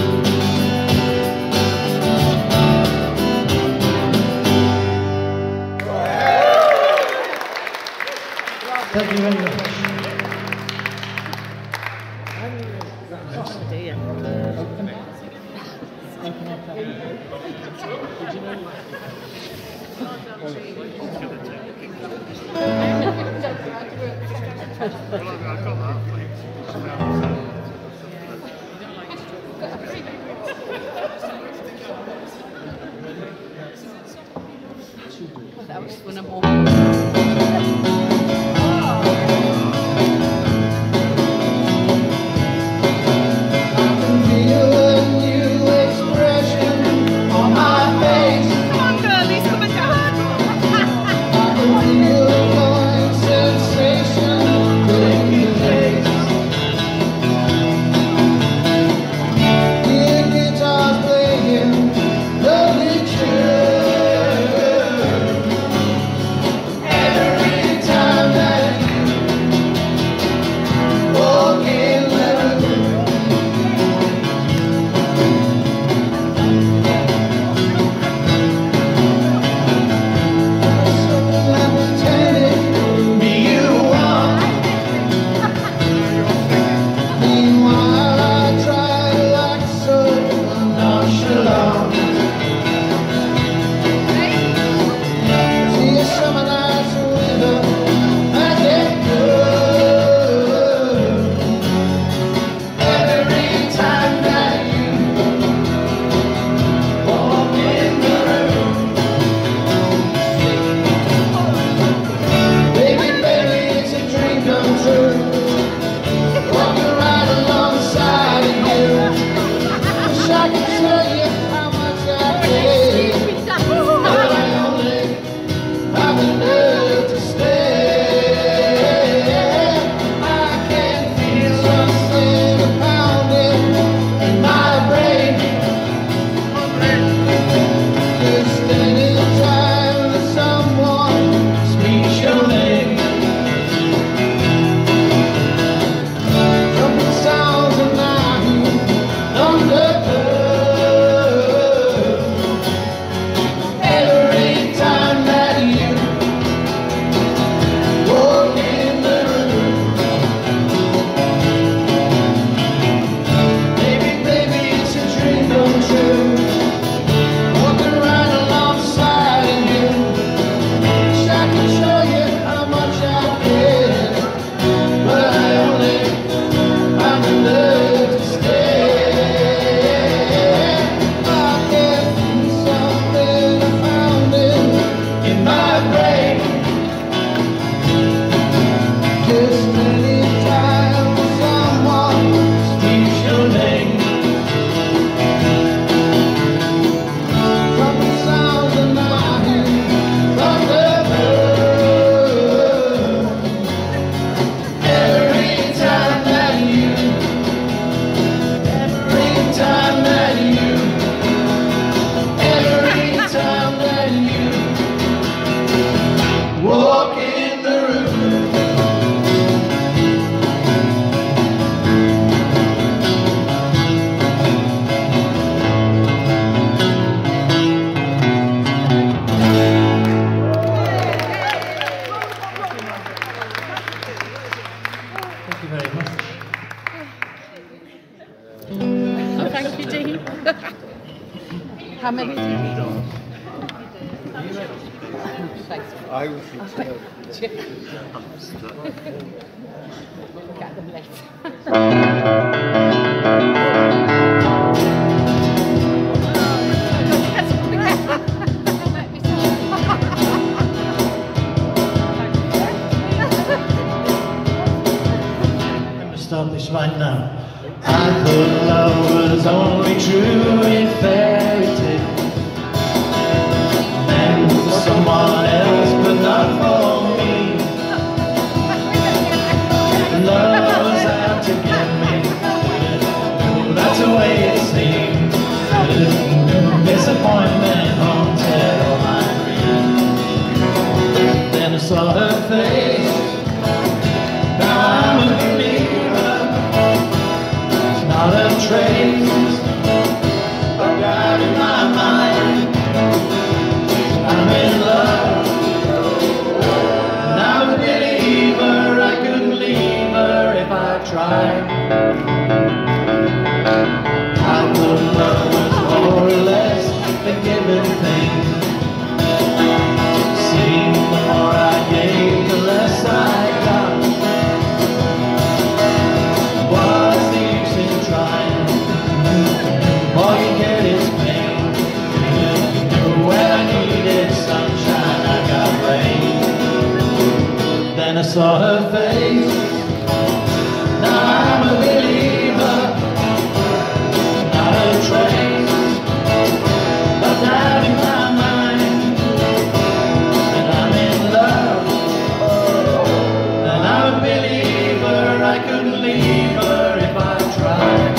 Thank you very much. Oh dear. That was one of more. Every How many did you do? Thanks. I was thinking Get them later. Start this right now. I thought love was only true in fairy tales, and someone else, but not for me. Love was out to get me. That's the way it seemed. Disappointment haunted all my dreams. Then I saw her face. Now I'm a believer. Not a trace of doubt in my mind. I'm in love, and I'm a believer. I couldn't leave her if I tried. I thought love was more or less a given thing. Seemed the more I gave, the less I got. What's the use in trying? All you get is pain. When I needed sunshine, I got rain. Then I saw her face. Now I'm a believer. Not a trace of doubt in my mind. And I'm in love. And I'm a believer. I couldn't leave her if I tried.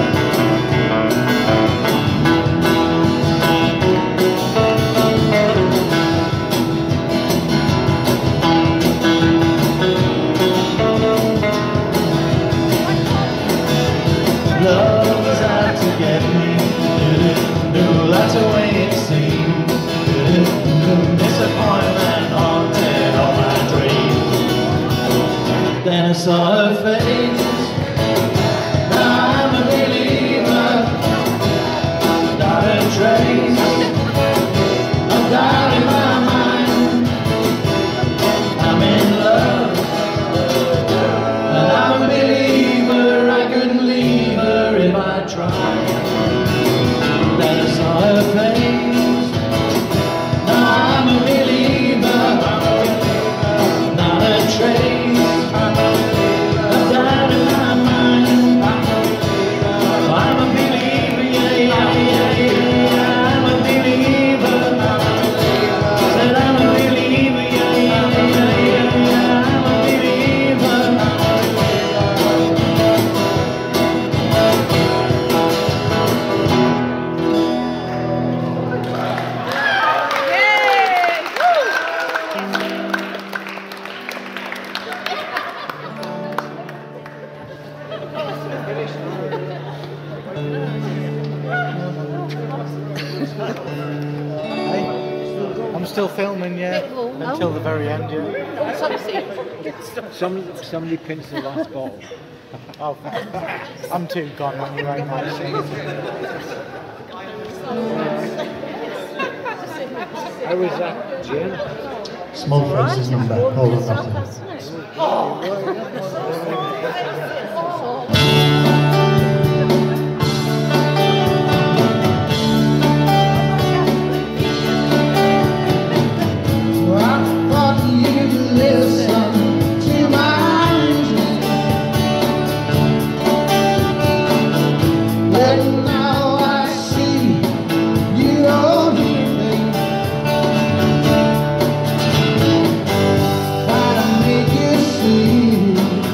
Love was out to get me. No, that's the way it seemed. Disappointment haunted all my dreams. Then I saw her face. Now I'm a believer. Not a trace of doubt in my mind. I'm in love, and I'm a believer. I couldn't leave her if I tried. Then I saw her face. Now I'm a believer. Not a trace of doubt in my mind. I'm a believer, yeah, yeah, yeah, yeah. I'm a believer. Said I'm a believer, yeah, yeah, yeah, yeah, yeah. I'm a believer. I'm still filming, yeah, until the very end, yeah. somebody pinched the last bottle. Oh, I'm too gone anyway, How was that, Jim? Small faces number. Hold on, that's I thought you'd listen to my music, but now I see you don't hear me. Try to make you see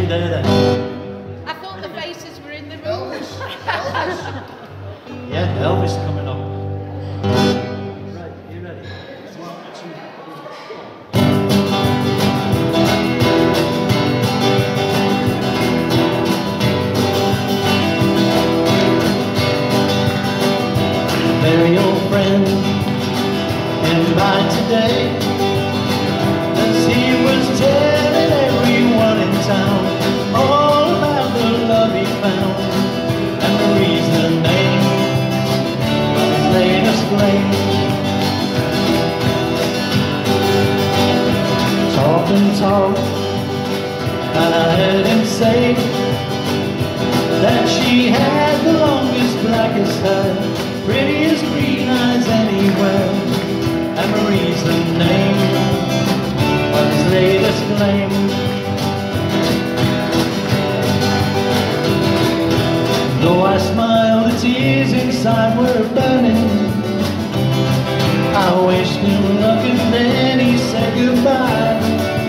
da. I thought the faces were in the room. Yeah, Elvis coming up. Right, you ready? Very old friend, and by today, as he was telling everyone in town all about the love he found, and the reason name of his latest flame. Talk and talk, and I heard him say that she had the longest, blackest hair, prettiest green eyes anywhere, and Marie's the name of his latest flame. Though I smiled, the tears inside were burning. I wished him luck and then he said goodbye.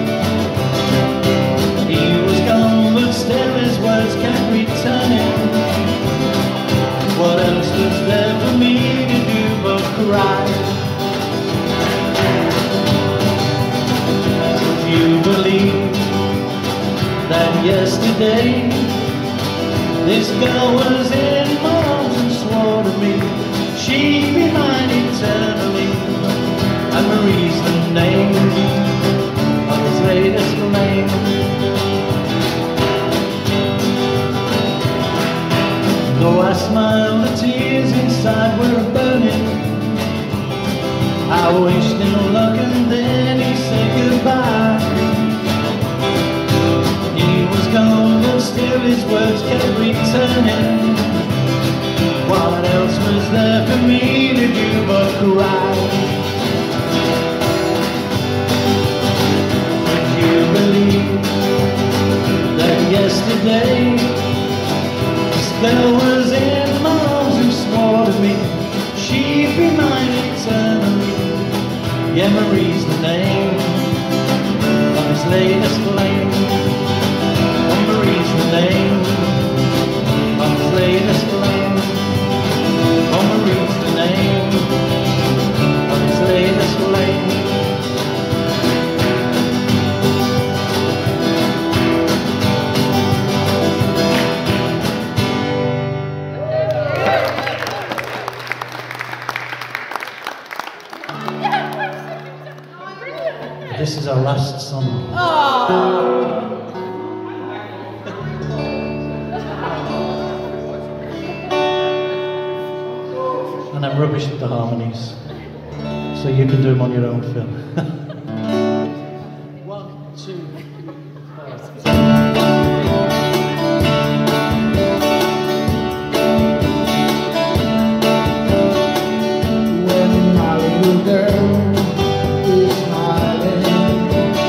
He was gone, but still his words kept returning. What else was there for me to do but cry? Would you believe that yesterday this girl was in my arms and swore to me she'd be mine eternally, and Marie's the name of his latest flame. Though I smiled, the tears inside were burning. I wished him luck and then he said goodbye. He was gone, but still his words kept returning. What else was there for me to do but cry? Would you believe that yesterday this girl was in my arms and swore to me she'd be mine eternally? Yeah, Marie's the name of his latest flame. Oh, Marie's the name of his latest flame. Oh, Marie's the name of his latest flame. This is our last song. And I'm rubbish at the harmonies, so you can do them on your own, Phil. 1, 2, 3. When my little girl is smiling,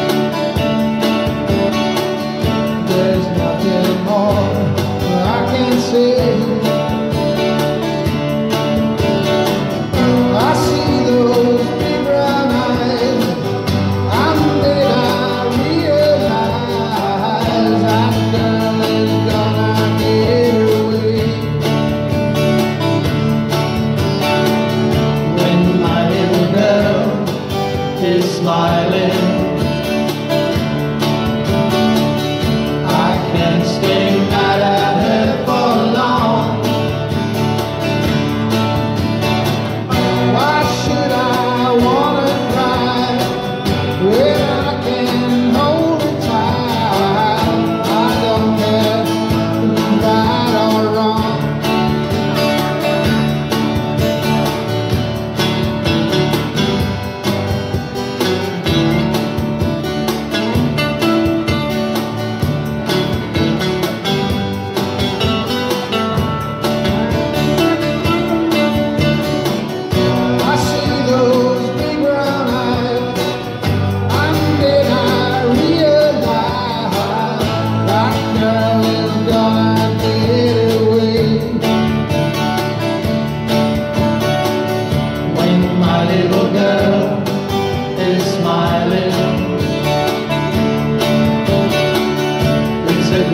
there's nothing more I can say. I see those big brown eyes, and then I realize that girl is gonna get away. When my little girl is smiling, I can't stay mad at her for long. Why should I wanna cry when I can hold her tight? I don't care who's right or wrong. I see those big brown eyes, and then I realize that girl is gonna get away. When my little girl is smiling, it's a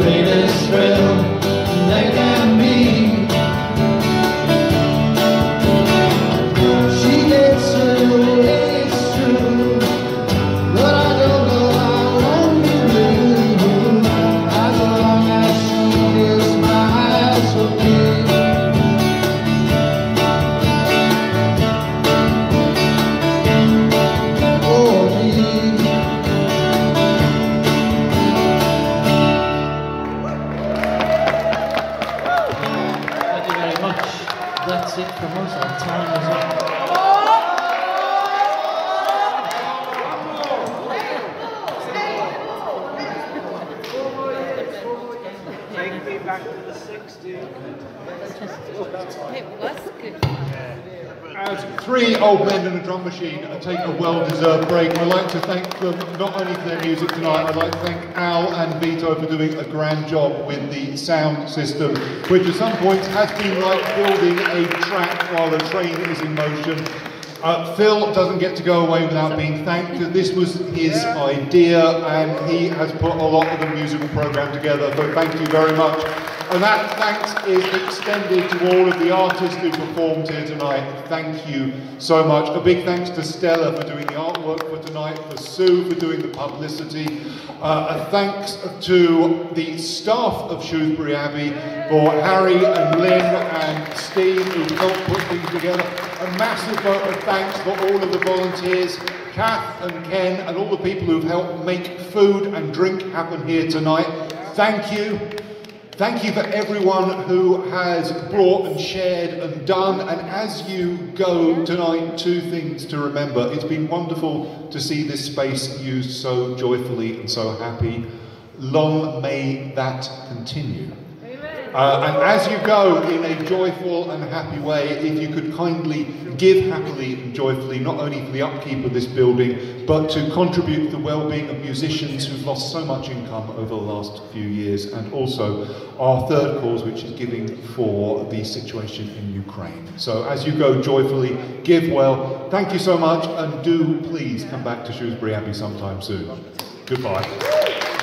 3 old men and a drum machine take a well-deserved break. I'd like to thank them not only for their music tonight, I'd like to thank Al and Vito for doing a grand job with the sound system, which at some points has been like building a track while the train is in motion. Phil doesn't get to go away without being thanked. This was his idea and he has put a lot of the musical programme together, so thank you very much. And that thanks is extended to all of the artists who performed here tonight. Thank you so much. A big thanks to Stella for doing the artwork for tonight, for Sue for doing the publicity. A thanks to the staff of Shrewsbury Abbey, for Harry and Lynn and Steve who helped put things together. A massive vote of thanks for all of the volunteers, Kath and Ken and all the people who've helped make food and drink happen here tonight. Thank you. Thank you for everyone who has brought and shared and done. And as you go tonight, 2 things to remember. It's been wonderful to see this space used so joyfully and so happy. Long may that continue. And as you go in a joyful and happy way, if you could kindly give happily and joyfully, not only for the upkeep of this building, but to contribute to the well-being of musicians who've lost so much income over the last few years, and also our third cause, which is giving for the situation in Ukraine. So as you go joyfully, give well. Thank you so much, and do please come back to Shrewsbury Abbey sometime soon. Goodbye.